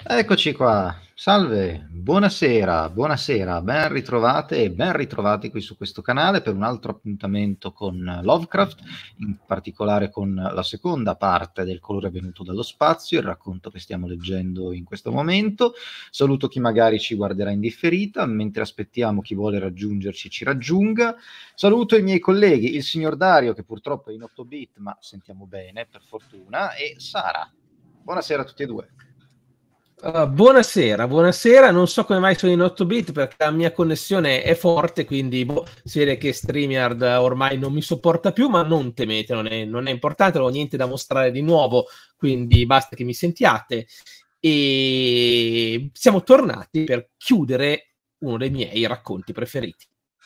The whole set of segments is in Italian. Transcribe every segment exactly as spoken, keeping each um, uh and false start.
Eccoci qua, salve, buonasera, buonasera, ben ritrovate e ben ritrovati qui su questo canale per un altro appuntamento con Lovecraft, in particolare con la seconda parte del Colore venuto dallo spazio, il racconto che stiamo leggendo in questo momento. Saluto chi magari ci guarderà in differita, mentre aspettiamo chi vuole raggiungerci ci raggiunga. Saluto i miei colleghi, il signor Dario, che purtroppo è in otto bit, ma sentiamo bene, per fortuna, e Sara. Buonasera a tutti e due. Uh, buonasera, buonasera. Non so come mai sono in otto bit perché la mia connessione è forte, quindi boh, si vede che StreamYard ormai non mi sopporta più, ma non temete, non è, non è importante, non ho niente da mostrare di nuovo, quindi basta che mi sentiate. E siamo tornati per chiudere uno dei miei racconti preferiti.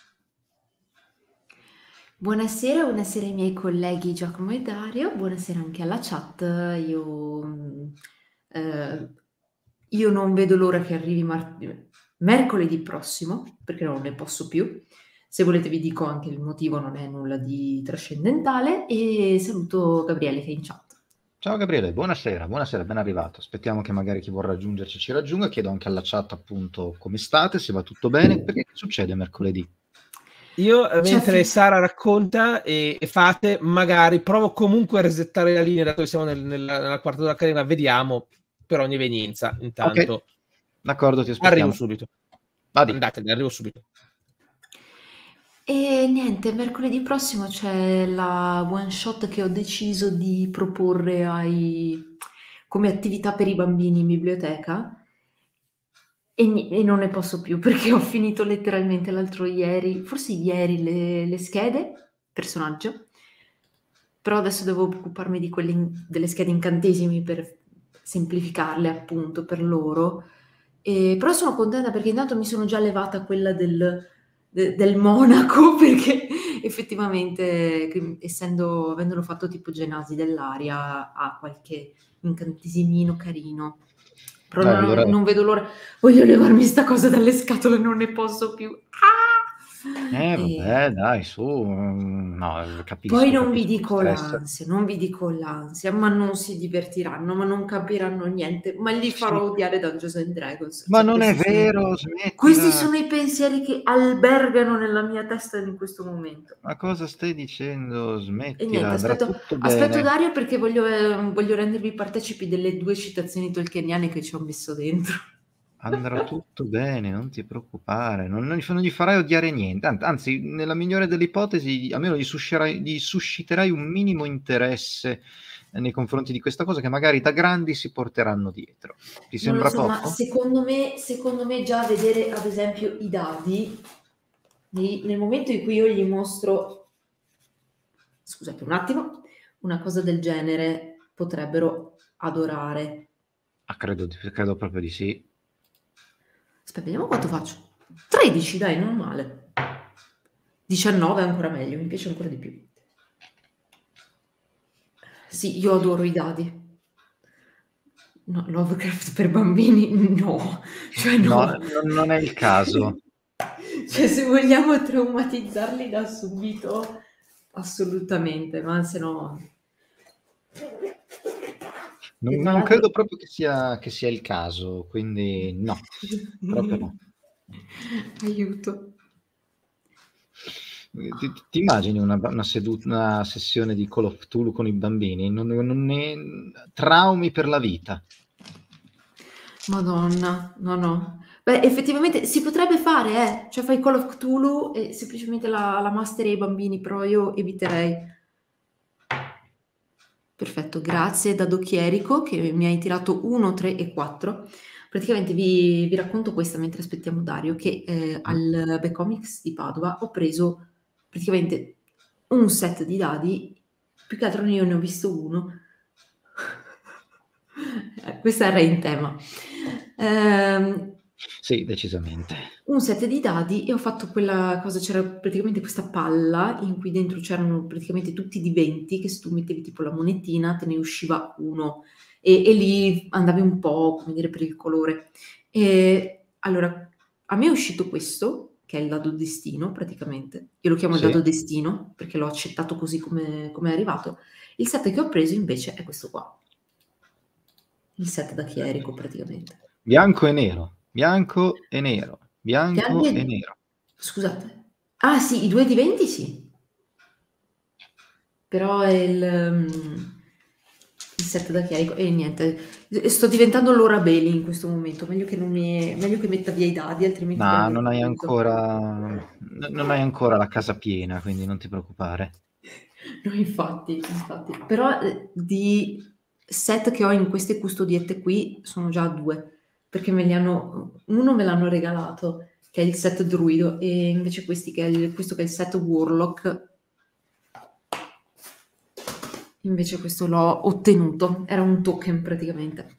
Buonasera, buonasera ai miei colleghi Giacomo e Dario, buonasera anche alla chat. Io, eh, io non vedo l'ora che arrivi mar- mercoledì prossimo, perché non ne posso più. Se volete vi dico anche il motivo, non è nulla di trascendentale. E saluto Gabriele che è in chat. Ciao Gabriele, buonasera, buonasera, ben arrivato. Aspettiamo che magari chi vuole raggiungerci ci raggiunga. Chiedo anche alla chat appunto come state, se va tutto bene, perché che succede mercoledì? Io, C'è mentre fi- Sara racconta e, e fate, magari provo comunque a resettare la linea, dato che siamo nel- nella, nella quarta d'ora carriera, vediamo per ogni evenienza. Ok, Intanto d'accordo, ti arrivo aspettiamo. subito. Vadi. Andatene, arrivo subito. E niente, mercoledì prossimo c'è la one shot che ho deciso di proporre ai- come attività per i bambini in biblioteca e, ni- e non ne posso più perché ho finito letteralmente l'altro ieri, forse ieri, le, le schede, personaggio, però adesso devo occuparmi di quelle in- delle schede incantesimi per semplificarle appunto per loro. E- però sono contenta perché intanto mi sono già levata quella del, de- del monaco perché effettivamente che- essendo, avendolo fatto tipo Genasi dell'aria ha qualche incantesimino carino. Però Dai, non, allora, non vedo l'ora, voglio levarmi sta cosa dalle scatole, non ne posso più. Ah! eh E- vabbè, dai, su, mm, no, poi capisco, non vi capisco lo dico stress. l'ansia, non vi dico l'ansia, ma non si divertiranno, ma non capiranno niente, ma li Sì, farò odiare Dungeons and Dragons. ma Cioè, non è questi sono, vero, questi smettila. sono i pensieri che albergano nella mia testa in questo momento. Ma cosa stai dicendo? E niente, Smettila, andrà aspetto, tutto aspetto bene. Dario perché voglio, eh, voglio rendervi partecipi delle due citazioni tolkieniane che ci ho messo dentro. Andrà tutto bene, non ti preoccupare, non, non gli non gli farai odiare niente, An- anzi, nella migliore delle ipotesi, almeno gli, suscerai- gli susciterai un minimo interesse eh, nei confronti di questa cosa che magari da grandi si porteranno dietro. Ti Non lo sembra so, ma poco? secondo me, secondo me già vedere ad esempio i dadi, nei- nel momento in cui io gli mostro, scusate un attimo, una cosa del genere potrebbero adorare. Ah, credo, di- credo proprio di sì. Aspetta, vediamo quanto faccio. tredici, dai, non male. diciannove è ancora meglio, mi piace ancora di più. Sì, io adoro i dadi. No, Lovecraft per bambini, no. Cioè, No, no. non non è il caso. Cioè, se vogliamo traumatizzarli da subito, assolutamente, ma se no... Non, E tra non l'altro... credo proprio che sia, che sia il caso, quindi no, proprio no. Aiuto. Ti, ti immagini una, una, seduta, una sessione di Call of Cthulhu con i bambini? Non, non ne, traumi per la vita. Madonna, no, no. Beh, effettivamente si potrebbe fare, eh. Cioè fai Call of Cthulhu e semplicemente la, la masteri ai bambini, però io eviterei. Perfetto, grazie Dado Chierico che mi hai tirato uno, tre e quattro. Praticamente vi, vi racconto questa mentre aspettiamo Dario, che eh, al Becomics di Padova ho preso praticamente un set di dadi, più che altro io ne ho visto uno. Eh, Questa era in tema. Ehm, Sì, decisamente. un set di dadi e ho fatto quella cosa, c'era praticamente questa palla in cui dentro c'erano praticamente tutti di venti che se tu mettevi tipo la monetina te ne usciva uno e, e lì andavi un po' come dire per il colore. E allora a me è uscito questo che è il dado destino praticamente, io lo chiamo il Sì. dado destino perché l'ho accettato così come, come è arrivato. Il set che ho preso invece è questo qua, il set da Chierico praticamente. Bianco e nero, bianco e nero, bianco Bianchi e e... nero. Scusate. Ah sì, i due di venti sì. Però è il, um, il set da chiarico e niente. Sto diventando Laura Bailey in questo momento. Meglio che, non mi... Meglio che metta via i dadi, altrimenti No, perdo non hai tutto. ancora, non hai ancora la casa piena, quindi non ti preoccupare. No, infatti, infatti. Però eh, di set che ho in queste custodiette qui sono già due, perché me li hanno, uno me l'hanno regalato, che è il set druido, e invece questi che è il, questo che è il set warlock, invece questo l'ho ottenuto, era un token praticamente.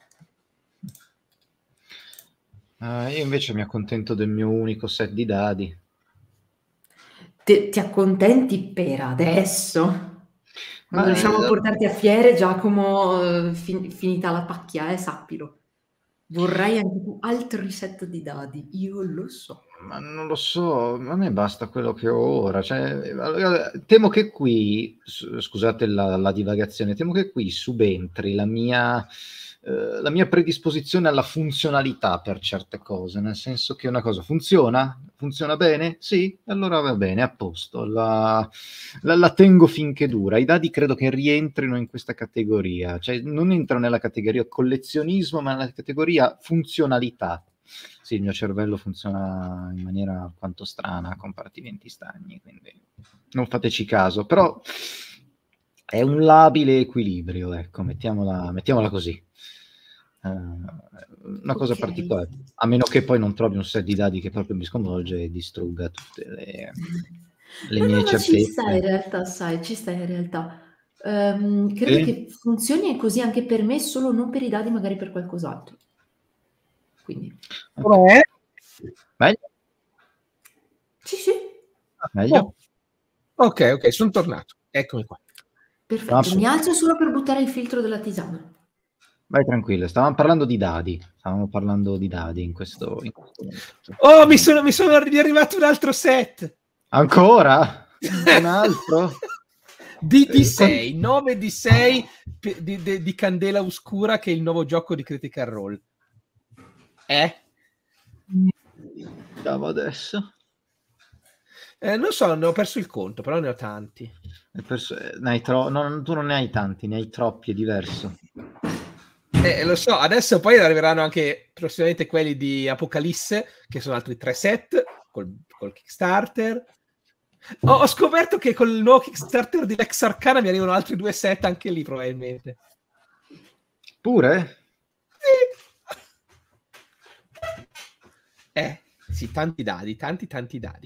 Uh, io invece mi accontento del mio unico set di dadi. Te, ti accontenti per adesso? Quando Ma riusciamo a eh, portarti a fiere, Giacomo, eh, fin- finita la pacchia, eh, sappilo. Vorrai anche tu altri set di dadi, io lo so. Ma non lo so, a me basta quello che ho ora. Cioè, allora, temo che qui, s- scusate la, la divagazione, temo che qui subentri la mia, eh, la mia predisposizione alla funzionalità per certe cose, nel senso che una cosa funziona, funziona bene, sì, allora va bene, a posto, la, la- la tengo finché dura. I dadi credo che rientrino in questa categoria, cioè non entrano nella categoria collezionismo, ma nella categoria funzionalità. Sì, il mio cervello funziona in maniera alquanto strana, a compartimenti stagni, quindi non fateci caso, però è un labile equilibrio, ecco, mettiamola, mettiamola così. Uh, una cosa Ok. particolare, a meno che poi non trovi un set di dadi che proprio mi sconvolge e distrugga tutte le, le No, mie no, ma ci sta in certezze. realtà, sai, ci sta in realtà. Ehm, credo Sì? che funzioni così anche per me, solo non per i dadi, magari per qualcos'altro. Quindi, Ok. Com'è? Meglio? sì, sì, Meglio? Oh, ok, ok, sono tornato. Eccomi qua. perfetto. Ah, Mi alzo solo per buttare il filtro della tisana. vai tranquillo, stavamo parlando di dadi, stavamo parlando di dadi in questo, in questo momento. Oh, mi sono, mi sono arri- arrivato un altro set. Ancora? Un altro? D D Eh, quan- sei, nove D sei pe- di, di- di Candela Oscura, che è il nuovo gioco di Critical Role. Eh? Vediamo adesso. Eh, non so, ne ho perso il conto, però ne ho tanti. Le perso- eh, ne hai tro- no, tu non ne hai tanti, ne hai troppi, è diverso. Eh, lo so, adesso poi arriveranno anche prossimamente quelli di Apocalisse, che sono altri tre set col, col Kickstarter. Oh, ho scoperto che col nuovo Kickstarter di Lex Arcana mi arrivano altri due set anche lì, probabilmente. Pure? Sì. Eh, sì, tanti dadi, tanti, tanti dadi.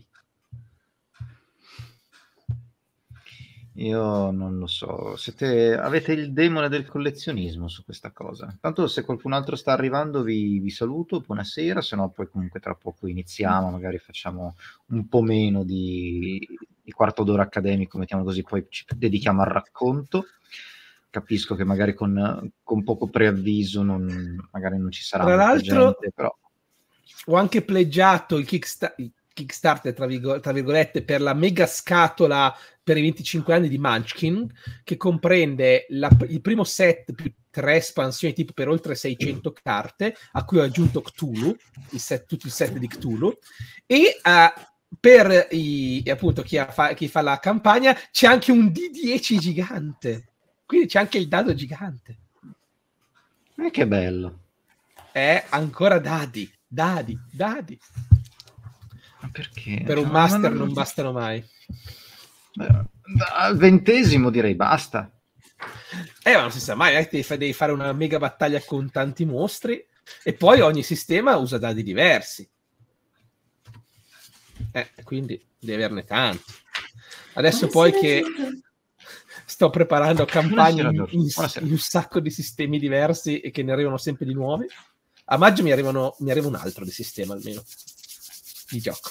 Io non lo so. Siete... Avete il demone del collezionismo su questa cosa. Tanto se qualcun altro sta arrivando vi, vi saluto, buonasera, se no poi comunque tra poco iniziamo, magari facciamo un po' meno di, di quarto d'ora accademico, mettiamo così, poi ci dedichiamo al racconto. Capisco che magari con, con poco preavviso non, magari non ci sarà Tra molta l'altro gente, però... ho anche pleggiato il, Kicksta- il Kickstarter, tra, virgo- tra virgolette, per la mega scatola per i venticinque anni di Munchkin, che comprende la, il primo set più tre espansioni tipo per oltre seicento carte, a cui ho aggiunto Cthulhu, il set, tutto il set di Cthulhu, e uh, per i, appunto chi, ha fa, chi fa la campagna c'è anche un D dieci gigante, quindi c'è anche il dado gigante. Eh, che bello. È ancora dadi, dadi, dadi. Ma perché? Per Cioè, un ma- ma master non- non bastano mai. Beh, al ventesimo direi basta. Eh, ma non si sa mai, eh, devi, devi fare una mega battaglia con tanti mostri e poi ogni sistema usa dadi diversi. Eh, quindi devi averne tanti. Adesso poi che sto preparando campagne Buonasera, in, Giorgio. in, Buonasera. in un sacco di sistemi diversi e che ne arrivano sempre di nuovi. A maggio mi, arrivano, mi arriva un altro di sistema almeno di gioco.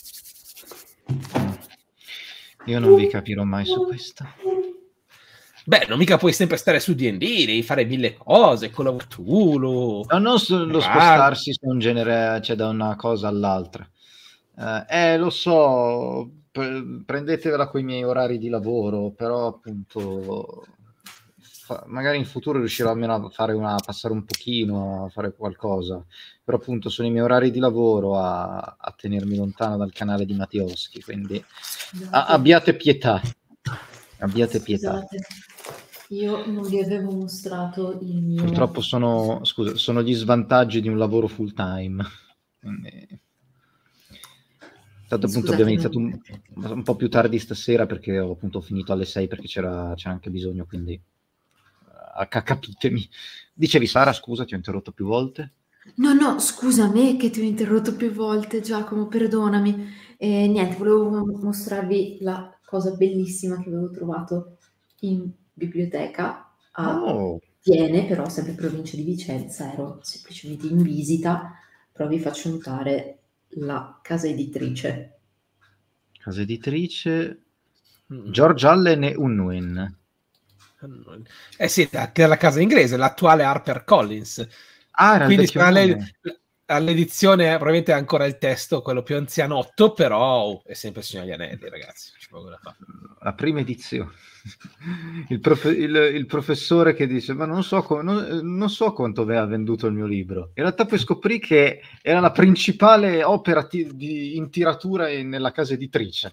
Io non vi capirò mai su questo. Beh, non mica puoi sempre stare su D and D, devi fare mille cose, con la Cthulhu. No, non su- lo spostarsi su un genere, cioè da una cosa all'altra. Eh, eh, lo so, pre- prendetevela con i miei orari di lavoro, però appunto fa, magari in futuro riuscirò almeno a fare una, a passare un pochino, a fare qualcosa, però appunto sono i miei orari di lavoro a, a tenermi lontano dal canale di Mattioschi, quindi a, abbiate pietà, abbiate pietà. Scusate, io non vi avevo mostrato il mio... Purtroppo sono, scusa, sono gli svantaggi di un lavoro full time. Quindi... Tanto appunto Scusate, abbiamo iniziato non... un, un po' più tardi stasera perché ho appunto finito alle sei perché c'era, c'era anche bisogno, quindi uh, capitemi. Dicevi Sara, scusa, ti ho interrotto più volte. No, no, scusa me che ti ho interrotto più volte, Giacomo, perdonami. E niente, volevo mostrarvi la cosa bellissima che avevo trovato in biblioteca a Oh. Tiene, però sempre provincia di Vicenza, ero semplicemente in visita, però vi faccio notare la casa editrice. Casa editrice George Allen e Unwin. Eh sì, che è la casa inglese, l'attuale HarperCollins. Ah, era quindi il vecchio all'edizione probabilmente è ancora il testo, quello più anzianotto, però oh, è sempre il Signore degli Anelli, ragazzi. La prima edizione. Il, profe- il, il professore che dice ma non so, com- non, non so quanto aveva venduto il mio libro, in realtà poi scoprì che era la principale opera ti- di, in tiratura in, nella casa editrice.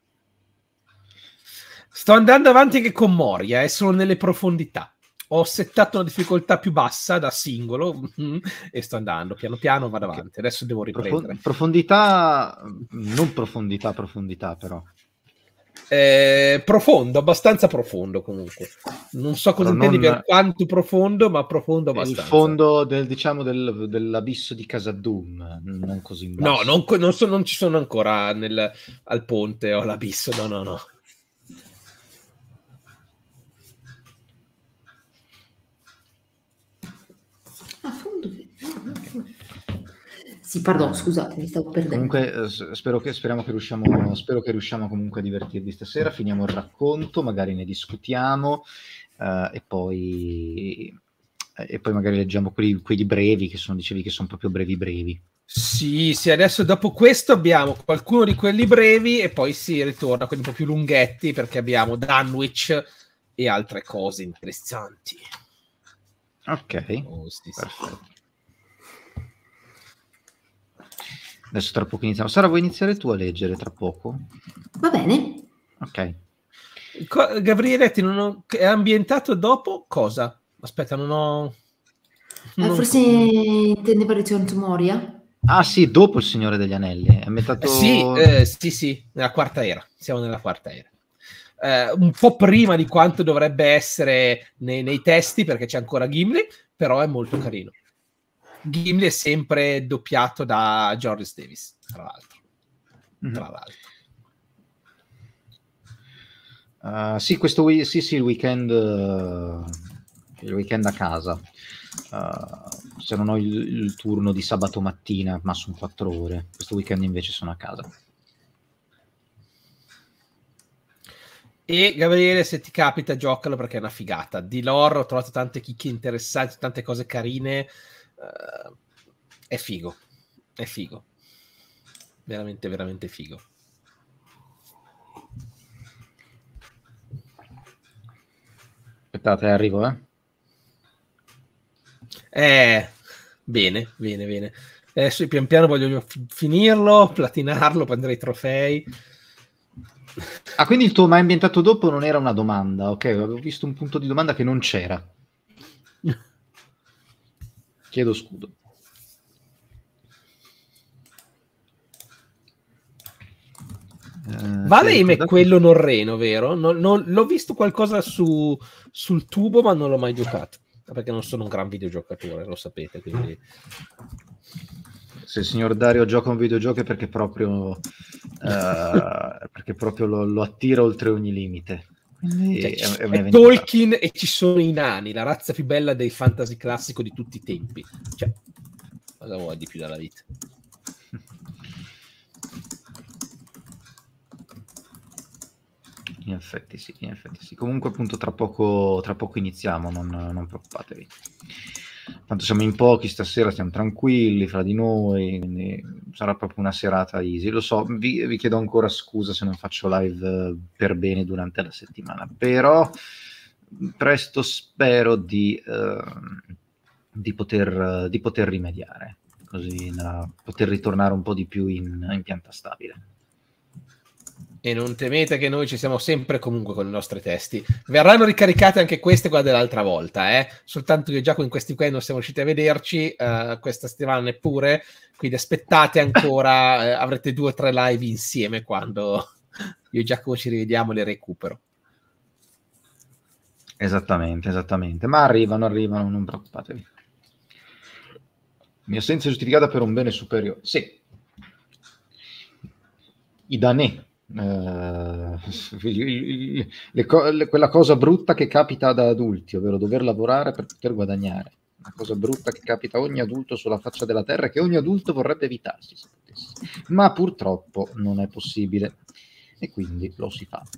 Sto andando avanti anche con Moria e eh, sono nelle profondità. Ho settato una difficoltà più bassa da singolo e sto andando piano piano, vado okay. avanti. Adesso devo riprendere. Profond- profondità, non profondità, profondità però. Eh, profondo, abbastanza profondo comunque. Non so cosa intendi non... per quanto profondo, ma profondo abbastanza. Il fondo del, diciamo, del, dell'abisso di Khazad-dûm, non così in basso. No, non, non, so, non ci sono ancora nel, al ponte o all'abisso, no, no, no. Sì, pardon, scusate, mi stavo perdendo. Comunque eh, spero che, speriamo che riusciamo, spero che riusciamo comunque a divertirvi stasera, finiamo il racconto, magari ne discutiamo eh, e poi e poi magari leggiamo quelli, quelli brevi che sono, dicevi che sono proprio brevi brevi. Sì, sì, adesso dopo questo abbiamo qualcuno di quelli brevi e poi si ritorna a quelli un po' più lunghetti perché abbiamo Dunwich e altre cose interessanti. Ok, oh, sì, perfetto. Sì. Adesso tra poco iniziamo. Sara, vuoi iniziare tu a leggere tra poco? Va bene. Ok. Co- Gabrieletti, non ho... è ambientato dopo cosa? Aspetta, non ho... Non... Eh, forse intendeva Return to Moria? Ah sì, dopo il Signore degli Anelli. È ambientato... Eh, sì, eh, sì, sì, nella quarta era. Siamo nella quarta era. Eh, un po' prima di quanto dovrebbe essere nei, nei testi, perché c'è ancora Gimli, però è molto carino. Gimli è sempre doppiato da Joris Davis, tra l'altro. Mm-hmm. Tra l'altro. Uh, sì, questo we- sì, sì, il weekend, uh, il weekend a casa. Uh, se non ho il, il turno di sabato mattina, ma sono quattro ore. Questo weekend invece sono a casa. E Gabriele, se ti capita, giocalo perché è una figata. Di lore ho trovato tante chicche interessanti, tante cose carine. Uh, è figo, è figo. Veramente, veramente figo. Aspettate, arrivo, eh. Eh, bene, bene, bene. Adesso pian piano voglio finirlo, platinarlo, prendere i trofei. Ah, quindi il tuo mai ambientato dopo non era una domanda, ok? Avevo visto un punto di domanda che non c'era. Chiedo scudo. Uh, Valheim è quello norreno, vero? Non, non, l'ho visto qualcosa su, sul tubo, ma non l'ho mai giocato. Perché non sono un gran videogiocatore, lo sapete. Quindi... Se il signor Dario gioca un videogioco è perché proprio, uh, perché proprio lo, lo attira oltre ogni limite. Quindi cioè, è, è, è Tolkien e ci sono i nani, la razza più bella del fantasy classico di tutti i tempi. Cioè, cosa vuoi di più dalla vita? In effetti sì, in effetti sì. Comunque appunto tra poco, tra poco iniziamo, non, non preoccupatevi. Tanto siamo in pochi stasera, stiamo tranquilli fra di noi, quindi sarà proprio una serata easy. Lo so, vi, vi chiedo ancora scusa se non faccio live per bene durante la settimana, però presto spero di, eh, di, poter, di poter rimediare, così da poter ritornare un po' di più in, in pianta stabile. E non temete che noi ci siamo sempre comunque con i nostri testi. Verranno ricaricate anche queste qua dell'altra volta, eh? Soltanto che già con questi qua non siamo riusciti a vederci, uh, questa settimana neppure, quindi aspettate ancora, eh, avrete due o tre live insieme quando io e Giacomo ci rivediamo e le recupero. Esattamente, esattamente. Ma arrivano, arrivano, non preoccupatevi. Mia assenza è giustificata per un bene superiore. Sì. I danè. Uh, le co- le, quella cosa brutta che capita ad adulti, ovvero dover lavorare per poter guadagnare, una cosa brutta che capita a ogni adulto sulla faccia della terra e che ogni adulto vorrebbe evitarsi se potesse. Ma purtroppo non è possibile e quindi lo si fa.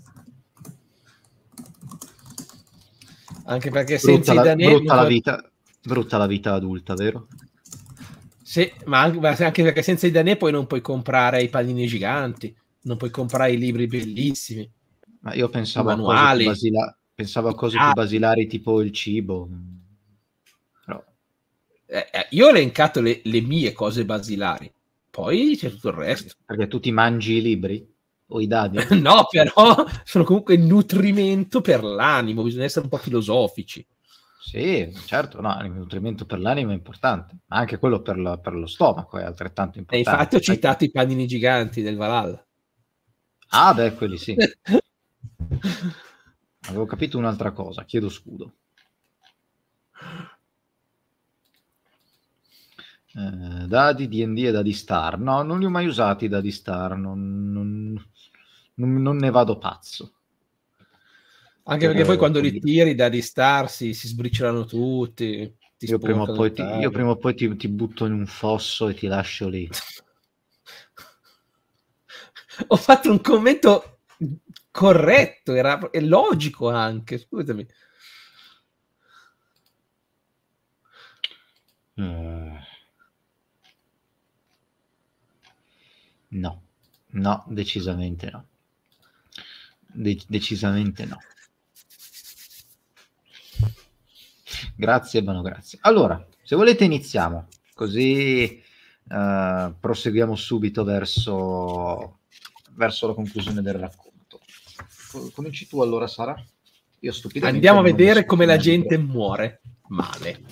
Anche perché brutta senza la, i danè brutta, la può... vita, brutta la vita adulta, vero? Sì, ma anche, ma anche perché senza i danè poi non puoi comprare i panini giganti, non puoi comprare i libri bellissimi. Ma io pensavo a cose manuali, più basila- pensavo a cose più basilari tipo il cibo. Però... Eh, eh, io ho elencato le, le mie cose basilari, poi c'è tutto il resto. Perché tu ti mangi i libri? O i dadi? No, però sono comunque nutrimento per l'animo, bisogna essere un po' filosofici. Sì, certo, no, il nutrimento per l'anima è importante, ma anche quello per, la, per lo stomaco è altrettanto importante. E infatti ho citato i panini giganti del Valhalla. Ah, beh, quelli sì. Avevo capito un'altra cosa, chiedo scudo. Eh, dadi D and D e dadi Star. No, non li ho mai usati i dadi Star, non, non, non, non ne vado pazzo. Anche perché poi quando li tiri da di Star si, si sbriciolano tutti. Ti io, prima o poi ti, io prima o poi ti, ti butto in un fosso e ti lascio lì. Ho fatto un commento corretto, era è logico anche, scusami. Uh, no, no, decisamente no. De- decisamente no. Grazie, buono, grazie. Allora, se volete iniziamo, così uh, proseguiamo subito verso, verso la conclusione del racconto. Cominci tu allora, Sara? Io stupidamente andiamo a vedere come la libro. gente muore male.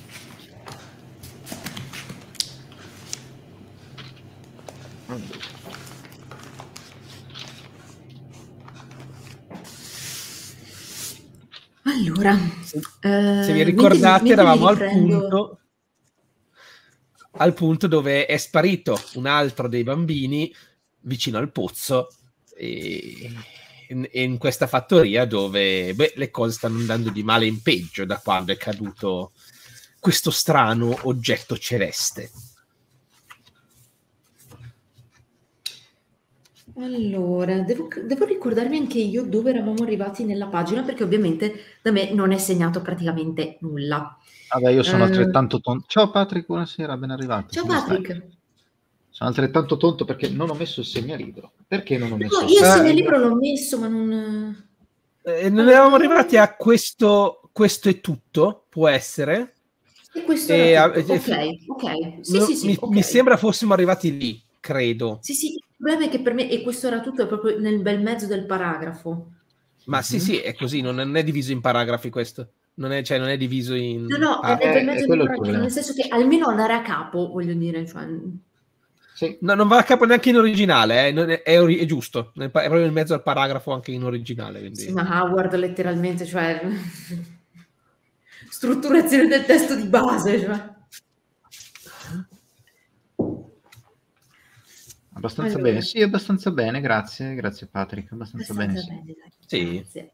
Allora, se, eh, se vi ricordate, mentre, eravamo mentre al punto, al punto dove è sparito un altro dei bambini vicino al pozzo e in, in questa fattoria dove beh, le cose stanno andando di male in peggio da quando è caduto questo strano oggetto celeste. Allora, devo, devo ricordarmi anche io dove eravamo arrivati nella pagina, perché ovviamente da me non è segnato praticamente nulla. Vabbè, io sono eh, altrettanto tonto. Ciao Patrick, buonasera, ben arrivato. Ciao Come Patrick. stai? Sono altrettanto tonto perché non ho messo il segnalibro. Perché non ho messo No, il io il segnalibro? segnalibro l'ho messo, ma non... Eh, non eravamo arrivati a questo, questo è tutto, può essere? E questo E, era tutto. e, Ok, ok. Sì, no, sì, sì, mi, ok. mi sembra fossimo arrivati lì, credo. Sì, sì, il problema è che per me, e questo era tutto, è proprio nel bel mezzo del paragrafo. Ma Mm-hmm. sì, sì, è così, non è, non è diviso in paragrafi questo. Non è, cioè, non è diviso in... No, no, Ah, è nel bel è, mezzo è del quello il paragrafo, problema. nel senso che almeno andare a capo, voglio dire, cioè... Sì. No, non va a capo neanche in originale, eh, non è, è, è giusto, è proprio in mezzo al paragrafo anche in originale. Quindi... Sì, ma Howard letteralmente, cioè... strutturazione del testo di base, cioè... Abbastanza allora. bene, sì, abbastanza bene, grazie, grazie Patrick, abbastanza, abbastanza bene, bene, dai. Sì. Grazie.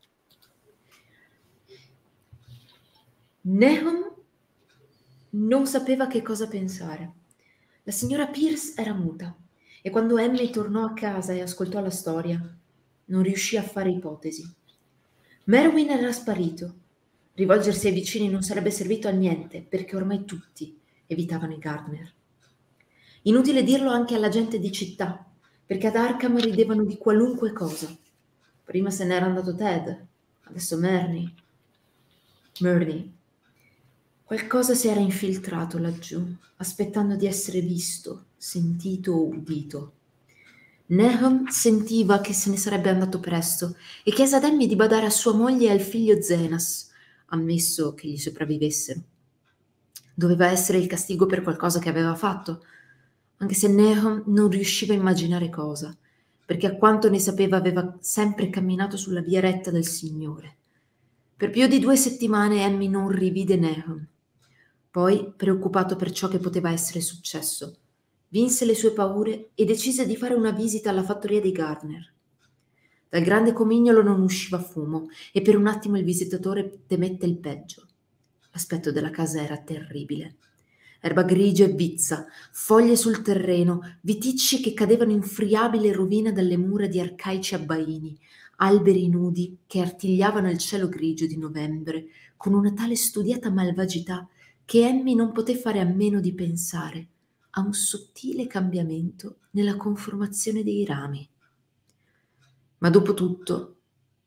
Nahum non sapeva che cosa pensare. La signora Pierce era muta e quando Emmy tornò a casa e ascoltò la storia, non riuscì a fare ipotesi. Merwin era sparito. Rivolgersi ai vicini non sarebbe servito a niente perché ormai tutti evitavano i Gardner. Inutile dirlo anche alla gente di città, perché ad Arkham ridevano di qualunque cosa. Prima se n'era andato Ted, adesso Marnie. Murdy. Qualcosa si era infiltrato laggiù, aspettando di essere visto, sentito o udito. Nahum sentiva che se ne sarebbe andato presto e chiese ad Emmy di badare a sua moglie e al figlio Zenas, ammesso che gli sopravvivessero. Doveva essere il castigo per qualcosa che aveva fatto, anche se Nahum non riusciva a immaginare cosa, perché a quanto ne sapeva aveva sempre camminato sulla via retta del Signore. Per più di due settimane Emmy non rivide Nahum. Poi, preoccupato per ciò che poteva essere successo, vinse le sue paure e decise di fare una visita alla fattoria dei Gardner. Dal grande comignolo non usciva fumo e per un attimo il visitatore temette il peggio. L'aspetto della casa era terribile. Erba grigia e vizza, foglie sul terreno, viticci che cadevano in friabile rovina dalle mura di arcaici abbaini, alberi nudi che artigliavano il cielo grigio di novembre con una tale studiata malvagità che Emmy non poté fare a meno di pensare a un sottile cambiamento nella conformazione dei rami. Ma dopo tutto,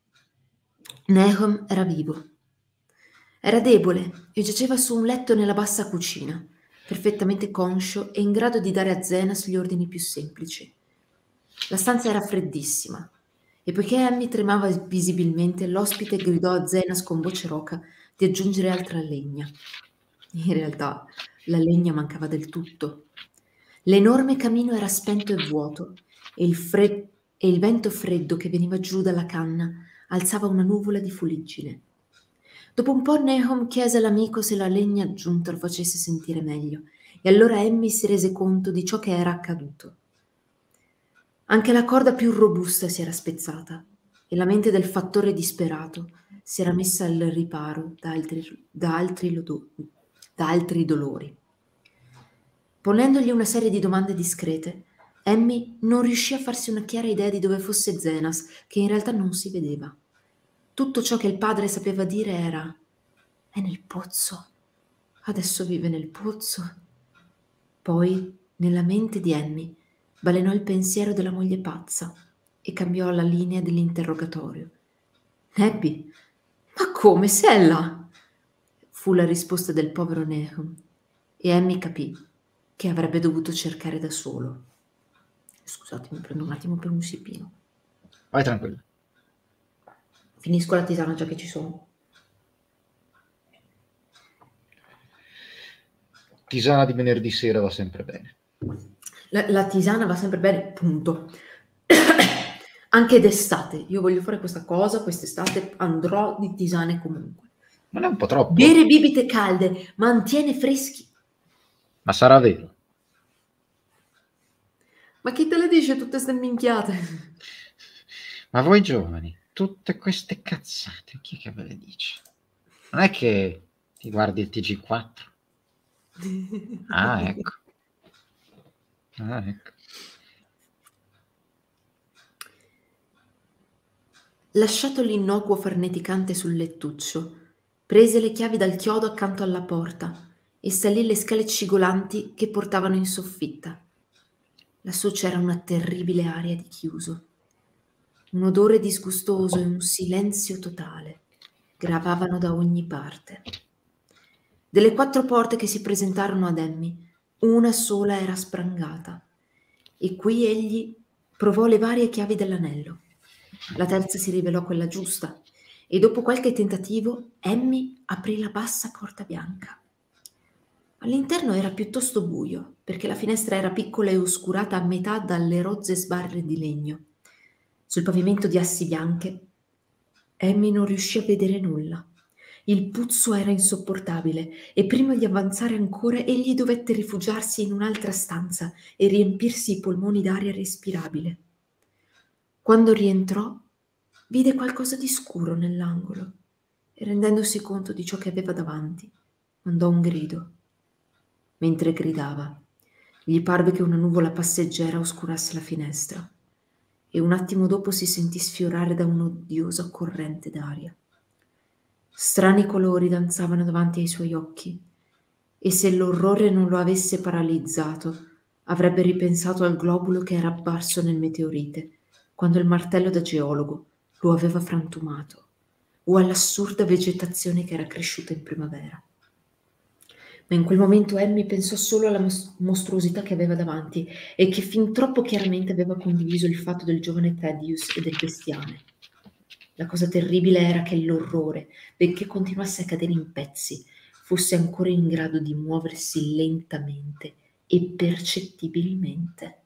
Nahum era vivo. Era debole e giaceva su un letto nella bassa cucina, perfettamente conscio e in grado di dare a Zenas gli ordini più semplici. La stanza era freddissima e poiché Emmy tremava visibilmente, l'ospite gridò a Zenas con voce roca di aggiungere altra legna. In realtà la legna mancava del tutto. L'enorme camino era spento e vuoto e il, fred- e il vento freddo che veniva giù dalla canna alzava una nuvola di fuliggine. Dopo un po' Nahum chiese all'amico se la legna aggiunta lo facesse sentire meglio e allora Emmy si rese conto di ciò che era accaduto. Anche la corda più robusta si era spezzata e la mente del fattore disperato si era messa al riparo da altri, da altri, lodo- da altri dolori. Ponendogli una serie di domande discrete, Emmy non riuscì a farsi una chiara idea di dove fosse Zenas, che in realtà non si vedeva. Tutto ciò che il padre sapeva dire era: è nel pozzo. Adesso vive nel pozzo. Poi, nella mente di Emmy, balenò il pensiero della moglie pazza e cambiò la linea dell'interrogatorio. Abby, ma come, sei là? Fu la risposta del povero Nahum e Emmy capì che avrebbe dovuto cercare da solo. Scusatemi, prendo un attimo per un sipino. Vai tranquillo. Finisco la tisana già che ci sono. Tisana di venerdì sera va sempre bene. La, la tisana va sempre bene, punto. Anche d'estate. Io voglio fare questa cosa, quest'estate andrò di tisane comunque. Non è un po' troppo? Bere bibite calde, mantiene freschi. Ma sarà vero? Ma chi te le dice tutte queste minchiate? Ma voi giovani, tutte queste cazzate, chi è che ve le dice? Non è che ti guardi il T G quattro? Ah, ecco. Ah, ecco. Lasciato l'innocuo farneticante sul lettuccio, prese le chiavi dal chiodo accanto alla porta e salì le scale cigolanti che portavano in soffitta. Lassù c'era una terribile aria di chiuso. Un odore disgustoso e un silenzio totale gravavano da ogni parte. Delle quattro porte che si presentarono ad Emmy, una sola era sprangata, e qui egli provò le varie chiavi dell'anello. La terza si rivelò quella giusta, e dopo qualche tentativo Emmy aprì la bassa porta bianca. All'interno era piuttosto buio, perché la finestra era piccola e oscurata a metà dalle rozze sbarre di legno. Sul pavimento di assi bianche Emmy non riuscì a vedere nulla. Il puzzo era insopportabile e prima di avanzare ancora egli dovette rifugiarsi in un'altra stanza e riempirsi i polmoni d'aria respirabile. Quando rientrò, vide qualcosa di scuro nell'angolo e rendendosi conto di ciò che aveva davanti, mandò un grido. Mentre gridava, gli parve che una nuvola passeggera oscurasse la finestra e un attimo dopo si sentì sfiorare da un'odiosa corrente d'aria. Strani colori danzavano davanti ai suoi occhi e se l'orrore non lo avesse paralizzato, avrebbe ripensato al globulo che era apparso nel meteorite quando il martello da geologo lo aveva frantumato. o all'assurda vegetazione che era cresciuta in primavera. Ma in quel momento Amy pensò solo alla mos- mostruosità che aveva davanti e che fin troppo chiaramente aveva condiviso il fatto del giovane Thaddeus e del bestiame. La cosa terribile era che l'orrore, benché continuasse a cadere in pezzi, fosse ancora in grado di muoversi lentamente e percettibilmente.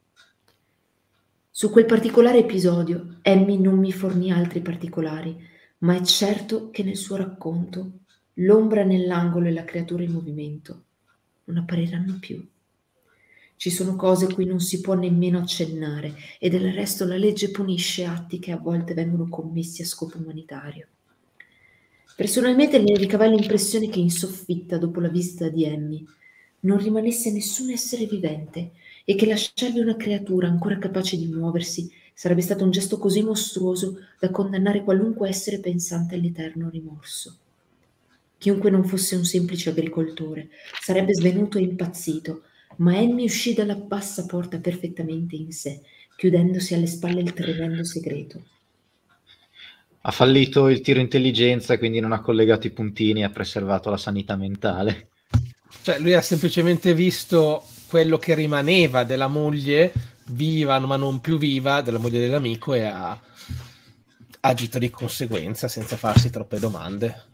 Su quel particolare episodio Amy non mi fornì altri particolari, ma è certo che nel suo racconto l'ombra nell'angolo e la creatura in movimento non appariranno più. Ci sono cose a cui non si può nemmeno accennare e del resto la legge punisce atti che a volte vengono commessi a scopo umanitario. Personalmente ne ricavai l'impressione che in soffitta, dopo la visita di Amy, non rimanesse nessun essere vivente e che lasciarvi una creatura ancora capace di muoversi sarebbe stato un gesto così mostruoso da condannare qualunque essere pensante all'eterno rimorso. Chiunque non fosse un semplice agricoltore sarebbe svenuto e impazzito, ma Amy uscì dalla bassa porta perfettamente in sé, chiudendosi alle spalle il tremendo segreto. Ha fallito il tiro intelligenza, quindi non ha collegato i puntini e ha preservato la sanità mentale. Cioè, lui ha semplicemente visto quello che rimaneva della moglie, viva ma non più viva, della moglie dell'amico, e ha agito di conseguenza senza farsi troppe domande.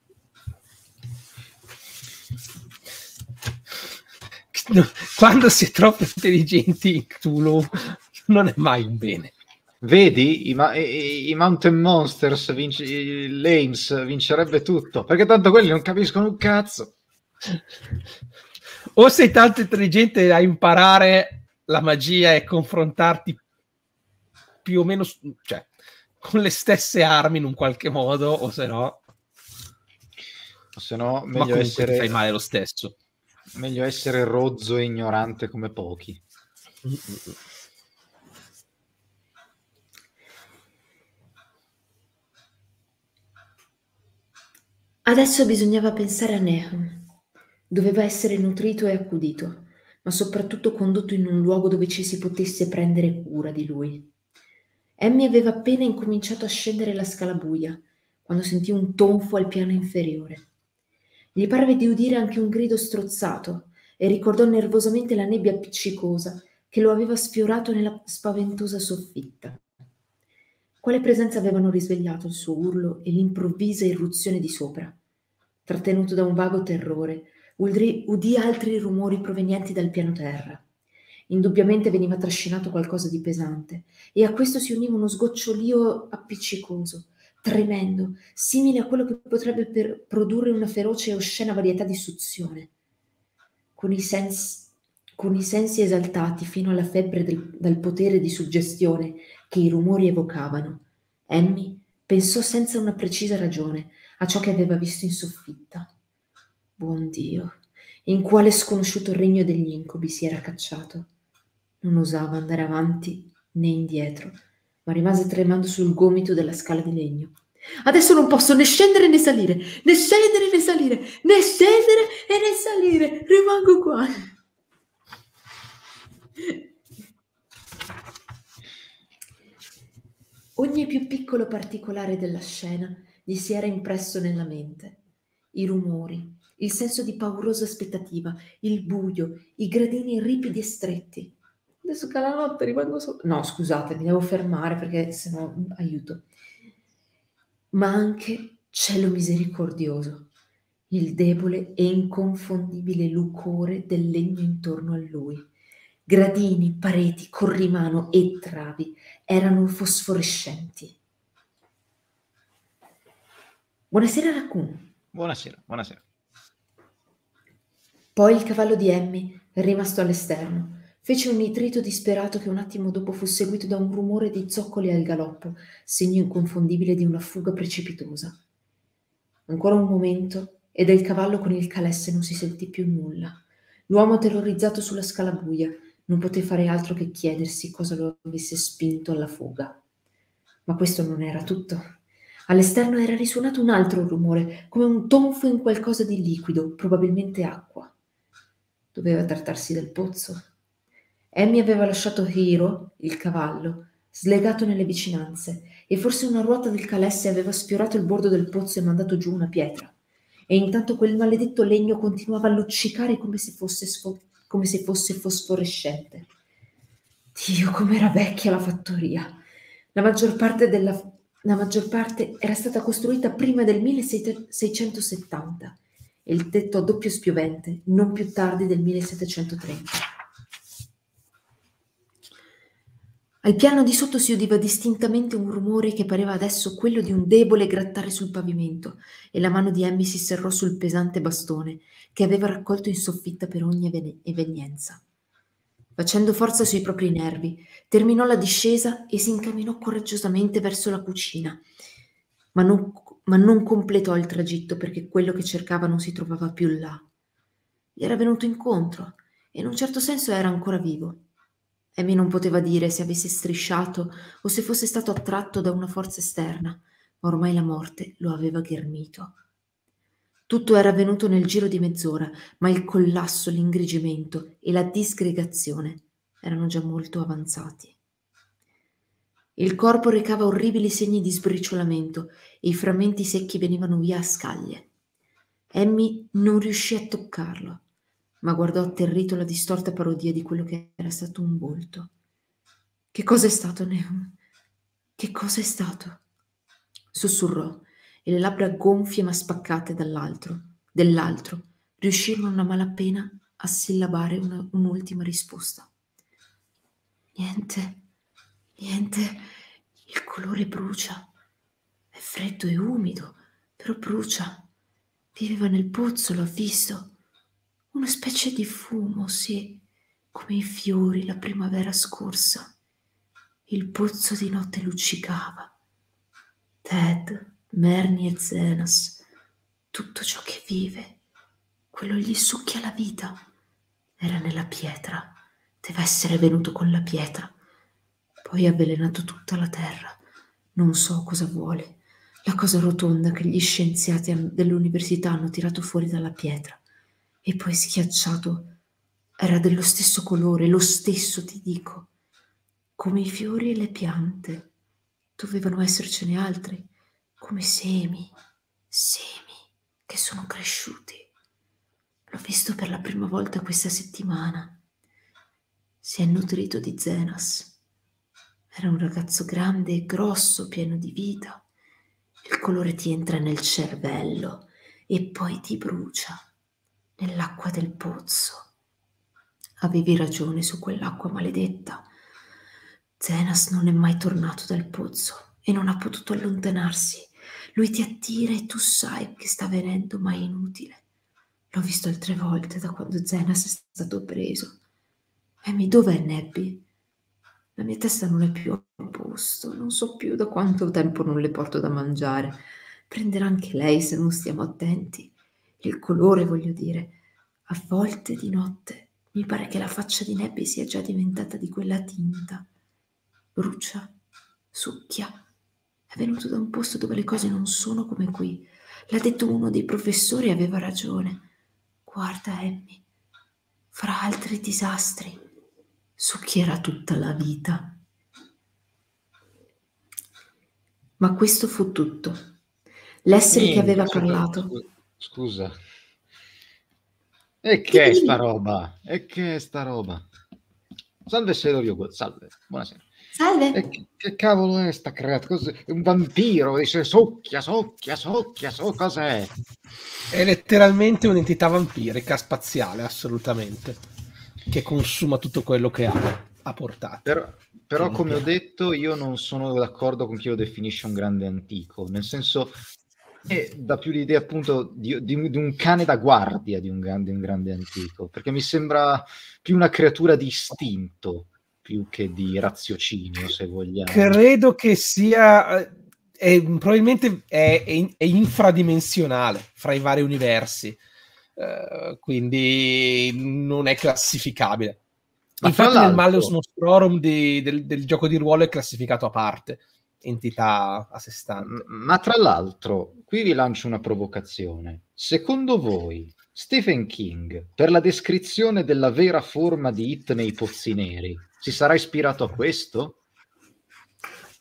Quando si è troppo intelligenti in Cthulhu non è mai un bene. Vedi, i, ma- i, i Mountain Monsters, vince- i Lames vincerebbe tutto, perché tanto quelli non capiscono un cazzo. O sei tanto intelligente da imparare la magia e confrontarti più o meno, cioè, con le stesse armi in un qualche modo, o se no... O se no, Ma meglio comunque essere... ti fai male lo stesso. Meglio essere rozzo e ignorante come pochi. Mm-mm. Adesso bisognava pensare a Nahum. Doveva essere nutrito e accudito, ma soprattutto condotto in un luogo dove ci si potesse prendere cura di lui. Amy aveva appena incominciato a scendere la scala buia, quando sentì un tonfo al piano inferiore. Gli parve di udire anche un grido strozzato e ricordò nervosamente la nebbia appiccicosa che lo aveva sfiorato nella spaventosa soffitta. Quale presenza avevano risvegliato il suo urlo e l'improvvisa irruzione di sopra? Trattenuto da un vago terrore, udì, udì altri rumori provenienti dal piano terra. Indubbiamente veniva trascinato qualcosa di pesante, e a questo si univa uno sgocciolio appiccicoso, tremendo, simile a quello che potrebbe per produrre una feroce e oscena varietà di suzione. Con i sensi, con i sensi esaltati fino alla febbre del, dal potere di suggestione che i rumori evocavano, Amy pensò senza una precisa ragione a ciò che aveva visto in soffitta. Buon Dio, in quale sconosciuto regno degli incubi si era cacciato? Non osava andare avanti né indietro, ma rimase tremando sul gomito della scala di legno. Adesso non posso né scendere né salire, né scendere né salire, né scendere e né salire. Rimango qua. Ogni più piccolo particolare della scena gli si era impresso nella mente. I rumori, il senso di paurosa aspettativa, il buio, i gradini ripidi e stretti. Adesso che la notte rimango solo... No, scusate, mi devo fermare perché sennò aiuto. Ma anche cielo misericordioso, il debole e inconfondibile lucore del legno intorno a lui. Gradini, pareti, corrimano e travi erano fosforescenti. Buonasera, Raccoon. Buonasera, buonasera. Poi il cavallo di Amy, rimasto all'esterno, fece un nitrito disperato che un attimo dopo fu seguito da un rumore di zoccoli al galoppo, segno inconfondibile di una fuga precipitosa. Ancora un momento e del cavallo con il calesse non si sentì più nulla. L'uomo terrorizzato sulla scala buia non poté fare altro che chiedersi cosa lo avesse spinto alla fuga. Ma questo non era tutto. All'esterno era risuonato un altro rumore, come un tonfo in qualcosa di liquido, probabilmente acqua. Doveva trattarsi del pozzo. Amy aveva lasciato Hiro, il cavallo, slegato nelle vicinanze e forse una ruota del calesse aveva sfiorato il bordo del pozzo e mandato giù una pietra. E intanto quel maledetto legno continuava a luccicare come se fosse, sfo- come se fosse fosforescente. Dio, com'era vecchia la fattoria! La maggior parte della, la maggior parte era stata costruita prima del milleseicentossettanta e il tetto a doppio spiovente non più tardi del millesettecentotrenta. Al piano di sotto si udiva distintamente un rumore che pareva adesso quello di un debole grattare sul pavimento, e la mano di Amy si serrò sul pesante bastone che aveva raccolto in soffitta per ogni evene- evenienza. Facendo forza sui propri nervi, terminò la discesa e si incamminò coraggiosamente verso la cucina, ma non, ma non completò il tragitto perché quello che cercava non si trovava più là. Gli era venuto incontro e in un certo senso era ancora vivo. Amy non poteva dire se avesse strisciato o se fosse stato attratto da una forza esterna, ma ormai la morte lo aveva ghermito. Tutto era avvenuto nel giro di mezz'ora, ma il collasso, l'ingrigimento e la disgregazione erano già molto avanzati. Il corpo recava orribili segni di sbriciolamento e i frammenti secchi venivano via a scaglie. Amy non riuscì a toccarlo, ma guardò atterrito la distorta parodia di quello che era stato un volto. Che cosa è stato, Neum? Che cosa è stato? Sussurrò, e le labbra gonfie ma spaccate dall'altro, dell'altro riuscirono a malapena a sillabare una, un'ultima risposta. Niente, niente, il colore brucia. È freddo e umido, però brucia. Viveva nel pozzo, l'ho visto. Una specie di fumo, sì, come i fiori la primavera scorsa. Il pozzo di notte luccicava. Ted, Merny e Zenas, tutto ciò che vive, quello gli succhia la vita. Era nella pietra, deve essere venuto con la pietra. Poi ha avvelenato tutta la terra. Non so cosa vuole. La cosa rotonda che gli scienziati dell'università hanno tirato fuori dalla pietra. E poi schiacciato. Era dello stesso colore, lo stesso, ti dico. Come i fiori e le piante. Dovevano essercene altri, come semi, semi che sono cresciuti. L'ho visto per la prima volta questa settimana. Si è nutrito di Zenas. Era un ragazzo grande e grosso, pieno di vita. Il colore ti entra nel cervello e poi ti brucia nell'acqua del pozzo. Avevi ragione su quell'acqua maledetta. Zenas non è mai tornato dal pozzo e non ha potuto allontanarsi. Lui ti attira e tu sai che sta venendo, ma è inutile. L'ho visto altre volte da quando Zenas è stato preso. Amy, dov'è Nebby? La mia testa non è più a posto, non so più da quanto tempo non le porto da mangiare. Prenderà anche lei se non stiamo attenti. Il colore, voglio dire. A volte di notte mi pare che la faccia di Nebby sia già diventata di quella tinta. Brucia, succhia. È venuto da un posto dove le cose non sono come qui. L'ha detto uno dei professori e aveva ragione. Guarda, Amy, farà altri disastri. Succhierà tutta la vita. Ma questo fu tutto. L'essere che aveva parlato. Scusa. E che è sta roba? E che è sta roba? Salve Sedorio, salve, buonasera. Salve. E che, che cavolo è sta creatura? Un vampiro, dice socchia, socchia, socchia, so cos'è? È letteralmente un'entità vampirica spaziale, assolutamente, che consuma tutto quello che ha a portata. Però, però come ho detto, io non sono d'accordo con chi lo definisce un grande antico, nel senso che dà più l'idea appunto di, di, di un cane da guardia di un grande, un grande antico, perché mi sembra più una creatura di istinto più che di raziocinio, se vogliamo. Credo che sia è, probabilmente è, è, è infradimensionale fra i vari universi, uh, quindi non è classificabile. Ma infatti nel Malleus Monstrorum di, del, del gioco di ruolo è classificato a parte, entità a sé stante. Ma tra l'altro, qui vi lancio una provocazione. Secondo voi Stephen King, per la descrizione della vera forma di It nei Pozzi Neri, si sarà ispirato a questo?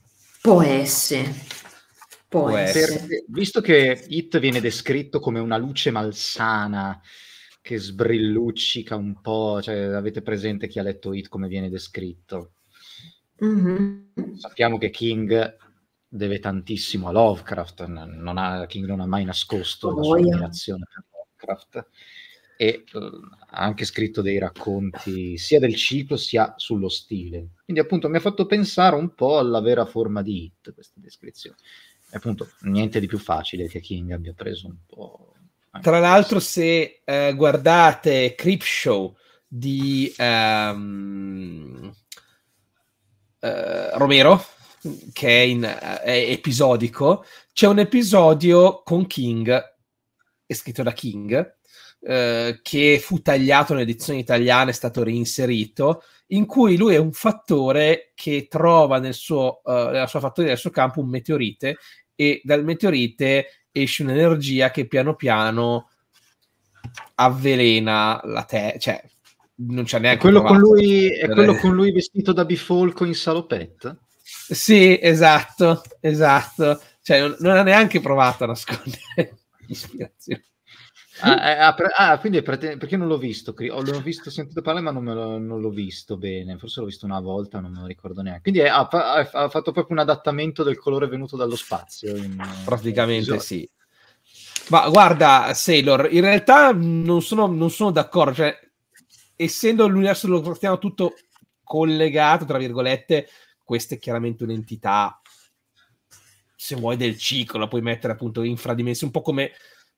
Può essere. Può, Può essere. Perché, visto che It viene descritto come una luce malsana che sbrilluccica un po', cioè avete presente chi ha letto It come viene descritto? Mm-hmm. Sappiamo che King deve tantissimo a Lovecraft, non ha, King non ha mai nascosto oh, la sua ammirazione per Lovecraft e uh, ha anche scritto dei racconti sia del ciclo sia sullo stile. Quindi appunto mi ha fatto pensare un po' alla vera forma di It, questa descrizione. E appunto niente di più facile che King abbia preso un po'... Tra l'altro se eh, guardate Creepshow di um, uh, Romero, che è, in, è episodico, c'è un episodio con King, è scritto da King, eh, che fu tagliato nell'edizione italiana, è stato reinserito, in cui lui è un fattore che trova nel suo, uh, nella sua fattoria, nel suo campo, un meteorite, e dal meteorite esce un'energia che piano piano avvelena la terra, cioè non c'è neanche è quello, con lui, per... è quello con lui vestito da bifolco in salopette? Sì, esatto, esatto. Cioè, non, non ha neanche provato a nascondere l'ispirazione. Ah, ah, ah, quindi perché non l'ho visto? L'ho visto, sentito parlare, ma non, me lo, non l'ho visto bene. Forse l'ho visto una volta, non me lo ricordo neanche. Quindi ha, ha, ha fatto proprio un adattamento del colore venuto dallo spazio. In, Praticamente in sì. Ma guarda, Sailor, in realtà non sono, non sono d'accordo. Cioè, essendo l'universo Lovecraftiano tutto collegato, tra virgolette, questa è chiaramente un'entità, se vuoi, del ciclo, la puoi mettere appunto infradimensione, un po' come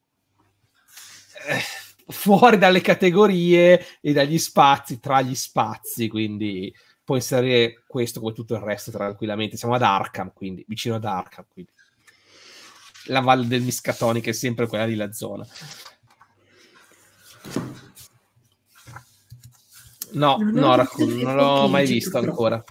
eh, fuori dalle categorie e dagli spazi, tra gli spazi, quindi puoi inserire questo come tutto il resto tranquillamente. Siamo ad Arkham, quindi vicino ad Arkham, quindi la Valle del Miskatonic è sempre quella lì la zona. No, non, no, racco- non l'ho mai visto ancora.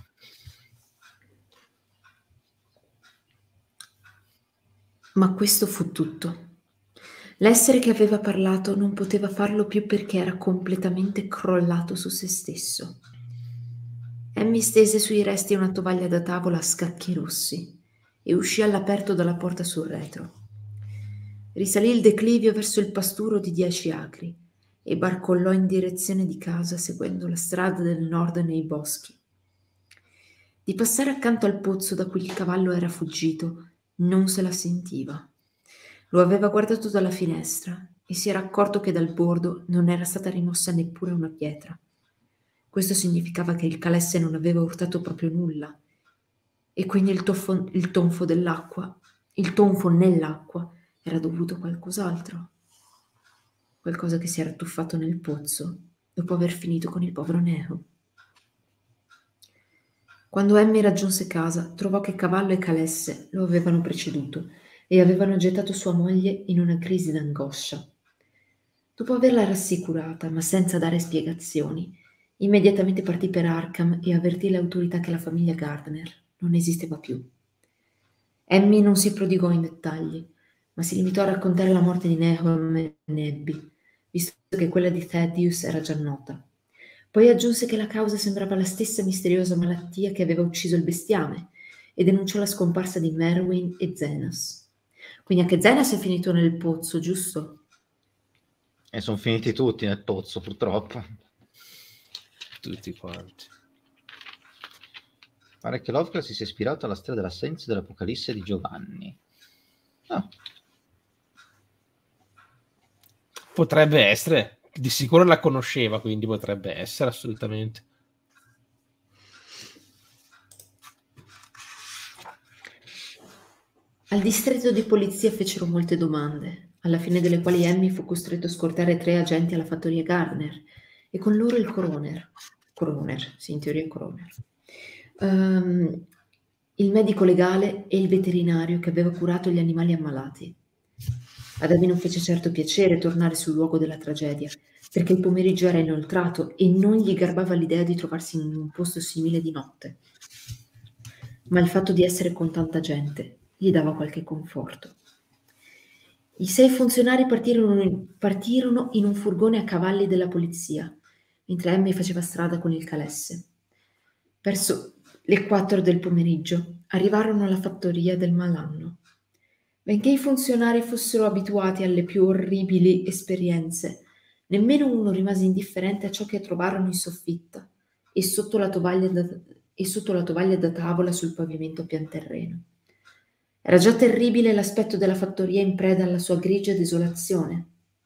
Ma questo fu tutto. L'essere che aveva parlato non poteva farlo più perché era completamente crollato su se stesso. Amy stese sui resti una tovaglia da tavola a scacchi rossi e uscì all'aperto dalla porta sul retro. Risalì il declivio verso il pasturo di dieci acri e barcollò in direzione di casa seguendo la strada del nord nei boschi. Di passare accanto al pozzo da cui il cavallo era fuggito non se la sentiva. Lo aveva guardato dalla finestra e si era accorto che dal bordo non era stata rimossa neppure una pietra. Questo significava che il calesse non aveva urtato proprio nulla e quindi il, toffo, il tonfo dell'acqua, il tonfo nell'acqua era dovuto a qualcos'altro. Qualcosa che si era tuffato nel pozzo dopo aver finito con il povero Neo. Quando Amy raggiunse casa, trovò che Cavallo e Calesse lo avevano preceduto e avevano gettato sua moglie in una crisi d'angoscia. Dopo averla rassicurata, ma senza dare spiegazioni, immediatamente partì per Arkham e avvertì le autorità che la famiglia Gardner non esisteva più. Amy non si prodigò in dettagli, ma si limitò a raccontare la morte di Nahum e Nebby, visto che quella di Thaddeus era già nota. Poi aggiunse che la causa sembrava la stessa misteriosa malattia che aveva ucciso il bestiame e denunciò la scomparsa di Merwin e Zenas. Quindi anche Zenas è finito nel pozzo, giusto? E sono finiti tutti nel pozzo, purtroppo. Tutti quanti. Pare che Lovecraft si sia ispirato alla storia dell'assenza dell'Apocalisse di Giovanni. Ah. Potrebbe essere. Di sicuro la conosceva, quindi potrebbe essere, assolutamente. Al distretto di polizia fecero molte domande, alla fine delle quali Amy fu costretto a scortare tre agenti alla fattoria Gardner e con loro il coroner. Coroner, sì, in teoria coroner. Um, il medico legale e il veterinario che aveva curato gli animali ammalati. Ad Amy non fece certo piacere tornare sul luogo della tragedia, perché il pomeriggio era inoltrato e non gli garbava l'idea di trovarsi in un posto simile di notte. Ma il fatto di essere con tanta gente gli dava qualche conforto. I sei funzionari partirono in, partirono in un furgone a cavalli della polizia, mentre Amy faceva strada con il calesse. Verso le quattro del pomeriggio, arrivarono alla fattoria del malanno. Benché i funzionari fossero abituati alle più orribili esperienze, nemmeno uno rimase indifferente a ciò che trovarono in soffitta e sotto la tovaglia da, e sotto la tovaglia da tavola sul pavimento a pian terreno. Era già terribile l'aspetto della fattoria in preda alla sua grigia desolazione,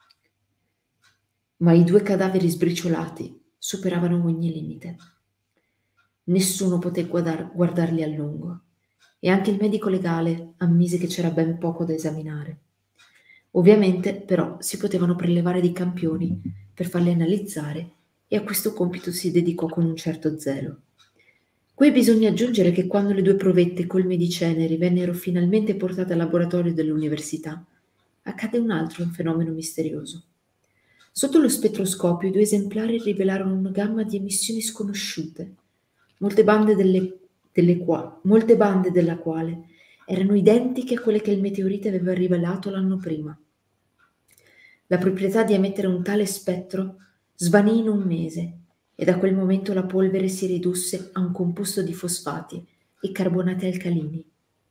ma i due cadaveri sbriciolati superavano ogni limite. Nessuno poté guardar- guardarli a lungo e anche il medico legale ammise che c'era ben poco da esaminare. Ovviamente, però, si potevano prelevare dei campioni per farli analizzare e a questo compito si dedicò con un certo zelo. Qui bisogna aggiungere che quando le due provette colme di ceneri vennero finalmente portate al laboratorio dell'università, accadde un altro fenomeno misterioso. Sotto lo spettroscopio i due esemplari rivelarono una gamma di emissioni sconosciute, molte bande, delle, delle qua, molte bande della quale erano identiche a quelle che il meteorite aveva rivelato l'anno prima. La proprietà di emettere un tale spettro svanì in un mese e da quel momento la polvere si ridusse a un composto di fosfati e carbonati alcalini.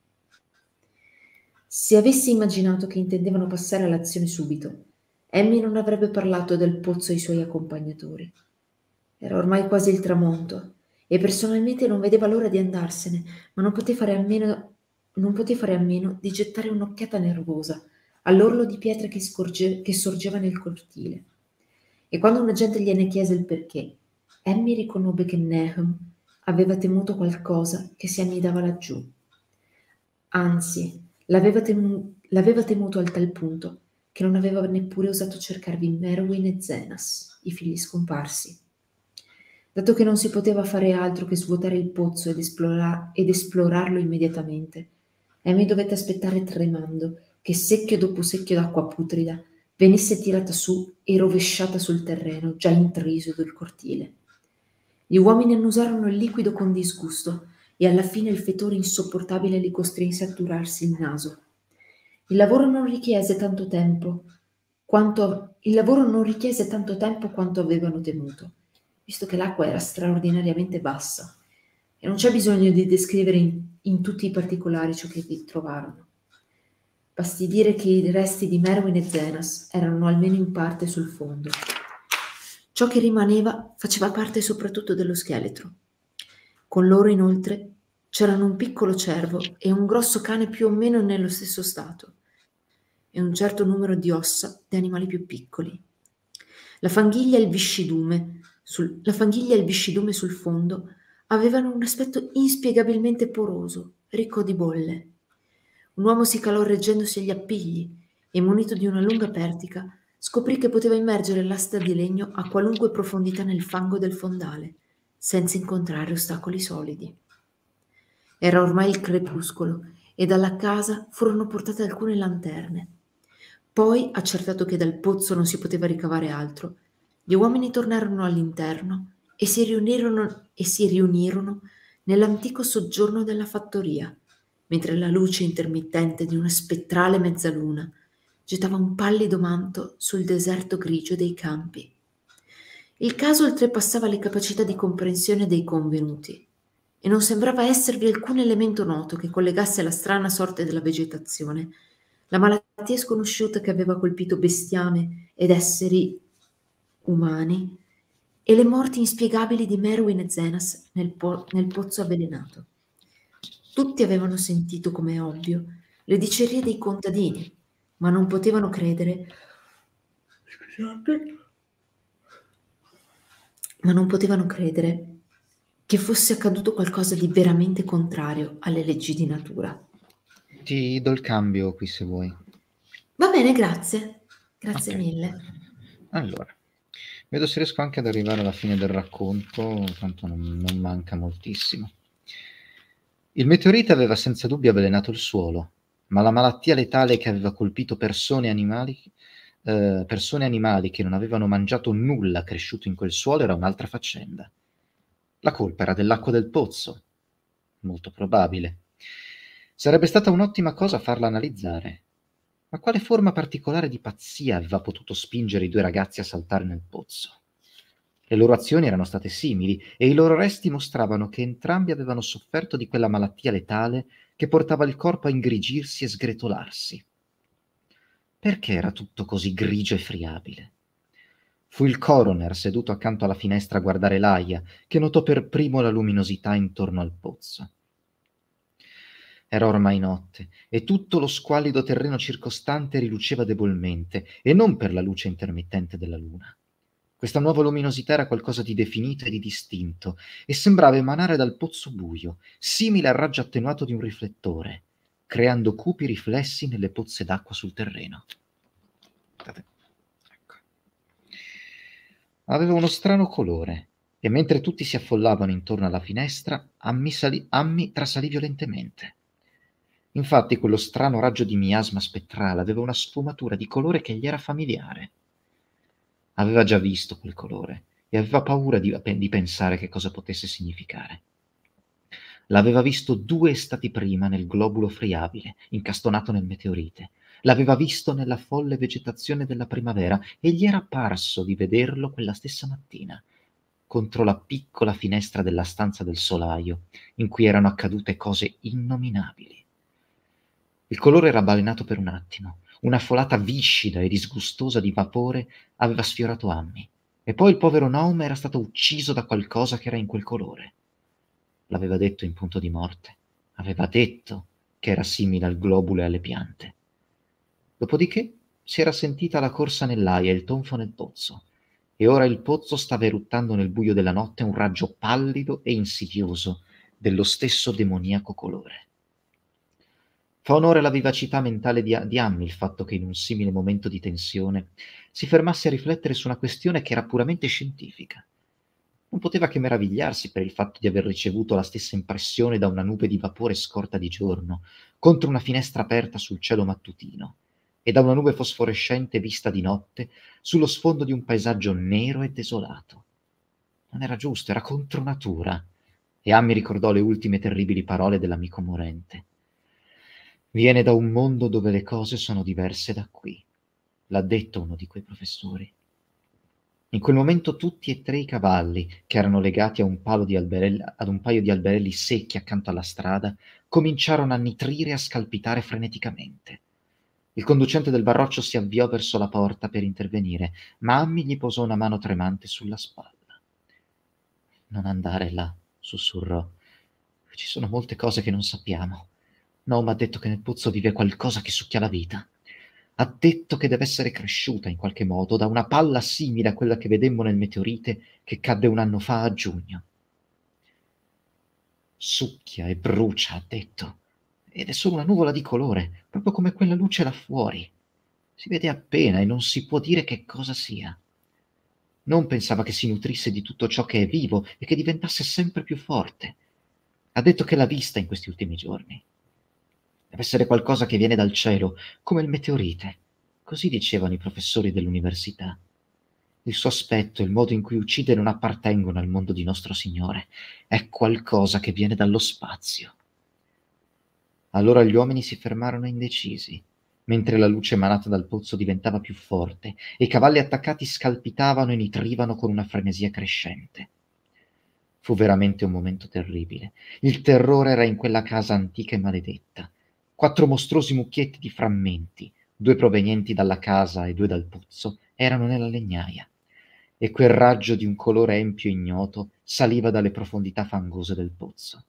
Se avessi immaginato che intendevano passare all'azione subito, Amy non avrebbe parlato del pozzo ai suoi accompagnatori. Era ormai quasi il tramonto e personalmente non vedeva l'ora di andarsene, ma non poté fare a meno, non poté fare a meno di gettare un'occhiata nervosa all'orlo di pietra che, scorge, che sorgeva nel cortile. E quando un agente gliene chiese il perché, Amy riconobbe che Nahum aveva temuto qualcosa che si annidava laggiù. Anzi, l'aveva, temu- l'aveva temuto al tal punto che non aveva neppure osato cercarvi Merwin e Zenas, i figli scomparsi. Dato che non si poteva fare altro che svuotare il pozzo ed, esplora- ed esplorarlo immediatamente, Amy dovette aspettare tremando che secchio dopo secchio d'acqua putrida venisse tirata su e rovesciata sul terreno già intriso del cortile. Gli uomini annusarono il liquido con disgusto e alla fine il fetore insopportabile li costrinse a turarsi il naso. Il lavoro non richiese tanto tempo quanto, il lavoro non richiese tanto tempo quanto avevano temuto, visto che l'acqua era straordinariamente bassa e non c'è bisogno di descrivere in, in tutti i particolari ciò che vi trovarono. Basti dire che i resti di Merwin e Zenas erano almeno in parte sul fondo. Ciò che rimaneva faceva parte soprattutto dello scheletro. Con loro, inoltre, c'erano un piccolo cervo e un grosso cane più o meno nello stesso stato, e un certo numero di ossa di animali più piccoli. La fanghiglia e il viscidume sul, la fanghiglia e il viscidume sul fondo avevano un aspetto inspiegabilmente poroso, ricco di bolle. Un uomo si calò reggendosi agli appigli e, munito di una lunga pertica, scoprì che poteva immergere l'asta di legno a qualunque profondità nel fango del fondale, senza incontrare ostacoli solidi. Era ormai il crepuscolo e dalla casa furono portate alcune lanterne. Poi, accertato che dal pozzo non si poteva ricavare altro, gli uomini tornarono all'interno e si riunirono, e si riunirono nell'antico soggiorno della fattoria, mentre la luce intermittente di una spettrale mezzaluna gettava un pallido manto sul deserto grigio dei campi. Il caso oltrepassava le capacità di comprensione dei convenuti e non sembrava esservi alcun elemento noto che collegasse la strana sorte della vegetazione, la malattia sconosciuta che aveva colpito bestiame ed esseri umani e le morti inspiegabili di Merwin e Zenas nel, po- nel pozzo avvelenato. Tutti avevano sentito, come è ovvio, le dicerie dei contadini, ma non potevano credere ma non potevano credere che fosse accaduto qualcosa di veramente contrario alle leggi di natura. Ti do il cambio qui se vuoi. Va bene, grazie. Grazie Okay. mille. Allora, vedo se riesco anche ad arrivare alla fine del racconto, tanto non, non manca moltissimo. Il meteorite aveva senza dubbio avvelenato il suolo, ma la malattia letale che aveva colpito persone e animali, eh, persone e animali che non avevano mangiato nulla cresciuto in quel suolo era un'altra faccenda. La colpa era dell'acqua del pozzo. Molto probabile. Sarebbe stata un'ottima cosa farla analizzare. Ma quale forma particolare di pazzia aveva potuto spingere i due ragazzi a saltare nel pozzo? Le loro azioni erano state simili e i loro resti mostravano che entrambi avevano sofferto di quella malattia letale che portava il corpo a ingrigirsi e sgretolarsi. Perché era tutto così grigio e friabile? Fu il coroner seduto accanto alla finestra a guardare l'aia che notò per primo la luminosità intorno al pozzo. Era ormai notte e tutto lo squallido terreno circostante riluceva debolmente e non per la luce intermittente della luna. Questa nuova luminosità era qualcosa di definito e di distinto e sembrava emanare dal pozzo buio, simile al raggio attenuato di un riflettore, creando cupi riflessi nelle pozze d'acqua sul terreno. Ecco. Aveva uno strano colore e mentre tutti si affollavano intorno alla finestra, Ammi, sali- Ammi trasalì violentemente. Infatti quello strano raggio di miasma spettrale aveva una sfumatura di colore che gli era familiare. Aveva già visto quel colore e aveva paura di, di pensare che cosa potesse significare. L'aveva visto due estati prima nel globulo friabile, incastonato nel meteorite. L'aveva visto nella folle vegetazione della primavera e gli era parso di vederlo quella stessa mattina, contro la piccola finestra della stanza del solaio, in cui erano accadute cose innominabili. Il colore era balenato per un attimo. Una folata viscida e disgustosa di vapore aveva sfiorato Ammi, e poi il povero Naum era stato ucciso da qualcosa che era in quel colore. L'aveva detto in punto di morte. Aveva detto che era simile al globulo e alle piante. Dopodiché si era sentita la corsa nell'aia e il tonfo nel pozzo, e ora il pozzo stava eruttando nel buio della notte un raggio pallido e insidioso dello stesso demoniaco colore. Fa onore alla vivacità mentale di, di Ammi il fatto che in un simile momento di tensione si fermasse a riflettere su una questione che era puramente scientifica. Non poteva che meravigliarsi per il fatto di aver ricevuto la stessa impressione da una nube di vapore scorta di giorno, contro una finestra aperta sul cielo mattutino, e da una nube fosforescente vista di notte sullo sfondo di un paesaggio nero e desolato. Non era giusto, era contro natura, e Ammi ricordò le ultime terribili parole dell'amico morente. Viene da un mondo dove le cose sono diverse da qui, l'ha detto uno di quei professori. In quel momento tutti e tre i cavalli, che erano legati a un, palo di alberelli, ad un paio di alberelli secchi accanto alla strada, cominciarono a nitrire e a scalpitare freneticamente. Il conducente del barroccio si avviò verso la porta per intervenire, ma Ammi gli posò una mano tremante sulla spalla. Non andare là, sussurrò. Ci sono molte cose che non sappiamo. Naum ha detto che nel pozzo vive qualcosa che succhia la vita. Ha detto che deve essere cresciuta in qualche modo da una palla simile a quella che vedemmo nel meteorite che cadde un anno fa a giugno. Succhia e brucia, ha detto, ed è solo una nuvola di colore, proprio come quella luce là fuori. Si vede appena e non si può dire che cosa sia. Non pensava che si nutrisse di tutto ciò che è vivo e che diventasse sempre più forte. Ha detto che l'ha vista in questi ultimi giorni. Deve essere qualcosa che viene dal cielo, come il meteorite. Così dicevano i professori dell'università. Il suo aspetto e il modo in cui uccide non appartengono al mondo di nostro Signore. È qualcosa che viene dallo spazio. Allora gli uomini si fermarono indecisi, mentre la luce emanata dal pozzo diventava più forte e i cavalli attaccati scalpitavano e nitrivano con una frenesia crescente. Fu veramente un momento terribile. Il terrore era in quella casa antica e maledetta. Quattro mostruosi mucchietti di frammenti, due provenienti dalla casa e due dal pozzo, erano nella legnaia, e quel raggio di un colore empio e ignoto saliva dalle profondità fangose del pozzo.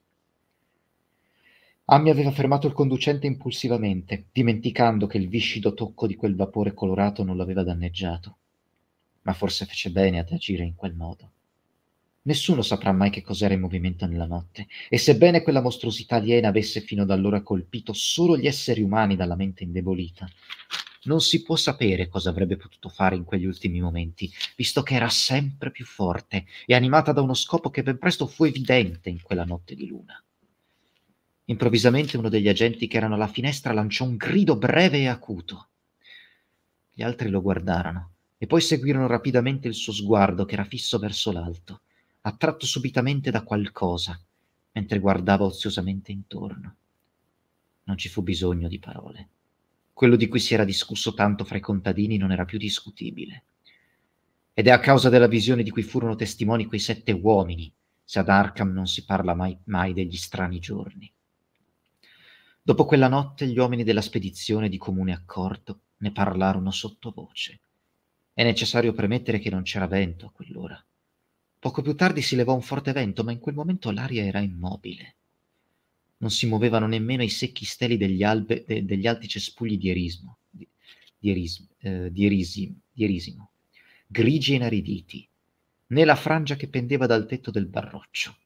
Ammi aveva fermato il conducente impulsivamente, dimenticando che il viscido tocco di quel vapore colorato non l'aveva danneggiato. Ma forse fece bene ad agire in quel modo. Nessuno saprà mai che cos'era in movimento nella notte, e sebbene quella mostruosità aliena avesse fino ad allora colpito solo gli esseri umani dalla mente indebolita, non si può sapere cosa avrebbe potuto fare in quegli ultimi momenti, visto che era sempre più forte e animata da uno scopo che ben presto fu evidente in quella notte di luna. Improvvisamente uno degli agenti che erano alla finestra lanciò un grido breve e acuto. Gli altri lo guardarono e poi seguirono rapidamente il suo sguardo che era fisso verso l'alto, attratto subitamente da qualcosa, mentre guardava oziosamente intorno. Non ci fu bisogno di parole. Quello di cui si era discusso tanto fra i contadini non era più discutibile. Ed è a causa della visione di cui furono testimoni quei sette uomini se ad Arkham non si parla mai, mai degli strani giorni. Dopo quella notte gli uomini della spedizione di comune accordo ne parlarono sottovoce. È necessario premettere che non c'era vento a quell'ora. Poco più tardi si levò un forte vento, ma in quel momento l'aria era immobile. Non si muovevano nemmeno i secchi steli degli, albe, de, degli alti cespugli di erismo, di, di, erismo, eh, di, erisimo, di erisimo, grigi e inariditi, né la frangia che pendeva dal tetto del barroccio.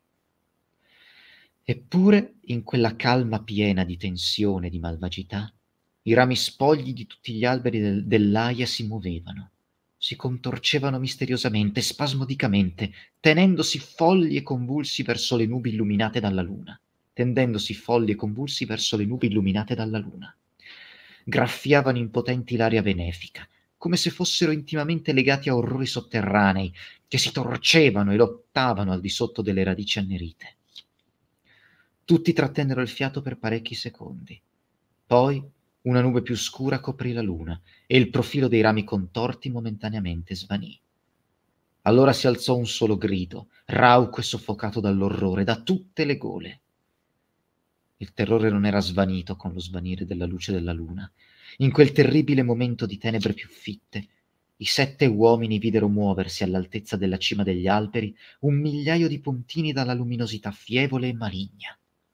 Eppure, in quella calma piena di tensione e di malvagità, i rami spogli di tutti gli alberi del, dell'aia si muovevano, si contorcevano misteriosamente, spasmodicamente, tenendosi folli e convulsi verso le nubi illuminate dalla luna, tendendosi folli e convulsi verso le nubi illuminate dalla luna. Graffiavano impotenti l'aria benefica, come se fossero intimamente legati a orrori sotterranei, che si torcevano e lottavano al di sotto delle radici annerite. Tutti trattennero il fiato per parecchi secondi. Poi una nube più scura coprì la luna e il profilo dei rami contorti momentaneamente svanì. Allora si alzò un solo grido, rauco e soffocato dall'orrore, da tutte le gole. Il terrore non era svanito con lo svanire della luce della luna. In quel terribile momento di tenebre più fitte, i sette uomini videro muoversi all'altezza della cima degli alberi un migliaio di puntini dalla luminosità fievole e maligna.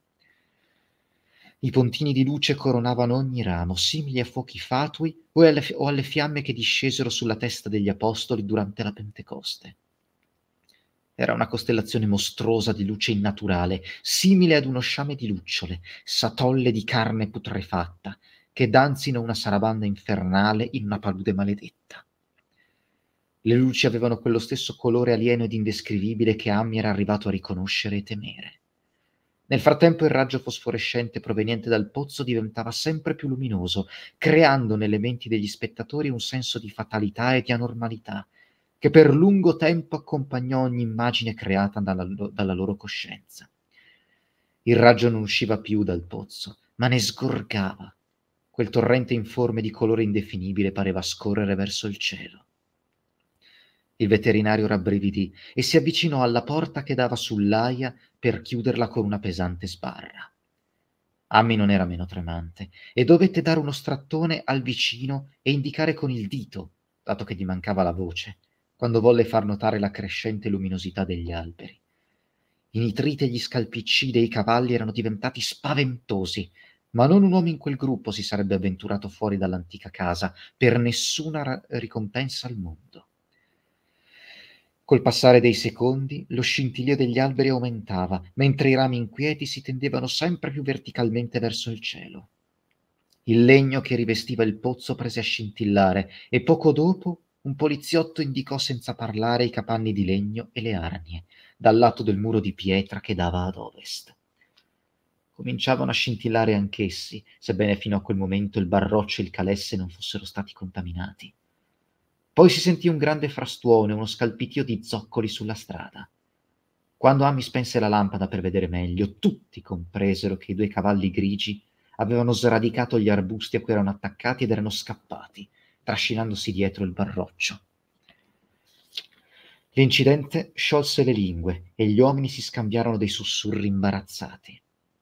I puntini di luce coronavano ogni ramo, simili a fuochi fatui o alle, o alle fiamme che discesero sulla testa degli apostoli durante la Pentecoste. Era una costellazione mostruosa di luce innaturale, simile ad uno sciame di lucciole, satolle di carne putrefatta, che danzino una sarabanda infernale in una palude maledetta. Le luci avevano quello stesso colore alieno ed indescrivibile che Amy era arrivato a riconoscere e temere. Nel frattempo il raggio fosforescente proveniente dal pozzo diventava sempre più luminoso, creando nelle menti degli spettatori un senso di fatalità e di anormalità, che per lungo tempo accompagnò ogni immagine creata dalla, dalla loro coscienza. Il raggio non usciva più dal pozzo, ma ne sgorgava. Quel torrente informe di colore indefinibile pareva scorrere verso il cielo. Il veterinario rabbrividì e si avvicinò alla porta che dava sull'aia per chiuderla con una pesante sbarra. Amy non era meno tremante e dovette dare uno strattone al vicino e indicare con il dito, dato che gli mancava la voce, quando volle far notare la crescente luminosità degli alberi. I nitriti e gli scalpicci dei cavalli erano diventati spaventosi, ma non un uomo in quel gruppo si sarebbe avventurato fuori dall'antica casa per nessuna ra- ricompensa al mondo. Col passare dei secondi, lo scintillio degli alberi aumentava, mentre i rami inquieti si tendevano sempre più verticalmente verso il cielo. Il legno che rivestiva il pozzo prese a scintillare e poco dopo un poliziotto indicò senza parlare i capanni di legno e le arnie, dal lato del muro di pietra che dava ad ovest. Cominciavano a scintillare anch'essi, sebbene fino a quel momento il barroccio e il calesse non fossero stati contaminati. Poi si sentì un grande frastuone, uno scalpitio di zoccoli sulla strada. Quando Amy spense la lampada per vedere meglio, tutti compresero che i due cavalli grigi avevano sradicato gli arbusti a cui erano attaccati ed erano scappati, trascinandosi dietro il barroccio. L'incidente sciolse le lingue e gli uomini si scambiarono dei sussurri imbarazzati.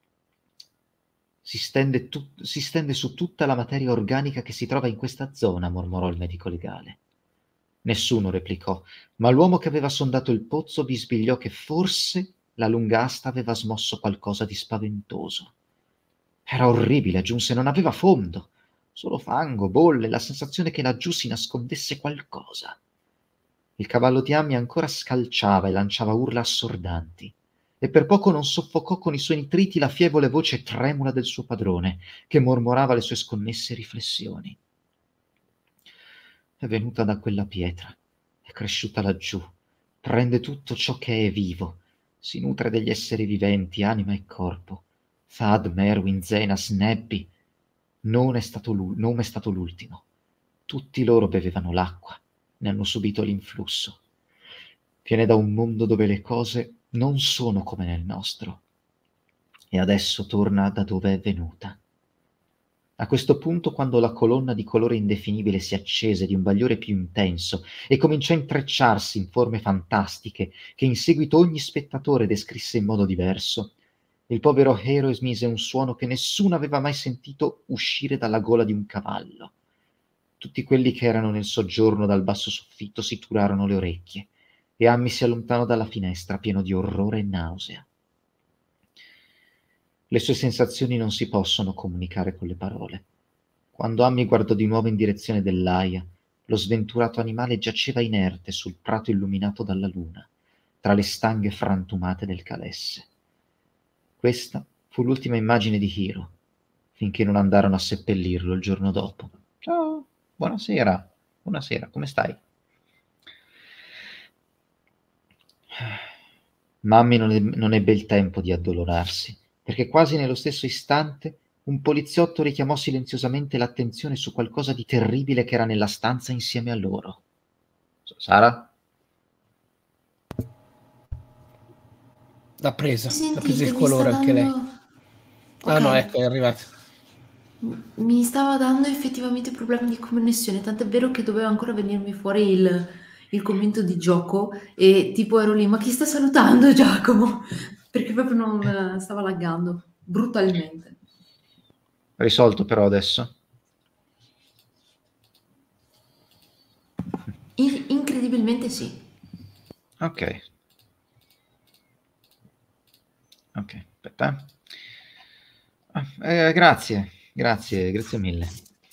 Si stende, tut- si stende su tutta la materia organica che si trova in questa zona, mormorò il medico legale. Nessuno replicò, ma l'uomo che aveva sondato il pozzo bisbigliò che forse la lunga asta aveva smosso qualcosa di spaventoso. Era orribile, aggiunse, non aveva fondo, solo fango, bolle, la sensazione che laggiù si nascondesse qualcosa. Il cavallo di Amy ancora scalciava e lanciava urla assordanti, e per poco non soffocò con i suoi nitriti la fievole voce tremula del suo padrone, che mormorava le sue sconnesse riflessioni. È venuta da quella pietra, è cresciuta laggiù, prende tutto ciò che è vivo, si nutre degli esseri viventi, anima e corpo. Thad, Merwin, Zenas, Nebby, non è stato l'u- non è stato l'ultimo. Tutti loro bevevano l'acqua, ne hanno subito l'influsso. Viene da un mondo dove le cose non sono come nel nostro, e adesso torna da dove è venuta. A questo punto, quando la colonna di colore indefinibile si accese di un bagliore più intenso e cominciò a intrecciarsi in forme fantastiche che in seguito ogni spettatore descrisse in modo diverso, il povero Hero smise un suono che nessuno aveva mai sentito uscire dalla gola di un cavallo. Tutti quelli che erano nel soggiorno dal basso soffitto si turarono le orecchie e Ammi si allontanò dalla finestra pieno di orrore e nausea. Le sue sensazioni non si possono comunicare con le parole. Quando Ammi guardò di nuovo in direzione dell'aia, lo sventurato animale giaceva inerte sul prato illuminato dalla luna, tra le stanghe frantumate del calesse. Questa fu l'ultima immagine di Hiro, finché non andarono a seppellirlo il giorno dopo. Ciao, buonasera, buonasera, come stai? Mammi non, eb- non ebbe il tempo di addolorarsi, perché quasi nello stesso istante un poliziotto richiamò silenziosamente l'attenzione su qualcosa di terribile che era nella stanza insieme a loro. Sara? L'ha presa, Sentite, l'ha preso il mi colore sta anche lei. dando... Ah no, Ok. ecco, è arrivato. M- Mi stava dando effettivamente problemi di connessione, tant'è vero che doveva ancora venirmi fuori il, il commento di gioco e tipo ero lì, ma chi sta salutando Giacomo? Perché proprio non eh, stava laggando, brutalmente. Risolto però adesso? In- incredibilmente sì. Ok. Ok, aspetta. Ah, eh, grazie, grazie, grazie mille.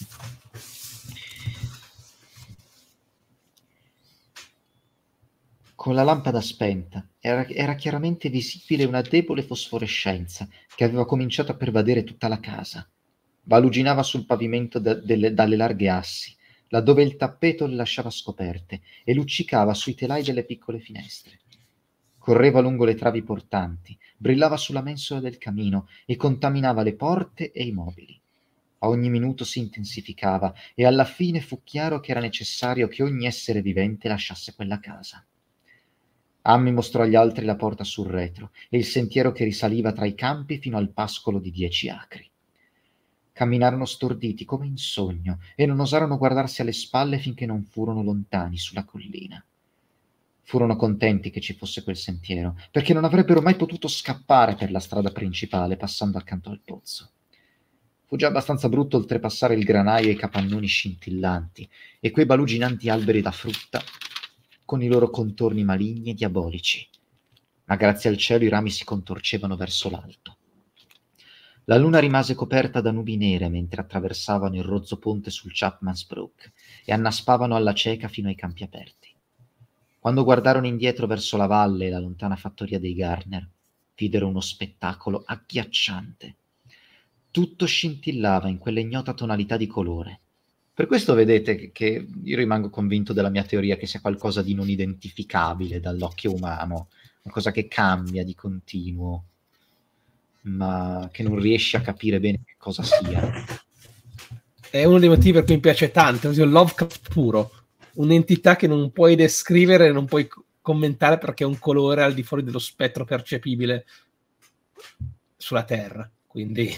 Con la lampada spenta era, era chiaramente visibile una debole fosforescenza che aveva cominciato a pervadere tutta la casa. Baluginava sul pavimento da- delle- dalle larghe assi, laddove il tappeto le lasciava scoperte, e luccicava sui telai delle piccole finestre. Correva lungo le travi portanti, brillava sulla mensola del camino e contaminava le porte e i mobili. A ogni minuto si intensificava e alla fine fu chiaro che era necessario che ogni essere vivente lasciasse quella casa. Ammi mostrò agli altri la porta sul retro e il sentiero che risaliva tra i campi fino al pascolo di dieci acri. Camminarono storditi come in sogno e non osarono guardarsi alle spalle finché non furono lontani sulla collina. Furono contenti che ci fosse quel sentiero, perché non avrebbero mai potuto scappare per la strada principale passando accanto al pozzo. Fu già abbastanza brutto oltrepassare il granaio e i capannoni scintillanti e quei baluginanti alberi da frutta con i loro contorni maligni e diabolici, ma grazie al cielo i rami si contorcevano verso l'alto. La luna rimase coperta da nubi nere mentre attraversavano il rozzo ponte sul Chapman's Brook e annaspavano alla cieca fino ai campi aperti. Quando guardarono indietro verso la valle e la lontana fattoria dei Garner, videro uno spettacolo agghiacciante. Tutto scintillava in quella ignota tonalità di colore. Per questo vedete che, che io rimango convinto della mia teoria che sia qualcosa di non identificabile dall'occhio umano, una cosa che cambia di continuo, ma che non riesci a capire bene che cosa sia. È uno dei motivi per cui mi piace tanto, è un Lovecraft puro, un'entità che non puoi descrivere, non puoi c- commentare perché è un colore al di fuori dello spettro percepibile sulla Terra, quindi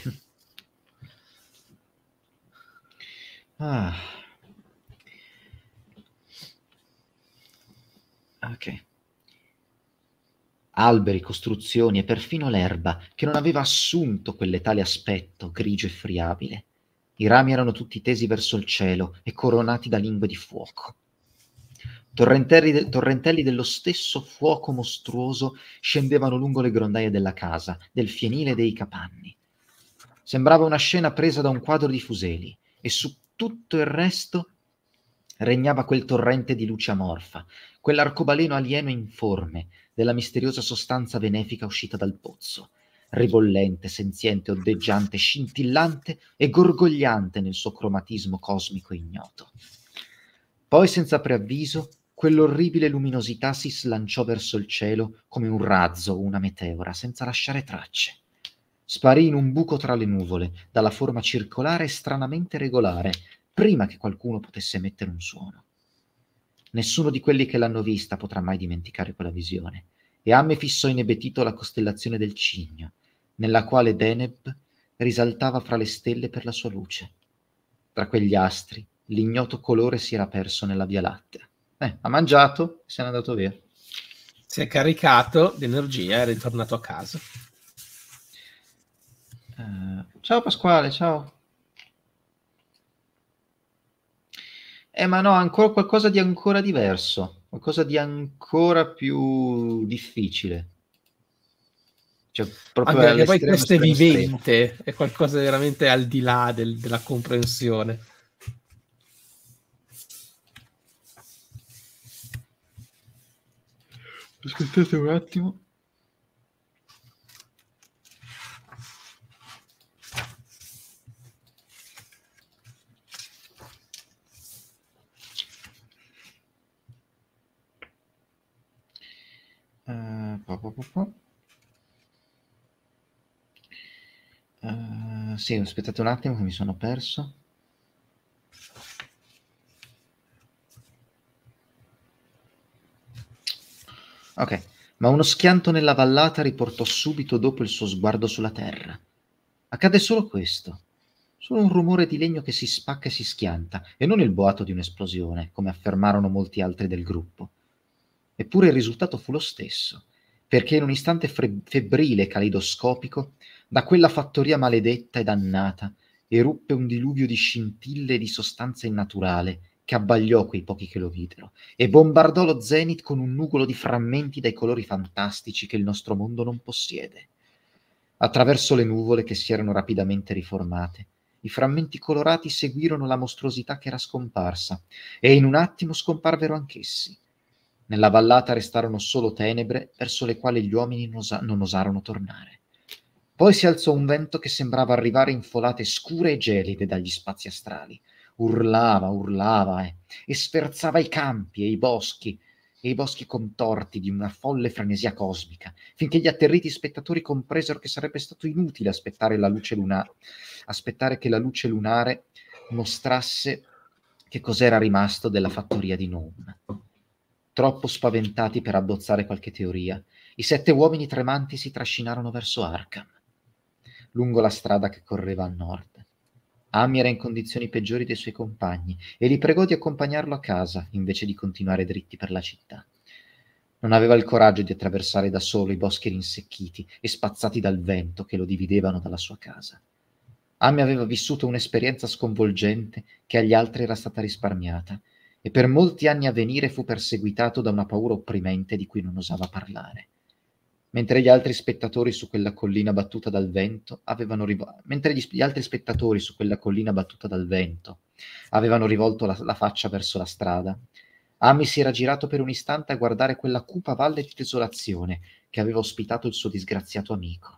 Ah. Ok. Alberi, costruzioni e perfino l'erba, che non aveva assunto quell'etale aspetto grigio e friabile. I rami erano tutti tesi verso il cielo e coronati da lingue di fuoco. Torrentelli, de- torrentelli dello stesso fuoco mostruoso scendevano lungo le grondaie della casa, del fienile e dei capanni. Sembrava una scena presa da un quadro di Fuseli, e su tutto il resto regnava quel torrente di luce amorfa, quell'arcobaleno alieno e informe della misteriosa sostanza benefica uscita dal pozzo, ribollente, senziente, ondeggiante, scintillante e gorgogliante nel suo cromatismo cosmico ignoto. Poi, senza preavviso, quell'orribile luminosità si slanciò verso il cielo come un razzo o una meteora, senza lasciare tracce. Sparì in un buco tra le nuvole, dalla forma circolare e stranamente regolare, prima che qualcuno potesse emettere un suono. Nessuno di quelli che l'hanno vista potrà mai dimenticare quella visione, e Amme fissò inebetito la costellazione del Cigno, nella quale Deneb risaltava fra le stelle per la sua luce. Tra quegli astri, l'ignoto colore si era perso nella Via Lattea. Eh, ha mangiato e se n'è andato via. Si è caricato di energia e è ritornato a casa. Uh, ciao Pasquale, ciao. Eh, ma no, ancora qualcosa di ancora diverso, qualcosa di ancora più difficile. Cioè, proprio anche perché poi all'estremo, questo è estremo, vivente, estremo. è qualcosa veramente al di là del, della comprensione. Aspettate un attimo. Uh, po, po, po, po. Uh, sì, aspettate un attimo che mi sono perso. Ok, ma uno schianto nella vallata riportò subito dopo il suo sguardo sulla terra. Accade solo questo, solo un rumore di legno che si spacca e si schianta, e non il boato di un'esplosione, come affermarono molti altri del gruppo. Eppure il risultato fu lo stesso, perché in un istante fre- febbrile e caleidoscopico, da quella fattoria maledetta e dannata, eruppe un diluvio di scintille e di sostanza innaturale che abbagliò quei pochi che lo videro e bombardò lo zenith con un nugolo di frammenti dai colori fantastici che il nostro mondo non possiede. Attraverso le nuvole che si erano rapidamente riformate, i frammenti colorati seguirono la mostruosità che era scomparsa e in un attimo scomparvero anch'essi. Nella vallata restarono solo tenebre verso le quali gli uomini non, osa- non osarono tornare. Poi si alzò un vento che sembrava arrivare in folate scure e gelide dagli spazi astrali. Urlava, urlava eh, e sferzava i campi e i boschi, e i boschi contorti di una folle frenesia cosmica, finché gli atterriti spettatori compresero che sarebbe stato inutile aspettare la luce lunare, aspettare che la luce lunare mostrasse che cos'era rimasto della fattoria di Nome. Troppo spaventati per abbozzare qualche teoria, i sette uomini tremanti si trascinarono verso Arkham, lungo la strada che correva a nord. Amy era in condizioni peggiori dei suoi compagni e li pregò di accompagnarlo a casa invece di continuare dritti per la città. Non aveva il coraggio di attraversare da solo i boschi rinsecchiti e spazzati dal vento che lo dividevano dalla sua casa. Amy aveva vissuto un'esperienza sconvolgente che agli altri era stata risparmiata e per molti anni a venire fu perseguitato da una paura opprimente di cui non osava parlare. Mentre gli altri spettatori su quella collina battuta dal vento avevano rivo- mentre gli, gli altri spettatori su quella collina battuta dal vento avevano rivolto la, la faccia verso la strada, Amy si era girato per un istante a guardare quella cupa valle di desolazione che aveva ospitato il suo disgraziato amico.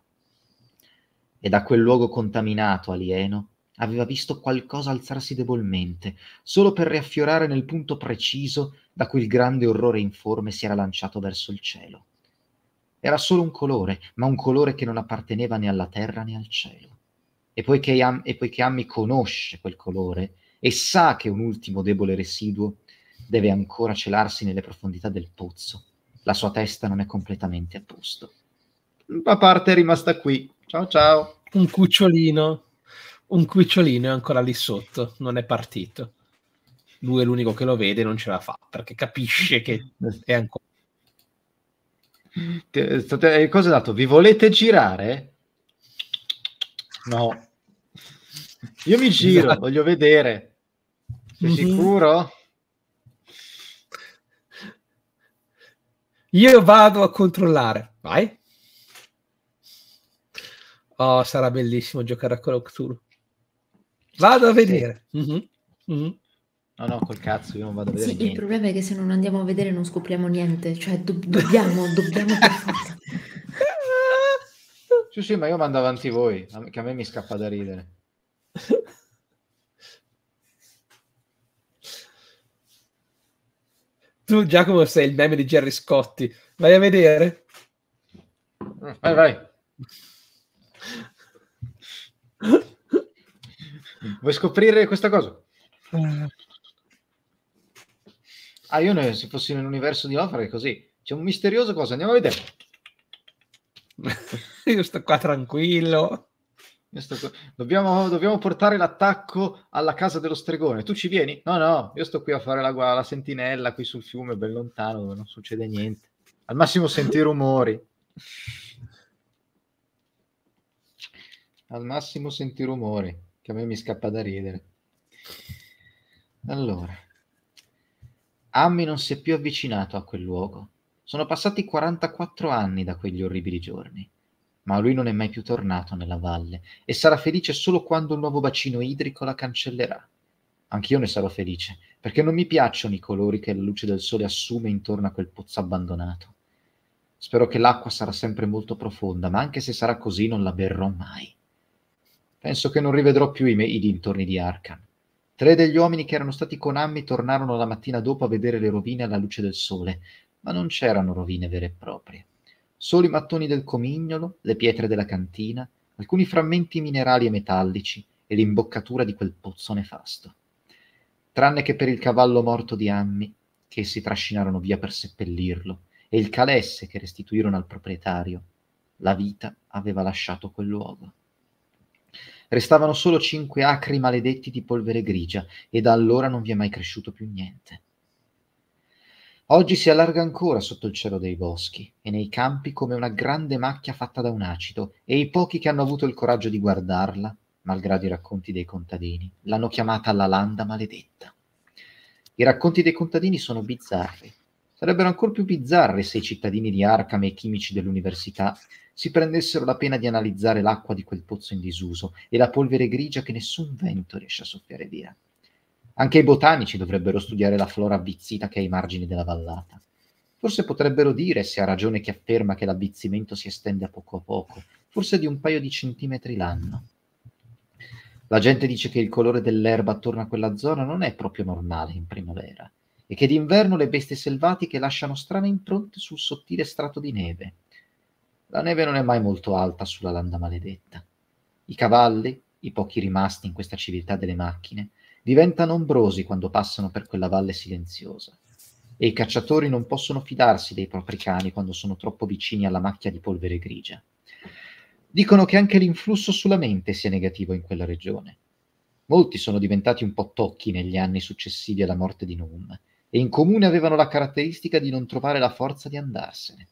E da quel luogo contaminato, alieno, aveva visto qualcosa alzarsi debolmente, solo per riaffiorare nel punto preciso da cui il grande orrore informe si era lanciato verso il cielo. Era solo un colore, ma un colore che non apparteneva né alla terra né al cielo. E poiché, Am- e poiché Amy conosce quel colore e sa che un ultimo debole residuo deve ancora celarsi nelle profondità del pozzo, la sua testa non è completamente a posto. Una parte è rimasta qui. Ciao ciao. Un cucciolino, un cucciolino è ancora lì sotto, non è partito. Lui è l'unico che lo vede e non ce la fa, perché capisce che è ancora... State, cosa è dato? Vi volete girare? No. Io mi giro, esatto. Voglio vedere. Sei mm-hmm. sicuro? Io vado a controllare. Vai. Oh, sarà bellissimo giocare a Call of Cthulhu. Vado a vedere. Sì. Mm-hmm. Mm-hmm. No, no, col cazzo, io non vado a vedere sì, niente. Il problema è che se non andiamo a vedere non scopriamo niente. Cioè, do- dobbiamo, dobbiamo per forza. Sì, sì, ma io mando avanti voi, che a me mi scappa da ridere. Tu, Giacomo, sei il meme di Gerry Scotti. Vai a vedere. Vai, vai. Vuoi scoprire questa cosa? Ah, io ne, se fossi nell'universo di Lovecraft è così. C'è un misterioso cosa, andiamo a vedere. Io sto qua tranquillo. Io sto qua- Dobbiamo, dobbiamo portare l'attacco alla casa dello stregone. Tu ci vieni? No, no, io sto qui a fare la, gua- la sentinella qui sul fiume, ben lontano, dove non succede niente. Al massimo senti i rumori. Al massimo senti i rumori, che a me mi scappa da ridere. Allora, Ammi non si è più avvicinato a quel luogo. Sono passati quarantaquattro anni da quegli orribili giorni, ma lui non è mai più tornato nella valle e sarà felice solo quando il nuovo bacino idrico la cancellerà. Anch'io ne sarò felice, perché non mi piacciono i colori che la luce del sole assume intorno a quel pozzo abbandonato. Spero che l'acqua sarà sempre molto profonda, ma anche se sarà così non la berrò mai. Penso che non rivedrò più i, me- i dintorni di Arkham. Tre degli uomini che erano stati con Ammi tornarono la mattina dopo a vedere le rovine alla luce del sole, ma non c'erano rovine vere e proprie. Solo i mattoni del comignolo, le pietre della cantina, alcuni frammenti minerali e metallici e l'imboccatura di quel pozzo nefasto. Tranne che per il cavallo morto di Ammi, che essi trascinarono via per seppellirlo, e il calesse che restituirono al proprietario, la vita aveva lasciato quel luogo. Restavano solo cinque acri maledetti di polvere grigia, e da allora non vi è mai cresciuto più niente. Oggi si allarga ancora sotto il cielo dei boschi e nei campi come una grande macchia fatta da un acido, e i pochi che hanno avuto il coraggio di guardarla, malgrado i racconti dei contadini, l'hanno chiamata la landa maledetta. I racconti dei contadini sono bizzarri. Sarebbero ancora più bizzarri se i cittadini di Arkham e i chimici dell'università si prendessero la pena di analizzare l'acqua di quel pozzo in disuso e la polvere grigia che nessun vento riesce a soffiare via. Anche i botanici dovrebbero studiare la flora avvizzita che è ai margini della vallata. Forse potrebbero dire se ha ragione chi afferma che l'avvizzimento si estende a poco a poco, forse di un paio di centimetri l'anno. La gente dice che il colore dell'erba attorno a quella zona non è proprio normale in primavera e che d'inverno le bestie selvatiche lasciano strane impronte sul sottile strato di neve. La neve non è mai molto alta sulla landa maledetta. I cavalli, i pochi rimasti in questa civiltà delle macchine, diventano ombrosi quando passano per quella valle silenziosa, e i cacciatori non possono fidarsi dei propri cani quando sono troppo vicini alla macchia di polvere grigia. Dicono che anche l'influsso sulla mente sia negativo in quella regione. Molti sono diventati un po' tocchi negli anni successivi alla morte di Noom, e in comune avevano la caratteristica di non trovare la forza di andarsene.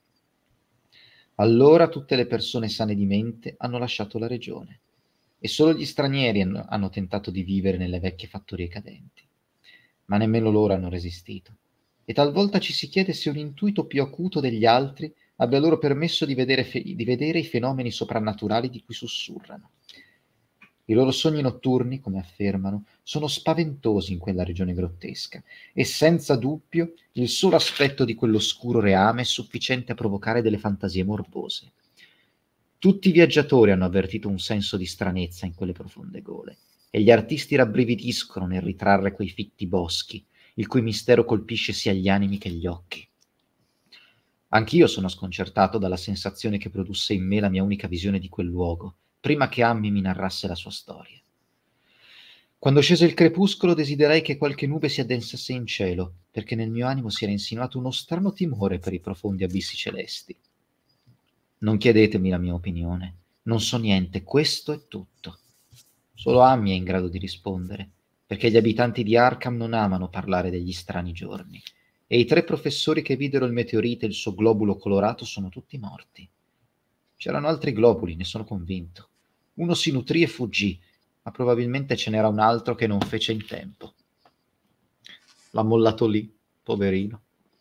Allora tutte le persone sane di mente hanno lasciato la regione, e solo gli stranieri hanno, hanno tentato di vivere nelle vecchie fattorie cadenti. Ma nemmeno loro hanno resistito, e talvolta ci si chiede se un intuito più acuto degli altri abbia loro permesso di vedere, fe- di vedere i fenomeni soprannaturali di cui sussurrano. I loro sogni notturni, come affermano, sono spaventosi in quella regione grottesca, e senza dubbio il solo aspetto di quell'oscuro reame è sufficiente a provocare delle fantasie morbose. Tutti i viaggiatori hanno avvertito un senso di stranezza in quelle profonde gole, e gli artisti rabbrividiscono nel ritrarre quei fitti boschi, il cui mistero colpisce sia gli animi che gli occhi. Anch'io sono sconcertato dalla sensazione che produsse in me la mia unica visione di quel luogo, prima che Ammi mi narrasse la sua storia. Quando scese il crepuscolo desiderai che qualche nube si addensasse in cielo, perché nel mio animo si era insinuato uno strano timore per i profondi abissi celesti. Non chiedetemi la mia opinione, non so niente, questo è tutto. Solo Ammi è in grado di rispondere, perché gli abitanti di Arkham non amano parlare degli strani giorni, e i tre professori che videro il meteorite e il suo globulo colorato sono tutti morti. C'erano altri globuli, ne sono convinto. Uno si nutrì e fuggì, ma probabilmente ce n'era un altro che non fece in tempo. L'ha mollato lì, poverino.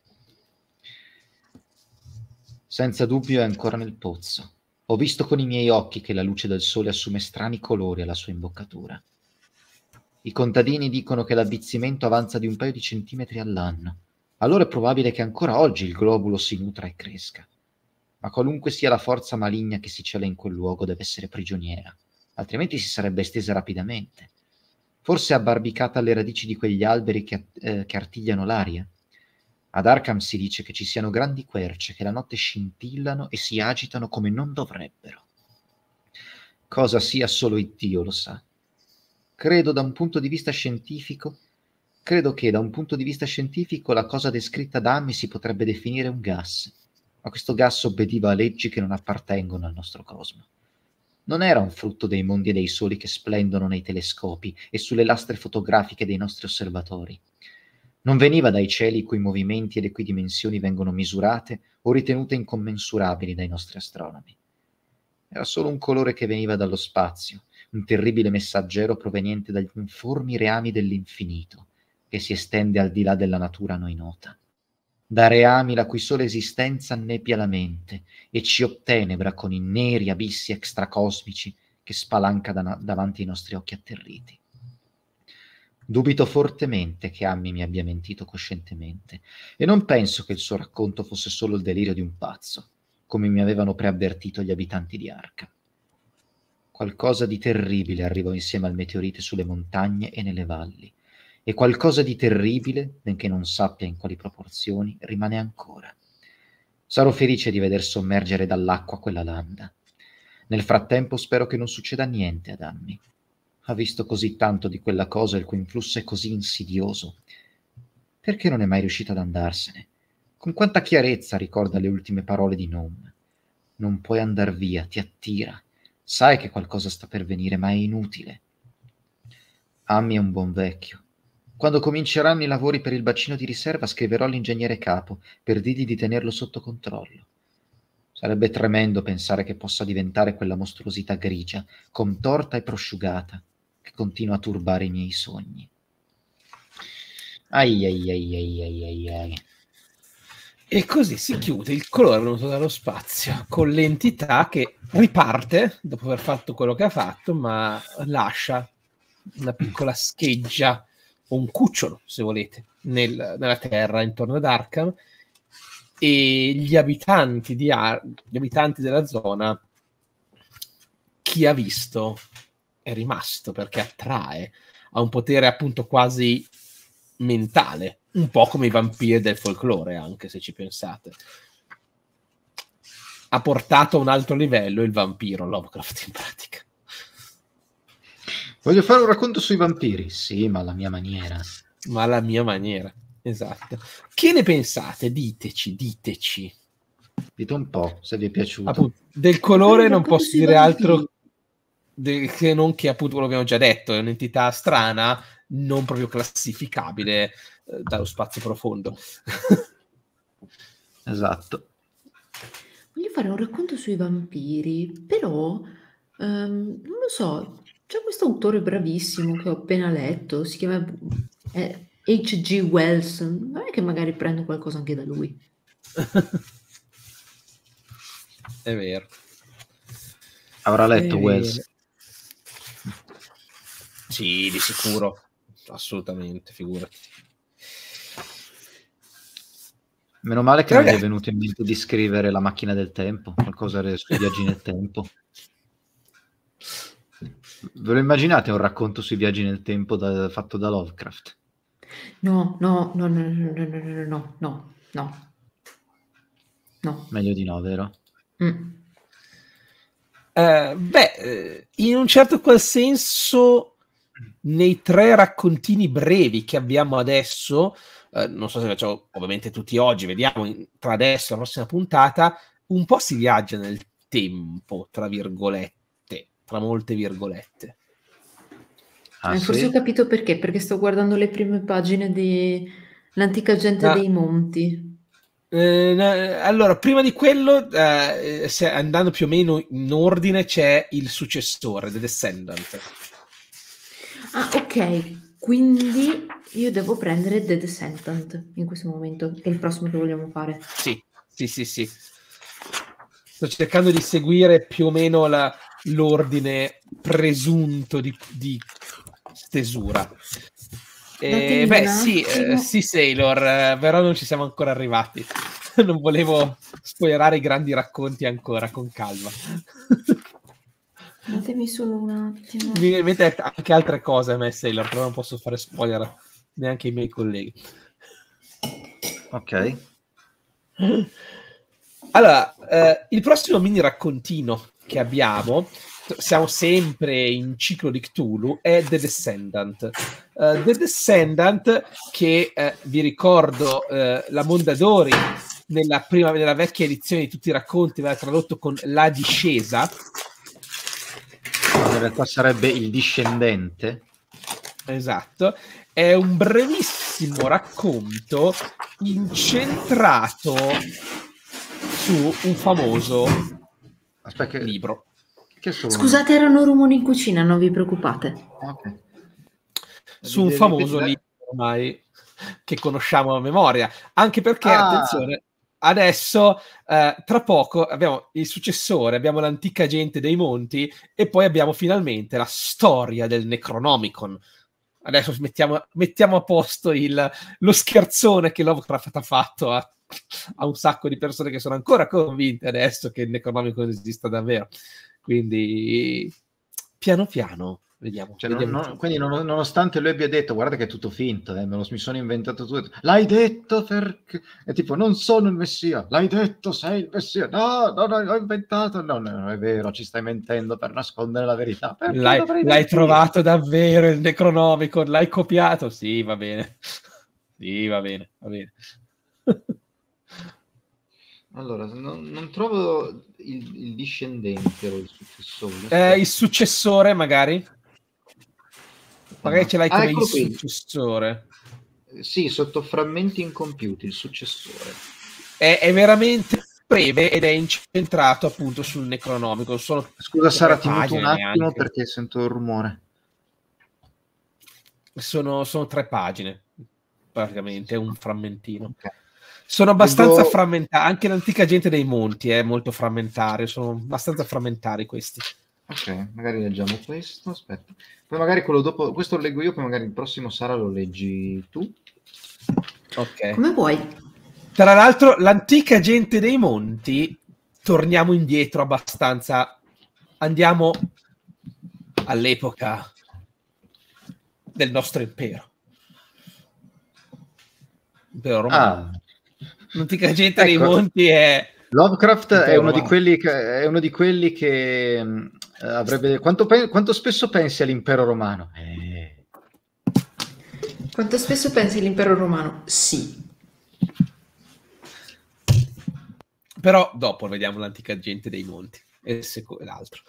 Senza dubbio è ancora nel pozzo. Ho visto con i miei occhi che la luce del sole assume strani colori alla sua imboccatura. I contadini dicono che l'avvizzimento avanza di un paio di centimetri all'anno. Allora è probabile che ancora oggi il globulo si nutra e cresca. Ma qualunque sia la forza maligna che si cela in quel luogo deve essere prigioniera, altrimenti si sarebbe estesa rapidamente. Forse abbarbicata alle radici di quegli alberi che, eh, che artigliano l'aria. Ad Arkham si dice che ci siano grandi querce che la notte scintillano e si agitano come non dovrebbero. Cosa sia solo Iddio lo sa. Credo da un punto di vista scientifico, credo che da un punto di vista scientifico la cosa descritta da Ammi si potrebbe definire un gas, ma questo gas obbediva a leggi che non appartengono al nostro cosmo. Non era un frutto dei mondi e dei soli che splendono nei telescopi e sulle lastre fotografiche dei nostri osservatori. Non veniva dai cieli i cui movimenti e le cui dimensioni vengono misurate o ritenute incommensurabili dai nostri astronomi. Era solo un colore che veniva dallo spazio, un terribile messaggero proveniente dagli informi reami dell'infinito, che si estende al di là della natura a noi nota. Da reami la cui sola esistenza annebbia la mente e ci ottenebra con i neri abissi extracosmici che spalanca da davanti ai nostri occhi atterriti. Dubito fortemente che Ammi mi abbia mentito coscientemente, e non penso che il suo racconto fosse solo il delirio di un pazzo, come mi avevano preavvertito gli abitanti di Arca. Qualcosa di terribile arrivò insieme al meteorite sulle montagne e nelle valli, e qualcosa di terribile, benché non sappia in quali proporzioni, rimane ancora. Sarò felice di veder sommergere dall'acqua quella landa. Nel frattempo spero che non succeda niente ad Ammi. Ha visto così tanto di quella cosa il cui influsso è così insidioso. Perché non è mai riuscito ad andarsene? Con quanta chiarezza ricorda le ultime parole di Nom. Non puoi andar via, ti attira. Sai che qualcosa sta per venire, ma è inutile. Ammi è un buon vecchio. Quando cominceranno i lavori per il bacino di riserva scriverò all'ingegnere capo per dirgli di tenerlo sotto controllo. Sarebbe tremendo pensare che possa diventare quella mostruosità grigia, contorta e prosciugata, che continua a turbare i miei sogni. Ai ai ai ai ai ai ai. E così si chiude il colore venuto dallo spazio, con l'entità che riparte dopo aver fatto quello che ha fatto, ma lascia una piccola scheggia, o un cucciolo, se volete, nel, nella terra intorno ad Arkham, e gli abitanti, di Ar- gli abitanti della zona, chi ha visto è rimasto, perché attrae, ha un potere appunto quasi mentale, un po' come i vampiri del folklore, anche se ci pensate. Ha portato a un altro livello il vampiro Lovecraft, in pratica. Voglio fare un racconto sui vampiri? Sì, ma alla mia maniera. Ma alla mia maniera, esatto. Che ne pensate? Diteci, diteci. Dite un po', se vi è piaciuto. Appunto, del colore non posso dire altro de- che non che appunto quello che abbiamo già detto, è un'entità strana, non proprio classificabile eh, dallo spazio profondo. Esatto. Voglio fare un racconto sui vampiri, però ehm, non lo so, c'è questo autore bravissimo che ho appena letto, si chiama eh, H G Wells, non è che magari prendo qualcosa anche da lui. È vero. Avrà letto È Wells? vero. Sì, di sicuro. Assolutamente, figurati. Meno male che non gli Vabbè. è venuto in mente di scrivere La macchina del tempo, qualcosa sui viaggi nel tempo. Ve lo immaginate un racconto sui viaggi nel tempo da, fatto da Lovecraft? No, no, no, no, no, no, no, no, no, no, no. Meglio di no, vero? Mm. Eh, beh, eh, in un certo qual senso, nei tre raccontini brevi che abbiamo adesso, eh, non so se facciamo ovviamente tutti oggi, vediamo in, tra adesso e la prossima puntata, un po' si viaggia nel tempo, tra virgolette, tra molte virgolette. Ah, Eh, forse sì? ho capito perché, perché sto guardando le prime pagine di L'antica gente Ah. dei monti. Eh, no, allora, prima di quello, eh, se, andando più o meno in ordine, c'è il successore, The Descendant. Ah, ok, quindi io devo prendere The Descendant in questo momento, che è il prossimo che vogliamo fare. Sì, sì, sì, sì. Sto cercando di seguire più o meno la, l'ordine presunto di, di stesura. Eh, beh, sì, eh, sì, Sailor, eh, però non ci siamo ancora arrivati. Non volevo spoilerare i grandi racconti ancora, con calma. Datemi solo un attimo. Mi mettete anche altre cose a me, Sailor, però non posso fare spoiler neanche ai miei colleghi. Ok. Allora, eh, il prossimo mini raccontino che abbiamo, siamo sempre in ciclo di Cthulhu, è The Descendant. Uh, The Descendant, che eh, vi ricordo, eh, la Mondadori nella, prima, nella vecchia edizione di tutti i racconti aveva tradotto con La discesa, in realtà sarebbe il discendente. Esatto, è un brevissimo racconto incentrato su un famoso Aspetta, che... libro. Che sono? Scusate, erano rumori in cucina, non vi preoccupate. Ok. Su un famoso libro ormai che conosciamo a memoria, anche perché, ah. attenzione, adesso eh, tra poco abbiamo il successore, abbiamo l'antica gente dei monti e poi abbiamo finalmente la storia del Necronomicon. Adesso mettiamo, mettiamo a posto il, lo scherzone che Lovecraft ha fatto a, a un sacco di persone che sono ancora convinte adesso che il Necronomicon esista davvero. Quindi piano piano vediamo. Cioè, vediamo non, non, quindi non, nonostante lui abbia detto guarda che è tutto finto, eh, me lo, mi sono inventato tutto, l'hai detto perché è tipo non sono il messia, l'hai detto sei il messia, no, no, no l'ho inventato, no, no, non è vero, ci stai mentendo per nascondere la verità. L'hai, l'hai trovato davvero il Necronomicon, l'hai copiato? Sì, va bene, sì, va bene, va bene. Allora, non, non trovo il, il discendente o il successore. Eh, il successore, magari? Magari ce l'hai come ah, il successore. Sì, sotto frammenti incompiuti, il successore. È, è veramente breve ed è incentrato appunto sul Necronomicon. Sono Scusa Sara, ti muto un attimo neanche. Perché sento il rumore. Sono, sono tre pagine, praticamente, è un frammentino. Okay. Sono abbastanza Devo... frammentari, anche l'antica gente dei monti è molto frammentario, sono abbastanza frammentari questi. Ok, magari leggiamo questo, aspetta. Poi magari quello dopo, questo lo leggo io, poi magari il prossimo Sara lo leggi tu. Ok. Come vuoi. Tra l'altro, l'antica gente dei monti, torniamo indietro abbastanza, andiamo all'epoca del nostro impero. Impero romano. Ah. L'antica gente ecco, dei monti è... Lovecraft è uno, di quelli che, è uno di quelli che mh, avrebbe... Quanto, pe... Quanto spesso pensi all'impero romano? Eh... Quanto spesso pensi all'impero romano? Sì. Però dopo vediamo l'antica gente dei monti e seco- l'altro.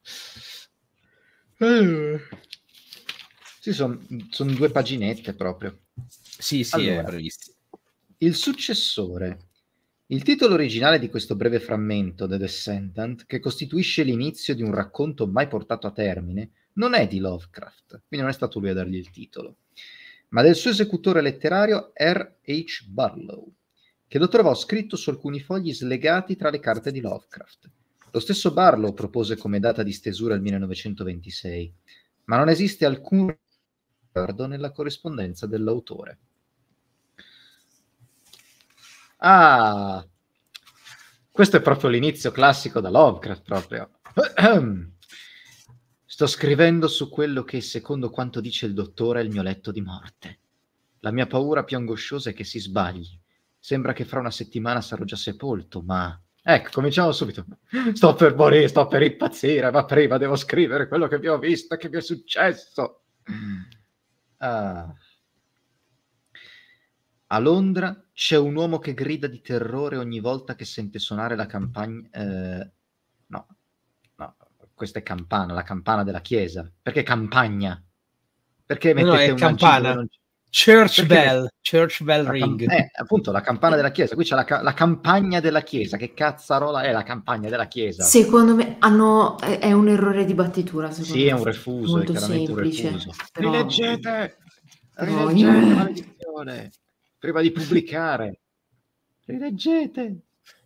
Uh. Sì, sono son due paginette proprio. Sì, sì, allora, è bravissimo. Il successore. Il titolo originale di questo breve frammento, The Descendant, che costituisce l'inizio di un racconto mai portato a termine, non è di Lovecraft, quindi non è stato lui a dargli il titolo, ma del suo esecutore letterario R H Barlow, che lo trovò scritto su alcuni fogli slegati tra le carte di Lovecraft. Lo stesso Barlow propose come data di stesura il millenovecentoventisei, ma non esiste alcun ricordo nella corrispondenza dell'autore. Ah, questo è proprio l'inizio classico da Lovecraft, proprio. Sto scrivendo su quello che, secondo quanto dice il dottore, è il mio letto di morte. La mia paura più angosciosa è che si sbagli. Sembra che fra una settimana sarò già sepolto, ma... Ecco, cominciamo subito. Sto per morire, sto per impazzire, ma prima devo scrivere quello che vi ho visto e che mi è successo. Ah... A Londra c'è un uomo che grida di terrore ogni volta che sente suonare la campagna... Eh, no, no, questa è campana, la campana della chiesa. Perché campagna? Perché no, mettete no, un campana. Non... Church Perché bell, church bell la ring. Cam... Eh, appunto, la campana della chiesa. Qui c'è la, ca... la campagna della chiesa. Che cazzarola è la campagna della chiesa? Secondo me hanno... è un errore di battitura. Sì, me. è un refuso, molto è chiaramente semplice, un refuso. Però... Rileggete! Però... Rileggete, maledizione! Prima di pubblicare. Rileggete.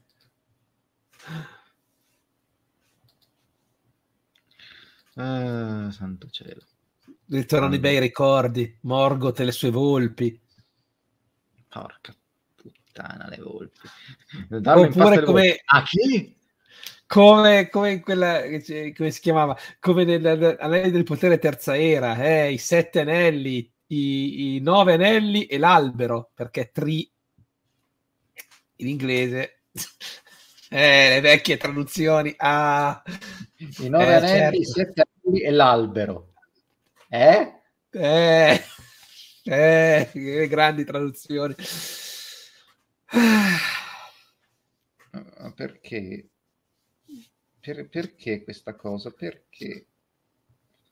Uh, santo cielo. Ritornano i bei ricordi, Morgoth e le sue volpi. Porca puttana, le volpi. Darlo oppure come volpi. A chi? Come, come quella, come si chiamava? Come nell'anelli del potere terza era, eh, i sette anelli, i, i nove anelli e l'albero, perché tri in inglese, eh, le vecchie traduzioni. Ah, i nove eh, anelli, certo. i sette anelli e l'albero. Eh? Eh, eh, che grandi traduzioni. Perché? Per, perché questa cosa? Perché?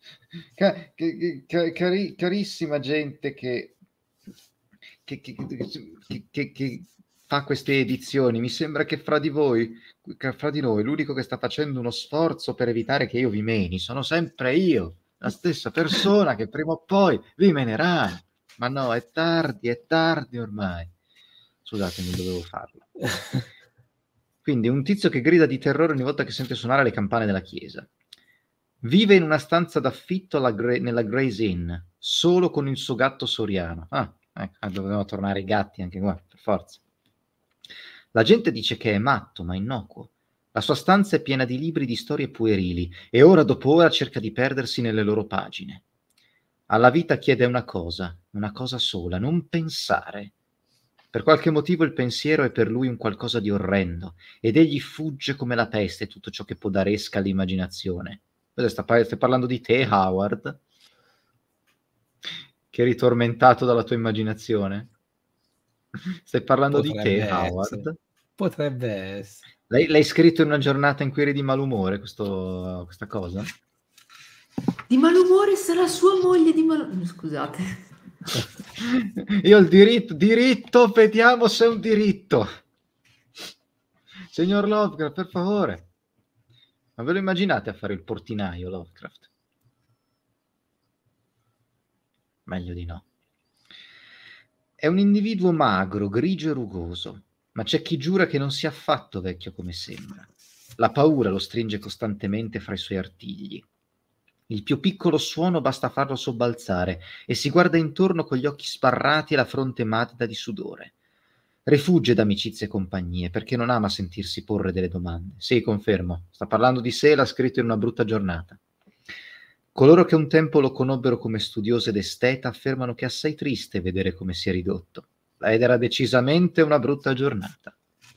Ca- che- che- cari- carissima gente che, che, che- che- che- che fa queste edizioni, mi sembra che fra di voi, che fra di noi, l'unico che sta facendo uno sforzo per evitare che io vi meni sono sempre io, la stessa persona che prima o poi vi menerà. Ma no, è tardi, è tardi ormai. Scusatemi, dovevo farlo. Quindi un tizio che grida di terrore ogni volta che sente suonare le campane della chiesa. Vive in una stanza d'affitto alla Gra- nella Gray's Inn, solo con il suo gatto soriano. Ah, ecco, dovevano tornare i gatti anche qua, per forza. La gente dice che è matto, ma innocuo. La sua stanza è piena di libri di storie puerili e ora dopo ora cerca di perdersi nelle loro pagine. Alla vita chiede una cosa, una cosa sola, non pensare. Per qualche motivo il pensiero è per lui un qualcosa di orrendo ed egli fugge come la peste tutto ciò che può dare esca all'immaginazione. Cosa sta par- stai parlando di te, Howard? Che eri tormentato dalla tua immaginazione? Stai parlando di te, Potrebbe essere. Howard? Potrebbe essere. L'hai, l'hai scritto in una giornata in cui eri di malumore, questo, questa cosa? Di malumore sarà sua moglie di malumore. Scusate. Io il diritto, diritto, vediamo se è un diritto. Signor Lovecraft, per favore. Ma ve lo immaginate a fare il portinaio, Lovecraft? Meglio di no. È un individuo magro, grigio e rugoso, ma c'è chi giura che non sia affatto vecchio come sembra. La paura lo stringe costantemente fra i suoi artigli. Il più piccolo suono basta farlo sobbalzare e si guarda intorno con gli occhi sbarrati e la fronte matida di sudore. Rifugge da amicizie e compagnie perché non ama sentirsi porre delle domande. Sì, confermo, sta parlando di sé e l'ha scritto in una brutta giornata. Coloro che un tempo lo conobbero come studioso ed esteta affermano che è assai triste vedere come si è ridotto. Ed era decisamente una brutta giornata.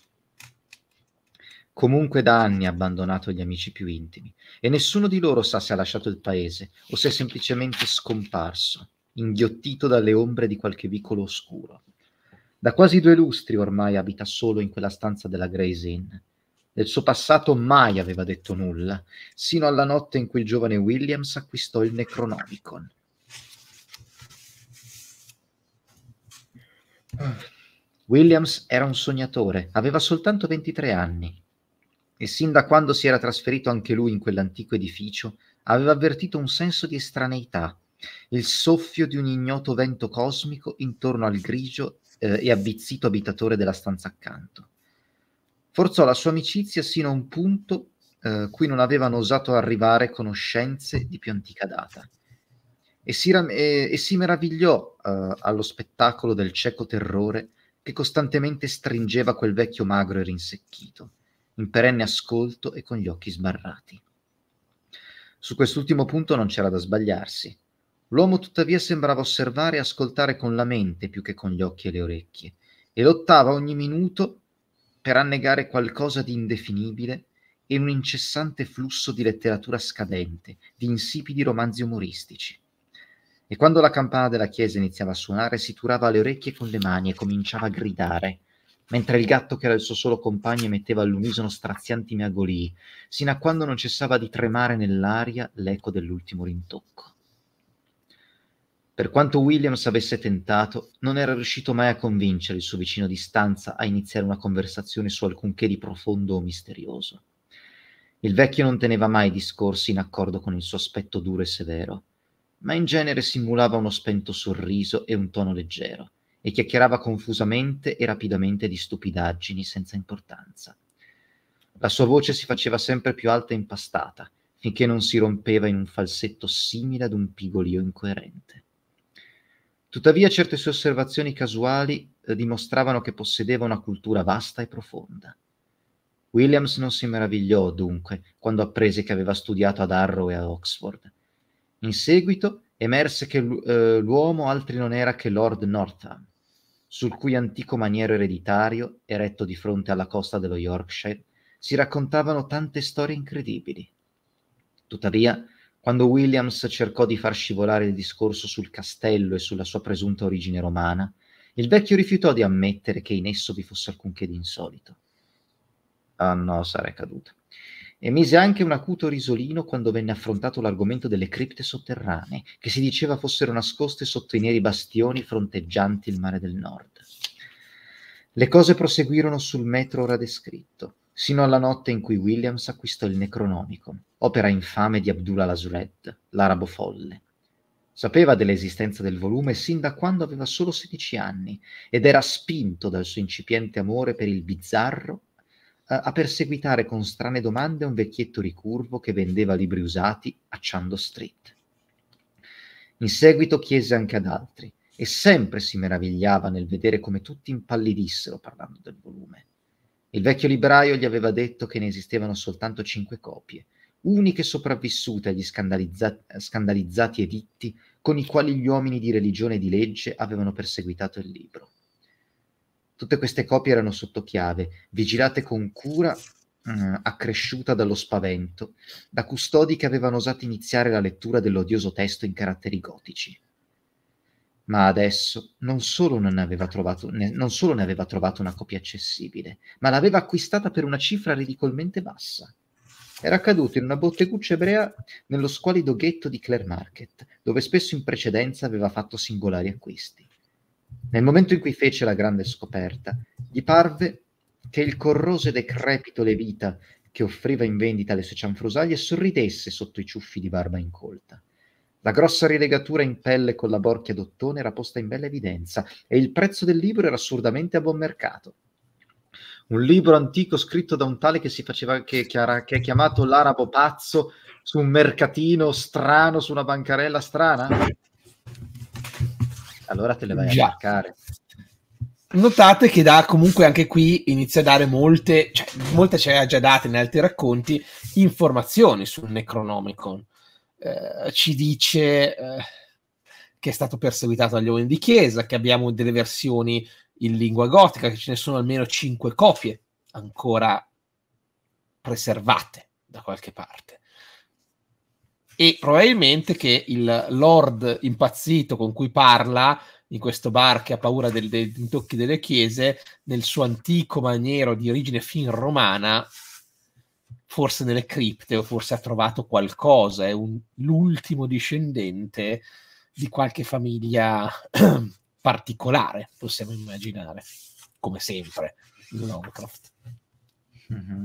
Comunque da anni ha abbandonato gli amici più intimi e nessuno di loro sa se ha lasciato il paese o se è semplicemente scomparso, inghiottito dalle ombre di qualche vicolo oscuro. Da quasi due lustri ormai abita solo in quella stanza della Gray's Inn. Del suo passato mai aveva detto nulla, sino alla notte in cui il giovane Williams acquistò il Necronomicon. Williams era un sognatore, aveva soltanto ventitré anni e sin da quando si era trasferito anche lui in quell'antico edificio aveva avvertito un senso di estraneità, il soffio di un ignoto vento cosmico intorno al grigio eh, e avvizzito abitatore della stanza accanto. Forzò la sua amicizia sino a un punto eh, cui non avevano osato arrivare conoscenze di più antica data. E si, ram- e, e si meravigliò eh, allo spettacolo del cieco terrore che costantemente stringeva quel vecchio magro e rinsecchito, in perenne ascolto e con gli occhi sbarrati. Su quest'ultimo punto non c'era da sbagliarsi. L'uomo tuttavia sembrava osservare e ascoltare con la mente più che con gli occhi e le orecchie, e lottava ogni minuto per annegare qualcosa di indefinibile in un incessante flusso di letteratura scadente, di insipidi romanzi umoristici. E quando la campana della chiesa iniziava a suonare, si turava le orecchie con le mani e cominciava a gridare, mentre il gatto che era il suo solo compagno emetteva all'unisono strazianti miagolii, sino a quando non cessava di tremare nell'aria l'eco dell'ultimo rintocco. Per quanto Williams avesse tentato, non era riuscito mai a convincere il suo vicino di stanza a iniziare una conversazione su alcunché di profondo o misterioso. Il vecchio non teneva mai discorsi in accordo con il suo aspetto duro e severo, ma in genere simulava uno spento sorriso e un tono leggero, e chiacchierava confusamente e rapidamente di stupidaggini senza importanza. La sua voce si faceva sempre più alta e impastata, finché non si rompeva in un falsetto simile ad un pigolio incoerente. Tuttavia certe sue osservazioni casuali eh, dimostravano che possedeva una cultura vasta e profonda. Williams non si meravigliò, dunque, quando apprese che aveva studiato ad Harrow e a Oxford. In seguito emerse che eh, l'uomo altri non era che Lord Northam, sul cui antico maniero ereditario, eretto di fronte alla costa dello Yorkshire, si raccontavano tante storie incredibili. Tuttavia, quando Williams cercò di far scivolare il discorso sul castello e sulla sua presunta origine romana, il vecchio rifiutò di ammettere che in esso vi fosse alcunché di insolito. Ah no, sarei caduta. Emise anche un acuto risolino quando venne affrontato l'argomento delle cripte sotterranee, che si diceva fossero nascoste sotto i neri bastioni fronteggianti il mare del nord. Le cose proseguirono sul metro ora descritto, sino alla notte in cui Williams acquistò il Necronomicon, opera infame di Abdullah al-Zured, l'arabo folle. Sapeva dell'esistenza del volume sin da quando aveva solo sedici anni ed era spinto dal suo incipiente amore per il bizzarro a perseguitare con strane domande un vecchietto ricurvo che vendeva libri usati a Chandos Street. In seguito chiese anche ad altri e sempre si meravigliava nel vedere come tutti impallidissero parlando del volume. Il vecchio libraio gli aveva detto che ne esistevano soltanto cinque copie, uniche sopravvissute agli scandalizza- scandalizzati editti con i quali gli uomini di religione e di legge avevano perseguitato il libro. Tutte queste copie erano sotto chiave, vigilate con cura mh, accresciuta dallo spavento, da custodi che avevano osato iniziare la lettura dell'odioso testo in caratteri gotici. Ma adesso non solo non ne aveva trovato, ne, non solo ne aveva trovato una copia accessibile, ma l'aveva acquistata per una cifra ridicolmente bassa. Era caduto in una botteguccia ebrea nello squalido ghetto di Clare Market, dove spesso in precedenza aveva fatto singolari acquisti. Nel momento in cui fece la grande scoperta, gli parve che il corroso e decrepito levita che offriva in vendita le sue cianfrusaglie sorridesse sotto i ciuffi di barba incolta. La grossa rilegatura in pelle con la borchia d'ottone era posta in bella evidenza e il prezzo del libro era assurdamente a buon mercato. Un libro antico scritto da un tale che si faceva che, che, era, che è chiamato l'arabo pazzo su un mercatino strano, su una bancarella strana? Allora te le vai Già. a cercare. Notate che dà comunque anche qui inizia a dare molte, cioè molte ce le ha già date in altri racconti, informazioni sul Necronomicon. Eh, ci dice eh, che è stato perseguitato dagli uomini di chiesa, che abbiamo delle versioni in lingua gotica, che ce ne sono almeno cinque copie ancora preservate da qualche parte. E probabilmente che il lord impazzito con cui parla in questo bar che ha paura del, dei tocchi delle chiese, nel suo antico maniero di origine fin romana, forse nelle cripte o forse ha trovato qualcosa, è un, l'ultimo discendente di qualche famiglia particolare, possiamo immaginare, come sempre in Lovecraft. Mm-hmm.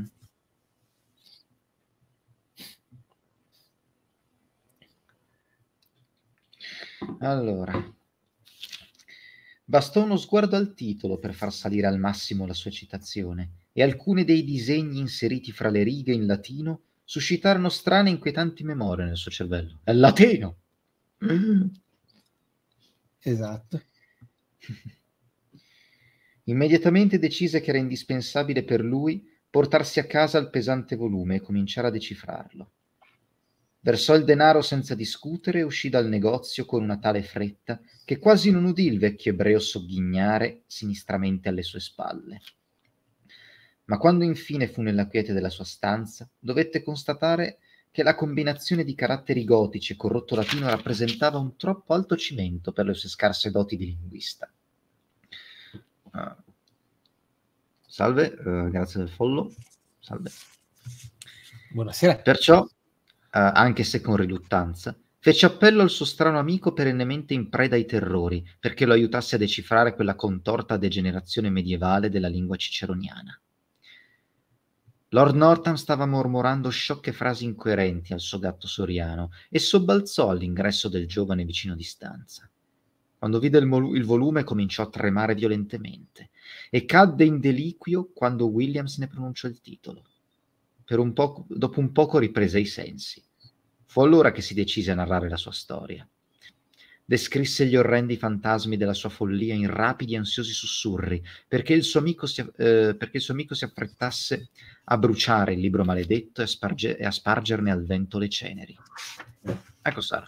Allora, bastò uno sguardo al titolo per far salire al massimo la sua eccitazione, e alcuni dei disegni inseriti fra le righe in latino suscitarono strane e inquietanti memorie nel suo cervello. È latino! Esatto. Immediatamente decise che era indispensabile per lui portarsi a casa il pesante volume e cominciare a decifrarlo. Versò il denaro senza discutere e uscì dal negozio con una tale fretta che quasi non udì il vecchio ebreo sogghignare sinistramente alle sue spalle. Ma quando infine fu nella quiete della sua stanza, dovette constatare che la combinazione di caratteri gotici e corrotto latino rappresentava un troppo alto cimento per le sue scarse doti di linguista. Uh, salve, uh, grazie del follow. Salve. Buonasera. Perciò, Uh, anche se con riluttanza, fece appello al suo strano amico perennemente in preda ai terrori, perché lo aiutasse a decifrare quella contorta degenerazione medievale della lingua ciceroniana. Lord Northam stava mormorando sciocche frasi incoerenti al suo gatto soriano e sobbalzò all'ingresso del giovane vicino di stanza. Quando vide il, mol- il volume cominciò a tremare violentemente e cadde in deliquio quando Williams ne pronunciò il titolo. Per un poco, dopo un poco riprese i sensi. Fu allora che si decise a narrare la sua storia. Descrisse gli orrendi fantasmi della sua follia in rapidi e ansiosi sussurri, perché il suo amico si, eh, perché il suo amico si affrettasse a bruciare il libro maledetto e a, sparge- e a spargerne al vento le ceneri. Ecco Sara.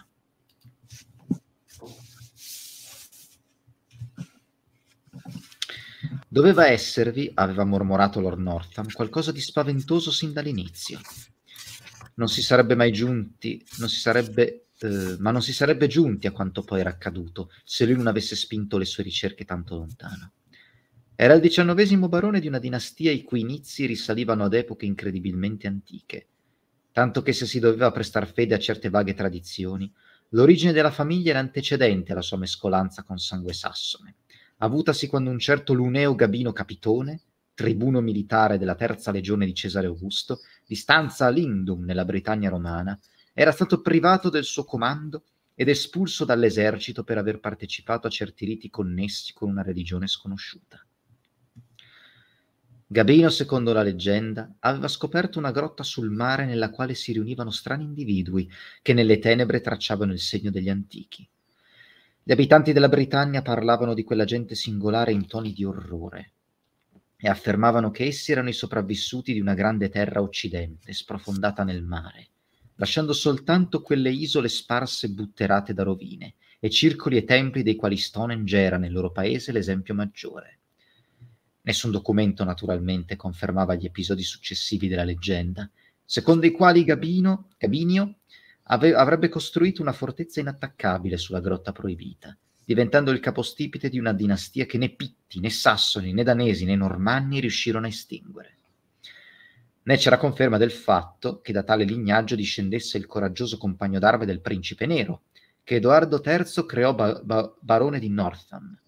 Doveva esservi, aveva mormorato Lord Northam, qualcosa di spaventoso sin dall'inizio. Non si sarebbe mai giunti, non si sarebbe, eh, ma non si sarebbe giunti a quanto poi era accaduto se lui non avesse spinto le sue ricerche tanto lontano. Era il diciannovesimo barone di una dinastia i cui inizi risalivano ad epoche incredibilmente antiche, tanto che se si doveva prestar fede a certe vaghe tradizioni, l'origine della famiglia era antecedente alla sua mescolanza con sangue sassone, avutasi quando un certo Luneo Gabino Capitone, tribuno militare della terza legione di Cesare Augusto, di stanza a Lindum nella Britannia romana, era stato privato del suo comando ed espulso dall'esercito per aver partecipato a certi riti connessi con una religione sconosciuta. Gabino, secondo la leggenda, aveva scoperto una grotta sul mare nella quale si riunivano strani individui che nelle tenebre tracciavano il segno degli antichi. Gli abitanti della Britannia parlavano di quella gente singolare in toni di orrore e affermavano che essi erano i sopravvissuti di una grande terra occidente, sprofondata nel mare, lasciando soltanto quelle isole sparse butterate da rovine e circoli e templi dei quali Stonehenge era nel loro paese l'esempio maggiore. Nessun documento, naturalmente, confermava gli episodi successivi della leggenda, secondo i quali Gabino, Gabinio ave, avrebbe costruito una fortezza inattaccabile sulla grotta proibita, diventando il capostipite di una dinastia che né Pitti, né Sassoni, né Danesi, né Normanni riuscirono a estinguere. Né c'era conferma del fatto che da tale lignaggio discendesse il coraggioso compagno d'arme del principe nero, che Edoardo terzo creò ba- ba- barone di Northam.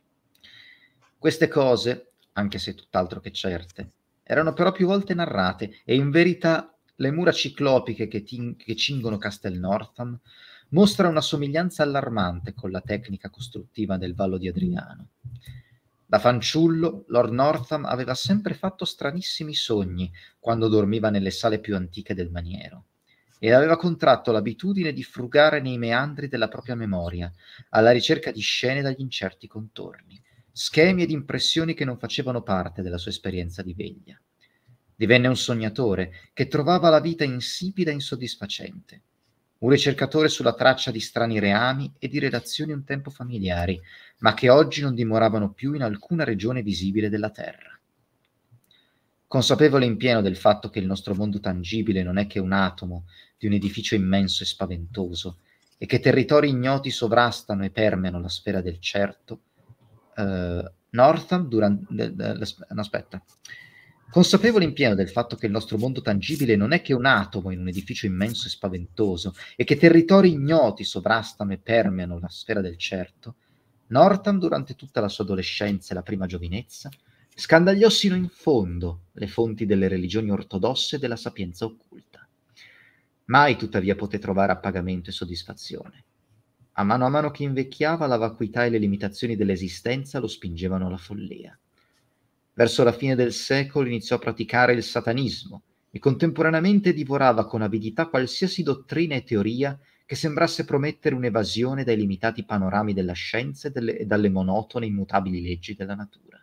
Queste cose, anche se tutt'altro che certe, erano però più volte narrate, e in verità le mura ciclopiche che, tin- che cingono Castel Northam mostrano una somiglianza allarmante con la tecnica costruttiva del Vallo di Adriano. Da fanciullo, Lord Northam aveva sempre fatto stranissimi sogni quando dormiva nelle sale più antiche del maniero, e aveva contratto l'abitudine di frugare nei meandri della propria memoria, alla ricerca di scene dagli incerti contorni, schemi ed impressioni che non facevano parte della sua esperienza di veglia. Divenne un sognatore che trovava la vita insipida e insoddisfacente, un ricercatore sulla traccia di strani reami e di relazioni un tempo familiari, ma che oggi non dimoravano più in alcuna regione visibile della Terra. Consapevole in pieno del fatto che il nostro mondo tangibile non è che un atomo di un edificio immenso e spaventoso, e che territori ignoti sovrastano e permeano la sfera del certo, Uh, Northam durante de, de, de, no, aspetta consapevole in pieno del fatto che il nostro mondo tangibile non è che un atomo in un edificio immenso e spaventoso e che territori ignoti sovrastano e permeano la sfera del certo, Northam durante tutta la sua adolescenza e la prima giovinezza scandagliò sino in fondo le fonti delle religioni ortodosse e della sapienza occulta. Mai tuttavia poté trovare appagamento e soddisfazione. A mano a mano che invecchiava, la vacuità e le limitazioni dell'esistenza lo spingevano alla follia. Verso la fine del secolo iniziò a praticare il satanismo e contemporaneamente divorava con avidità qualsiasi dottrina e teoria che sembrasse promettere un'evasione dai limitati panorami della scienza e, delle, e dalle monotone e immutabili leggi della natura.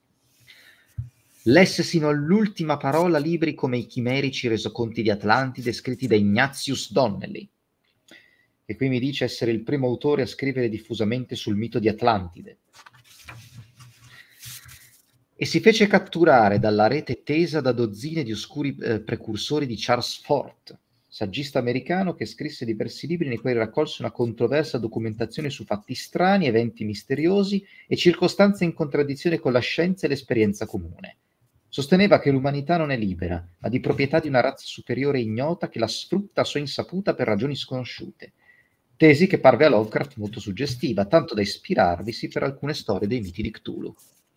Lesse sino all'ultima parola libri come i chimerici resoconti di Atlantide scritti da Ignatius Donnelly, e qui mi dice essere il primo autore a scrivere diffusamente sul mito di Atlantide. E si fece catturare dalla rete tesa da dozzine di oscuri eh, precursori di Charles Fort, saggista americano che scrisse diversi libri nei quali raccolse una controversa documentazione su fatti strani, eventi misteriosi e circostanze in contraddizione con la scienza e l'esperienza comune. Sosteneva che l'umanità non è libera, ma di proprietà di una razza superiore e ignota che la sfrutta a sua insaputa per ragioni sconosciute. Tesi che parve a Lovecraft molto suggestiva, tanto da ispirarvisi per alcune storie dei miti di Cthulhu.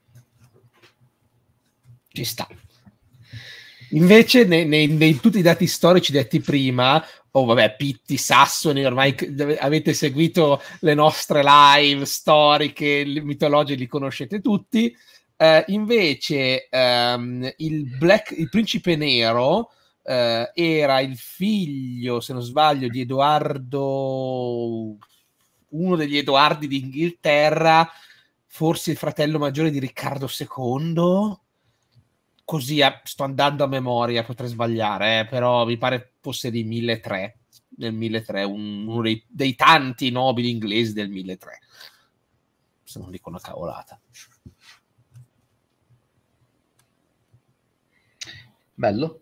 Ci sta. Invece, nei, nei, nei tutti i dati storici detti prima, oh vabbè, Pitti, Sassoni, ormai avete seguito le nostre live storiche, mitologiche, li conoscete tutti. Uh, invece, um, il, Black, il principe nero Uh, era il figlio, se non sbaglio, di Edoardo, uno degli Edoardi d'Inghilterra, forse il fratello maggiore di Riccardo secondo, così a, sto andando a memoria, potrei sbagliare, eh, però mi pare fosse di milletrecento, nel milletrecento, un, uno dei, dei tanti nobili inglesi del milletrecento, se non dico una cavolata. Bello.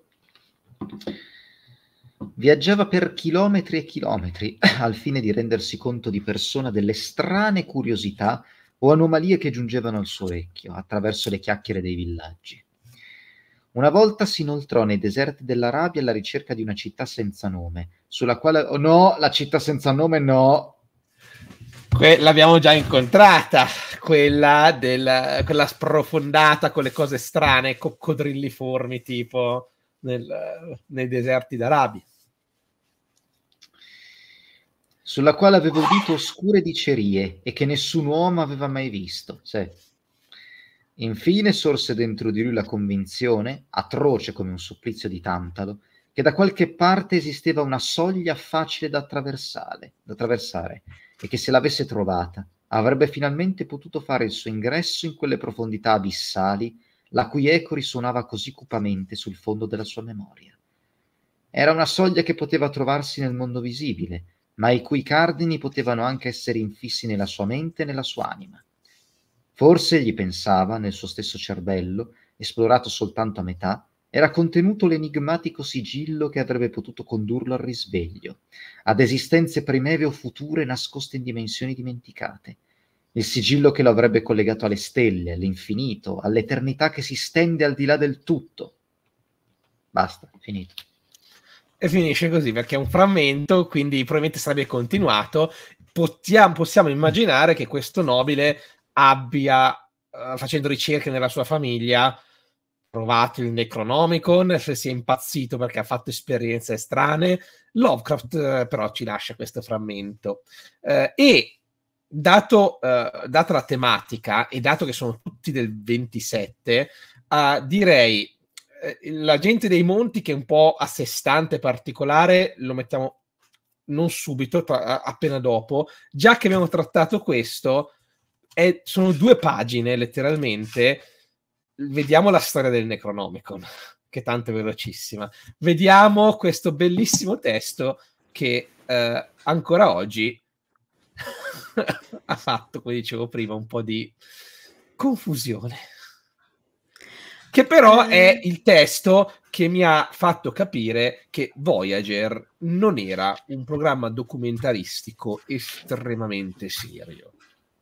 Viaggiava per chilometri e chilometri al fine di rendersi conto di persona delle strane curiosità o anomalie che giungevano al suo orecchio attraverso le chiacchiere dei villaggi. Una volta si inoltrò nei deserti dell'Arabia alla ricerca di una città senza nome, sulla quale... Oh no, la città senza nome no! Que- l'abbiamo già incontrata, quella, del, quella sprofondata con le cose strane, coccodrilliformi tipo nel, nei deserti d'Arabia. Sulla quale avevo udito oscure dicerie e che nessun uomo aveva mai visto. Sì. Infine sorse dentro di lui la convinzione, atroce come un supplizio di Tantalo, che da qualche parte esisteva una soglia facile da attraversare, da attraversare e che se l'avesse trovata avrebbe finalmente potuto fare il suo ingresso in quelle profondità abissali la cui eco risuonava così cupamente sul fondo della sua memoria. Era una soglia che poteva trovarsi nel mondo visibile, ma i cui cardini potevano anche essere infissi nella sua mente e nella sua anima. Forse, egli pensava, nel suo stesso cervello, esplorato soltanto a metà, era contenuto l'enigmatico sigillo che avrebbe potuto condurlo al risveglio, ad esistenze primeve o future nascoste in dimensioni dimenticate. Il sigillo che lo avrebbe collegato alle stelle, all'infinito, all'eternità che si stende al di là del tutto. Basta, finito. E finisce così, perché è un frammento, quindi probabilmente sarebbe continuato. Possiamo, possiamo immaginare che questo nobile abbia, uh, facendo ricerche nella sua famiglia, trovato il Necronomicon, se si è impazzito perché ha fatto esperienze strane. Lovecraft uh, però ci lascia questo frammento. Uh, e dato, uh, data la tematica, e dato che sono tutti del ventisette, uh, direi uh, la gente dei monti, che è un po' a sé stante particolare, lo mettiamo non subito, tra, appena dopo, già che abbiamo trattato questo. È, sono due pagine letteralmente. Vediamo la storia del Necronomicon, che tanto è velocissima. Vediamo questo bellissimo testo che eh, ancora oggi ha fatto, come dicevo prima, un po' di confusione, che però è il testo che mi ha fatto capire che Voyager non era un programma documentaristico estremamente serio.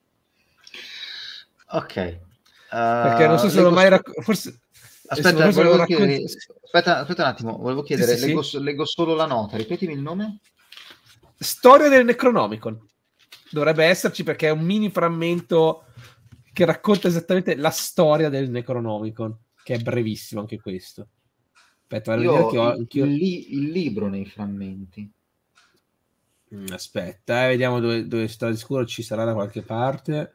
Ok. Uh, Perché non so se l'ho mai raccontato. Forse. Aspetta, forse volevo raccont- chiedere... aspetta, aspetta un attimo, volevo chiedere, sì, sì, leggo, sì. leggo solo la nota, ripetimi il nome? Storia del Necronomicon. Dovrebbe esserci, perché è un mini frammento che racconta esattamente la storia del Necronomicon, che è brevissimo anche questo. Aspetta, Io vedere che ho il, anch'io... il, li- il libro nei frammenti. Aspetta, eh, vediamo dove, dove sta, di sicuro ci sarà da qualche parte.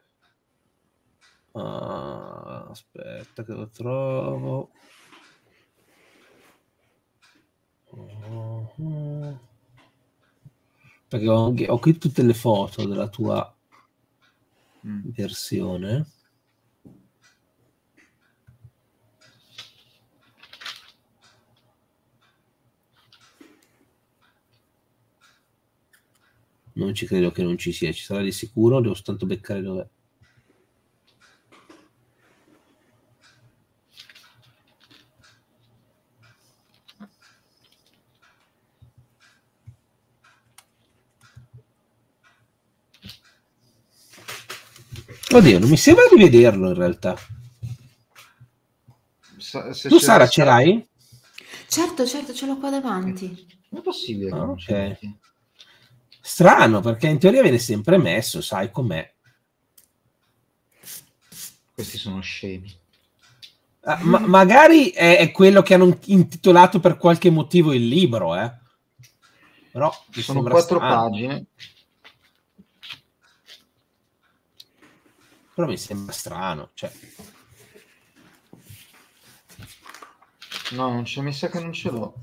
Uh, aspetta che lo trovo. Uh-huh. Perché ho, ho qui tutte le foto della tua mm. versione. Non ci credo che non ci sia, ci sarà di sicuro, devo soltanto beccare dove. Oddio, non mi sembra di vederlo in realtà. Se, se tu Sara ce l'hai? Certo, certo, ce l'ho qua davanti. Non è possibile che ah, non okay. c'è. Strano, perché in teoria viene sempre messo, sai com'è. Questi sono scemi. Ah, ma magari è, è quello che hanno intitolato per qualche motivo il libro, eh. Però ci sono quattro strano. pagine. Però mi sembra strano, cioè. No, non c'è, mi sa che non ce l'ho.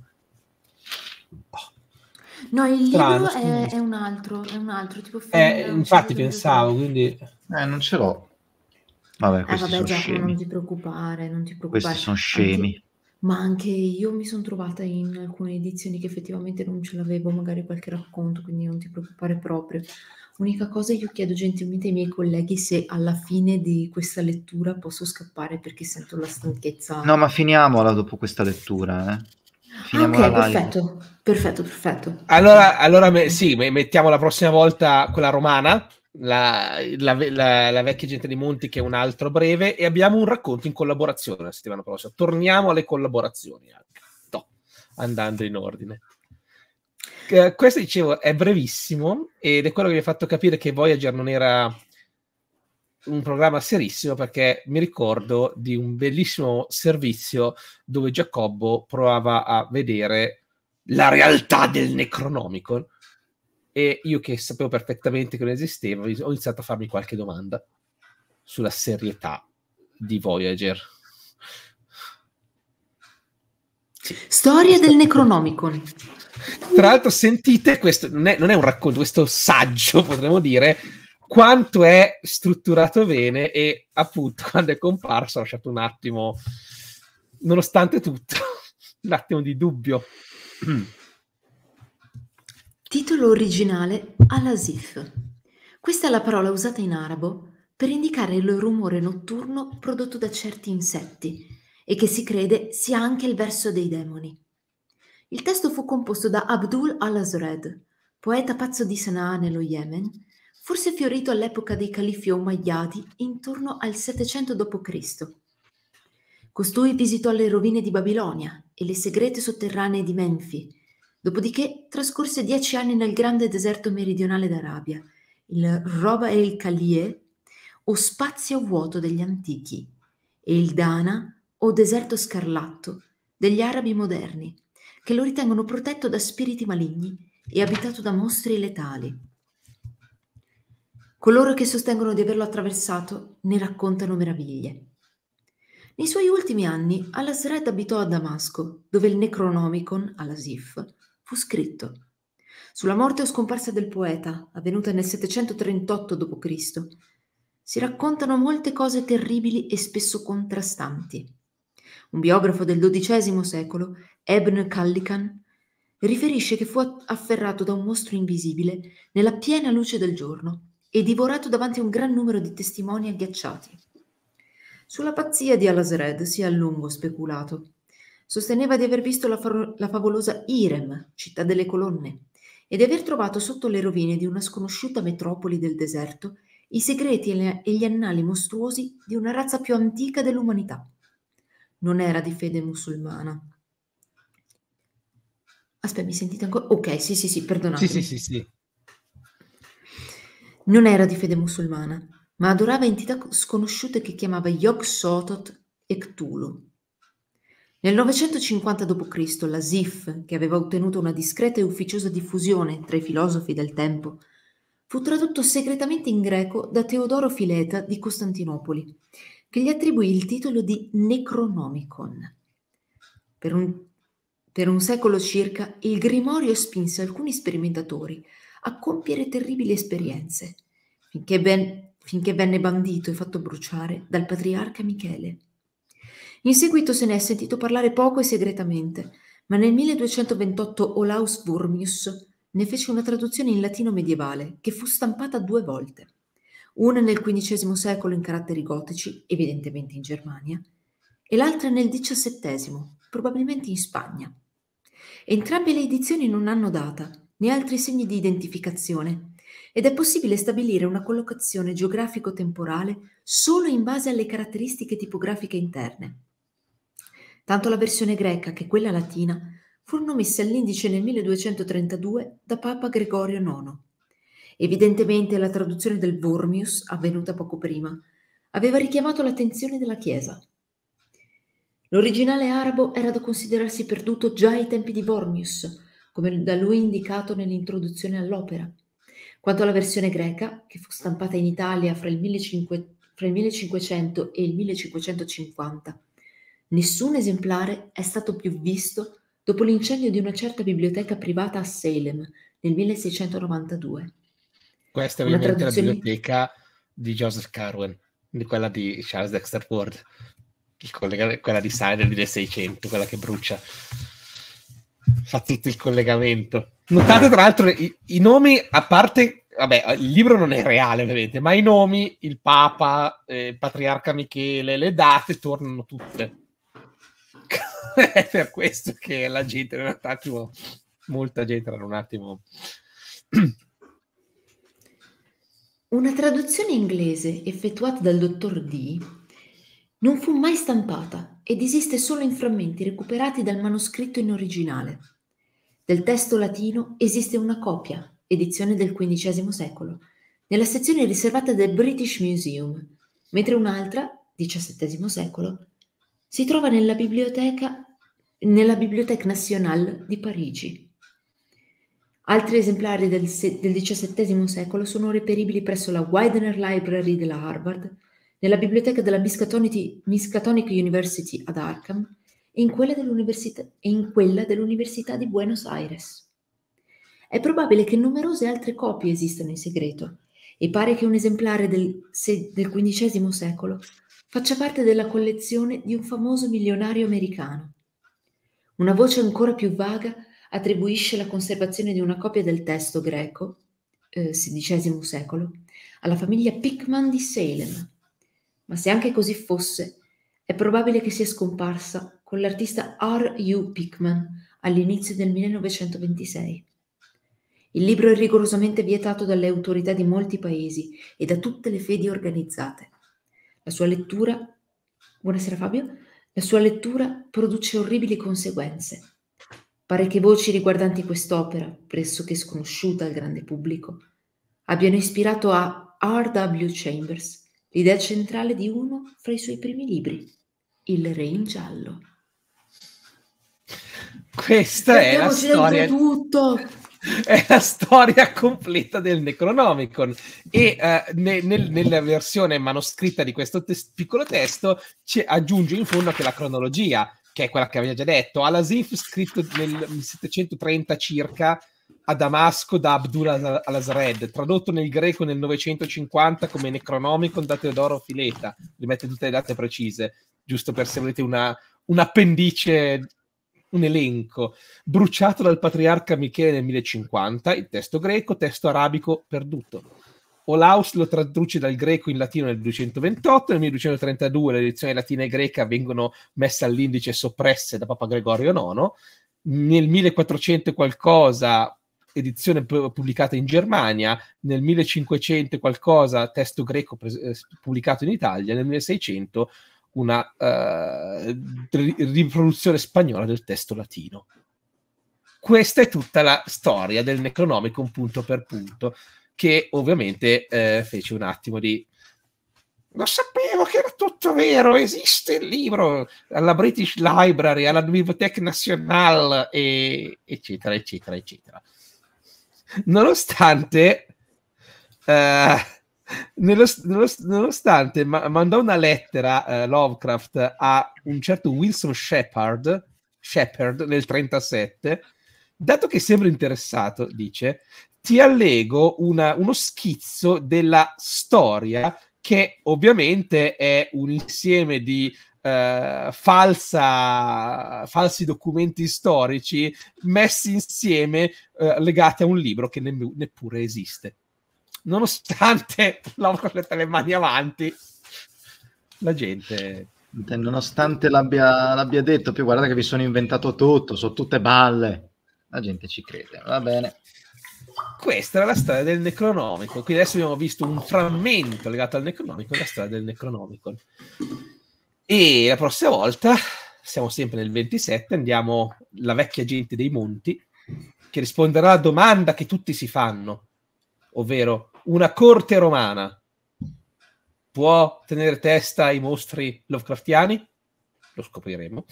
No, il strano, libro è, è un altro, è un altro tipo film, eh, infatti pensavo, quindi eh, non ce l'ho. Vabbè, questi eh, vabbè, sono Giacomo, scemi. non ti preoccupare, non ti preoccupare. Questi sono scemi. Anche, ma anche io mi sono trovata in alcune edizioni che effettivamente non ce l'avevo, magari qualche racconto, quindi non ti preoccupare proprio. Unica cosa, io chiedo gentilmente ai miei colleghi se alla fine di questa lettura posso scappare perché sento la stanchezza. No, ma finiamola dopo questa lettura, eh. Ah, ok, perfetto, perfetto, perfetto. Allora, allora me, sì, mettiamo la prossima volta quella romana, la, la, la, la vecchia gente di Monti, che è un altro breve, e abbiamo un racconto in collaborazione la settimana prossima. Torniamo alle collaborazioni anche, no, andando in ordine. Eh, questo, dicevo, è brevissimo ed è quello che mi ha fatto capire che Voyager non era un programma serissimo, perché mi ricordo di un bellissimo servizio dove Giacobbo provava a vedere la realtà del Necronomicon, e io, che sapevo perfettamente che non esisteva, ho iniziato a farmi qualche domanda sulla serietà di Voyager. Sì. Storia del Necronomicon. Tra l'altro, sentite, questo non è, non è un racconto, questo saggio, potremmo dire, quanto è strutturato bene, e appunto quando è comparso ho lasciato un attimo, nonostante tutto, un attimo di dubbio. Titolo originale Al-Asif. Questa è la parola usata in arabo per indicare il rumore notturno prodotto da certi insetti, e che si crede sia anche il verso dei demoni. Il testo fu composto da Abdul al-Azred, poeta pazzo di Sana'a nello Yemen, forse fiorito all'epoca dei califi Omayyadi intorno al settecento dopo Cristo. Costui visitò le rovine di Babilonia e le segrete sotterranee di Menfi, dopodiché trascorse dieci anni nel grande deserto meridionale d'Arabia, il Roba el Khalie, o spazio vuoto degli antichi, e il Dana, o deserto scarlatto, degli arabi moderni, che lo ritengono protetto da spiriti maligni e abitato da mostri letali. Coloro che sostengono di averlo attraversato ne raccontano meraviglie. Nei suoi ultimi anni, Al-Azred abitò a Damasco, dove il Necronomicon, Al-Asif, fu scritto. Sulla morte o scomparsa del poeta, avvenuta nel settecentotrentotto dopo Cristo, si raccontano molte cose terribili e spesso contrastanti. Un biografo del dodicesimo secolo, Ibn Khallikan, riferisce che fu afferrato da un mostro invisibile nella piena luce del giorno e divorato davanti a un gran numero di testimoni agghiacciati. Sulla pazzia di Al-Azred si è a lungo speculato. Sosteneva di aver visto la, fa- la favolosa Irem, città delle colonne, e di aver trovato sotto le rovine di una sconosciuta metropoli del deserto i segreti e, le- e gli annali mostruosi di una razza più antica dell'umanità. Non era di fede musulmana. Aspetta, mi sentite ancora? Ok, sì, sì, sì, perdonatemi. Sì, sì, sì, sì. Non era di fede musulmana, ma adorava entità sconosciute che chiamava Yog-Sothoth e Cthulhu. Nel novecentocinquanta dopo Cristo l'Asif, che aveva ottenuto una discreta e ufficiosa diffusione tra i filosofi del tempo, fu tradotto segretamente in greco da Teodoro Fileta di Costantinopoli, che gli attribuì il titolo di Necronomicon. Per un, per un secolo circa il grimorio spinse alcuni sperimentatori a compiere terribili esperienze, finché, ben, finché venne bandito e fatto bruciare dal patriarca Michele. In seguito se ne è sentito parlare poco e segretamente, ma nel milleduecentoventotto Olaus Wormius ne fece una traduzione in latino medievale che fu stampata due volte, una nel quindicesimo secolo in caratteri gotici, evidentemente in Germania, e l'altra nel diciassettesimo, probabilmente in Spagna. Entrambe le edizioni non hanno data né altri segni di identificazione, ed è possibile stabilire una collocazione geografico-temporale solo in base alle caratteristiche tipografiche interne. Tanto la versione greca che quella latina furono messe all'indice nel milleduecentotrentadue da Papa Gregorio nono. Evidentemente la traduzione del Wormius, avvenuta poco prima, aveva richiamato l'attenzione della Chiesa. L'originale arabo era da considerarsi perduto già ai tempi di Wormius, come da lui indicato nell'introduzione all'opera. Quanto alla versione greca, che fu stampata in Italia fra il, millecinquecento e il millecinquecentocinquanta, nessun esemplare è stato più visto dopo l'incendio di una certa biblioteca privata a Salem nel milleseicentonovantadue. Questa è Una ovviamente traduzione... la biblioteca di Joseph Carwen, di quella di Charles Dexter Ward, il collega- quella di Side del milleseicento, quella che brucia. Fa tutto il collegamento. Notate tra l'altro i, i nomi, a parte, vabbè, il libro non è reale ovviamente, ma i nomi, il Papa, eh, il Patriarca Michele, le date tornano tutte. È per questo che la gente era un attimo, molta gente era un attimo... Una traduzione inglese effettuata dal dottor D non fu mai stampata ed esiste solo in frammenti recuperati dal manoscritto in originale. Del testo latino esiste una copia, edizione del quindicesimo secolo, nella sezione riservata del British Museum, mentre un'altra, diciassettesimo secolo, si trova nella biblioteca, nella Bibliothèque Nationale di Parigi. Altri esemplari del, se- del diciassettesimo secolo sono reperibili presso la Widener Library della Harvard, nella biblioteca della Miskatonic Miskatonic University ad Arkham e in quella dell'Università, e in quella dell'Università di Buenos Aires. È probabile che numerose altre copie esistano in segreto e pare che un esemplare del, se- del quindicesimo secolo faccia parte della collezione di un famoso milionario americano. Una voce ancora più vaga attribuisce la conservazione di una copia del testo greco, eh, sedicesimo secolo, alla famiglia Pickman di Salem. Ma se anche così fosse, è probabile che sia scomparsa con l'artista R U Pickman all'inizio del millenovecentoventisei. Il libro è rigorosamente vietato dalle autorità di molti paesi e da tutte le fedi organizzate. La sua lettura, buonasera Fabio, la sua lettura produce orribili conseguenze. Pare che voci riguardanti quest'opera, pressoché sconosciuta al grande pubblico, abbiano ispirato a R W Chambers l'idea centrale di uno fra i suoi primi libri, Il Re in giallo. Questa è la Mettiamoci storia. dentro tutto! È la storia completa del Necronomicon e uh, ne, nel, nella versione manoscritta di questo tes- piccolo testo ci aggiunge in fondo anche la cronologia, che è quella che aveva già detto. Al-Asif, scritto nel settecentotrenta circa a Damasco da Abdul al-Azred, tradotto nel greco nel novecentocinquanta come Necronomicon da Teodoro Fileta. Rimette tutte le date precise, giusto per se volete una, un appendice, un elenco. Bruciato dal patriarca Michele nel millecinquanta, il testo greco, testo arabico perduto. Olaus lo traduce dal greco in latino nel duecentoventotto, nel milleduecentotrentadue le edizioni latina e greca vengono messe all'indice e soppresse da Papa Gregorio nono, nel millequattrocento qualcosa edizione pubblicata in Germania, nel millecinquecento qualcosa testo greco pres- pubblicato in Italia, nel milleseicento una uh, riproduzione spagnola del testo latino. Questa è tutta la storia del Necronomicon punto per punto, che ovviamente eh, fece un attimo di lo sapevo che era tutto vero, esiste il libro alla British Library, alla Bibliothèque Nationale e eccetera eccetera eccetera. Nonostante eh, Nello, nello, nonostante ma, mandò una lettera uh, Lovecraft a un certo Wilson Shepard, Shepard nel trentasette, dato che sembra interessato, dice, ti allego una, uno schizzo della storia che ovviamente è un insieme di uh, falsa, falsi documenti storici messi insieme uh, legati a un libro che ne, neppure esiste. Nonostante Lovecraft mette le mani avanti, la gente... Nonostante l'abbia, l'abbia detto, più guardate che vi sono inventato tutto, sono tutte balle, la gente ci crede, va bene. Questa era la storia del Necronomicon, quindi adesso abbiamo visto un frammento legato al Necronomicon, la storia del Necronomicon. E la prossima volta, siamo sempre nel ventisette, andiamo la vecchia gente dei monti, che risponderà alla domanda che tutti si fanno, ovvero una corte romana può tenere testa ai mostri Lovecraftiani? Lo scopriremo.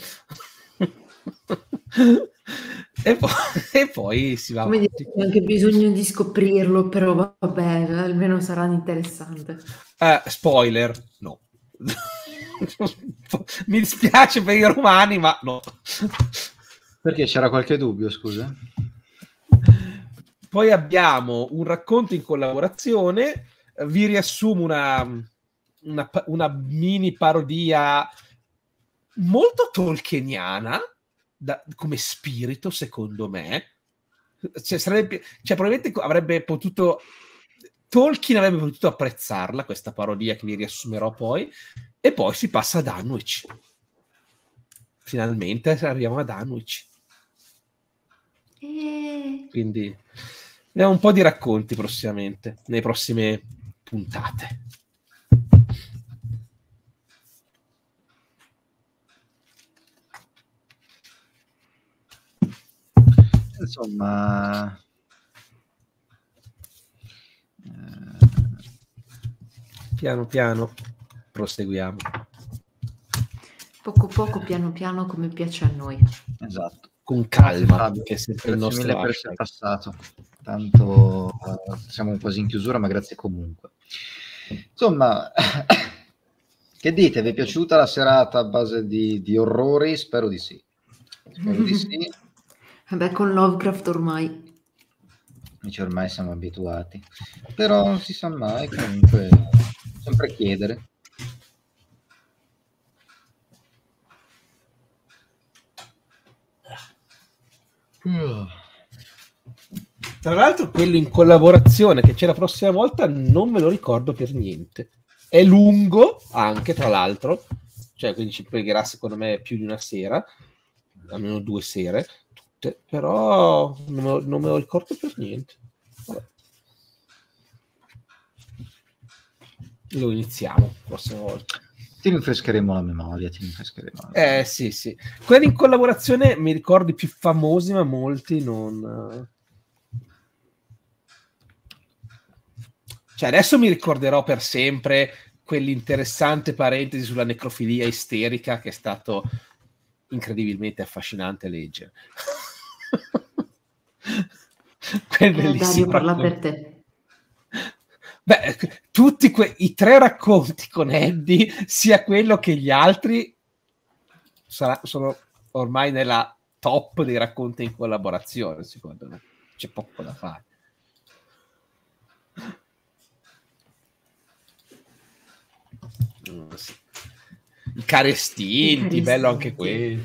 e, poi, e poi si va Come avanti. dire, c'è anche bisogno di scoprirlo, però vabbè, almeno sarà interessante. Uh, spoiler, no. Mi dispiace per i romani, ma no. Perché c'era qualche dubbio, scusa? Poi abbiamo un racconto in collaborazione, vi riassumo una, una, una mini parodia molto tolkieniana da, come spirito, secondo me. Cioè, sarebbe, cioè, probabilmente avrebbe potuto Tolkien avrebbe potuto apprezzarla, questa parodia che vi riassumerò poi, e poi si passa ad Dunwich. Finalmente arriviamo ad Dunwich. E... quindi abbiamo un po' di racconti prossimamente, nei prossimi puntate. Insomma, piano piano proseguiamo. Poco poco, piano piano, come piace a noi. esatto. Con calma, Fabio, che è sempre il grazie nostro mille per essere hashtag. passato. Tanto eh, siamo quasi in chiusura, ma grazie comunque. Insomma, che dite? Vi è piaciuta la serata a base di, di orrori? Spero di sì. Spero di sì. Vabbè, con Lovecraft ormai. Dice, ormai siamo abituati. Però non si sa mai, comunque, sempre chiedere. Tra l'altro quello in collaborazione che c'è la prossima volta non me lo ricordo per niente. È lungo anche, tra l'altro, cioè quindi ci pregherà secondo me più di una sera, almeno due sere tutte, però non me lo, non me lo ricordo per niente. Vabbè. Lo iniziamo la prossima volta. Ti rinfrescheremo la memoria, ti rinfrescheremo la memoria. Eh sì, sì. Quelli in collaborazione mi ricordo i più famosi, ma molti non... Cioè adesso mi ricorderò per sempre quell'interessante parentesi sulla necrofilia isterica che è stato incredibilmente affascinante leggere. Quel Eh, Dario, bellissimo parla racconto. per te. Beh, tutti que- i tre racconti con Eddie, sia quello che gli altri, sarà- sono ormai nella top dei racconti in collaborazione, secondo me. C'è poco da fare. Mm, sì. I cari estinti, I cari bello anche estinti.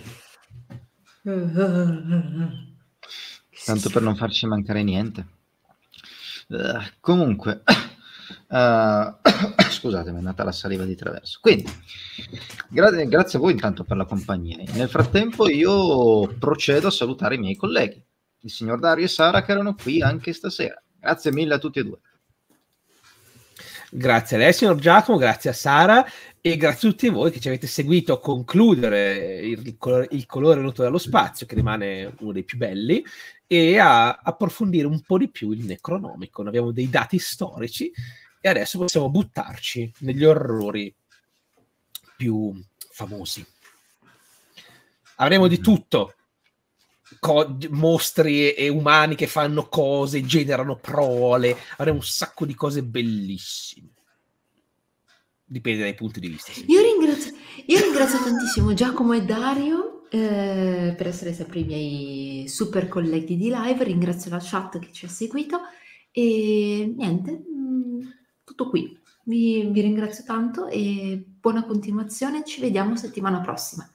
quello. Tanto per non farci mancare niente. Uh, comunque, uh, scusate, mi è nata la saliva di traverso. Quindi, gra- grazie a voi intanto per la compagnia. Nel frattempo io procedo a salutare i miei colleghi, il signor Dario e Sara, che erano qui anche stasera. Grazie mille a tutti e due. Grazie a lei, signor Giacomo, grazie a Sara e grazie a tutti voi che ci avete seguito a concludere il, il colore venuto dallo spazio, che rimane uno dei più belli, e a approfondire un po' di più il Necronomicon. Abbiamo dei dati storici e adesso possiamo buttarci negli orrori più famosi. Avremo di tutto. Co- mostri e umani che fanno cose, generano prole, avremo un sacco di cose bellissime. Dipende dai punti di vista. Io ringrazio, io ringrazio tantissimo Giacomo e Dario eh, per essere sempre i miei super colleghi di live. Ringrazio la chat che ci ha seguito e niente, mh, tutto qui. Vi, vi ringrazio tanto e buona continuazione. Ci vediamo settimana prossima.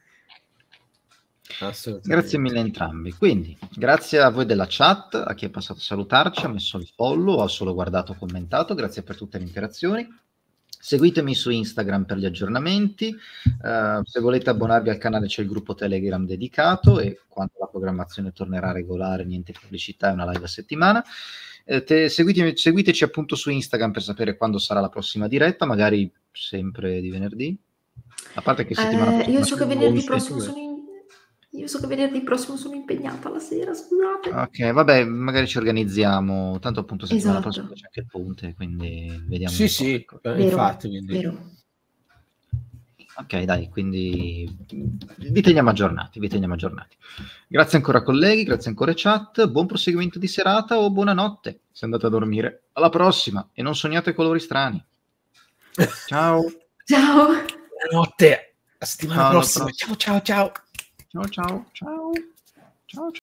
Grazie mille a entrambi. Quindi, grazie a voi della chat, a chi è passato a salutarci, ha messo il follow, ha solo guardato o commentato, grazie per tutte le interazioni. Seguitemi su Instagram per gli aggiornamenti, uh, se volete abbonarvi al canale c'è il gruppo Telegram dedicato e quando la programmazione tornerà regolare, niente pubblicità, è una live a settimana. Eh, te, seguitemi, seguiteci appunto su Instagram per sapere quando sarà la prossima diretta, magari sempre di venerdì. A parte che settimana Eh, prossima io so che venerdì sì, prossimo sì. sono in... Io so che venerdì prossimo sono impegnata la sera, scusate. Ok, vabbè, magari ci organizziamo, tanto appunto settimana Esatto. prossima c'è anche il ponte, quindi vediamo Sì, un po'. sì, Ecco. eh, Vero, infatti. Quindi... vero. Ok, dai, quindi vi teniamo aggiornati, vi teniamo aggiornati. Grazie ancora colleghi, grazie ancora chat, buon proseguimento di serata o buonanotte se andate a dormire. Alla prossima e non sognate colori strani. Ciao. Ciao. Buonanotte, a settimana Ciao, alla prossima. prossima. Ciao, ciao, ciao. Ciao, ciao, ciao. Ciao, ciao.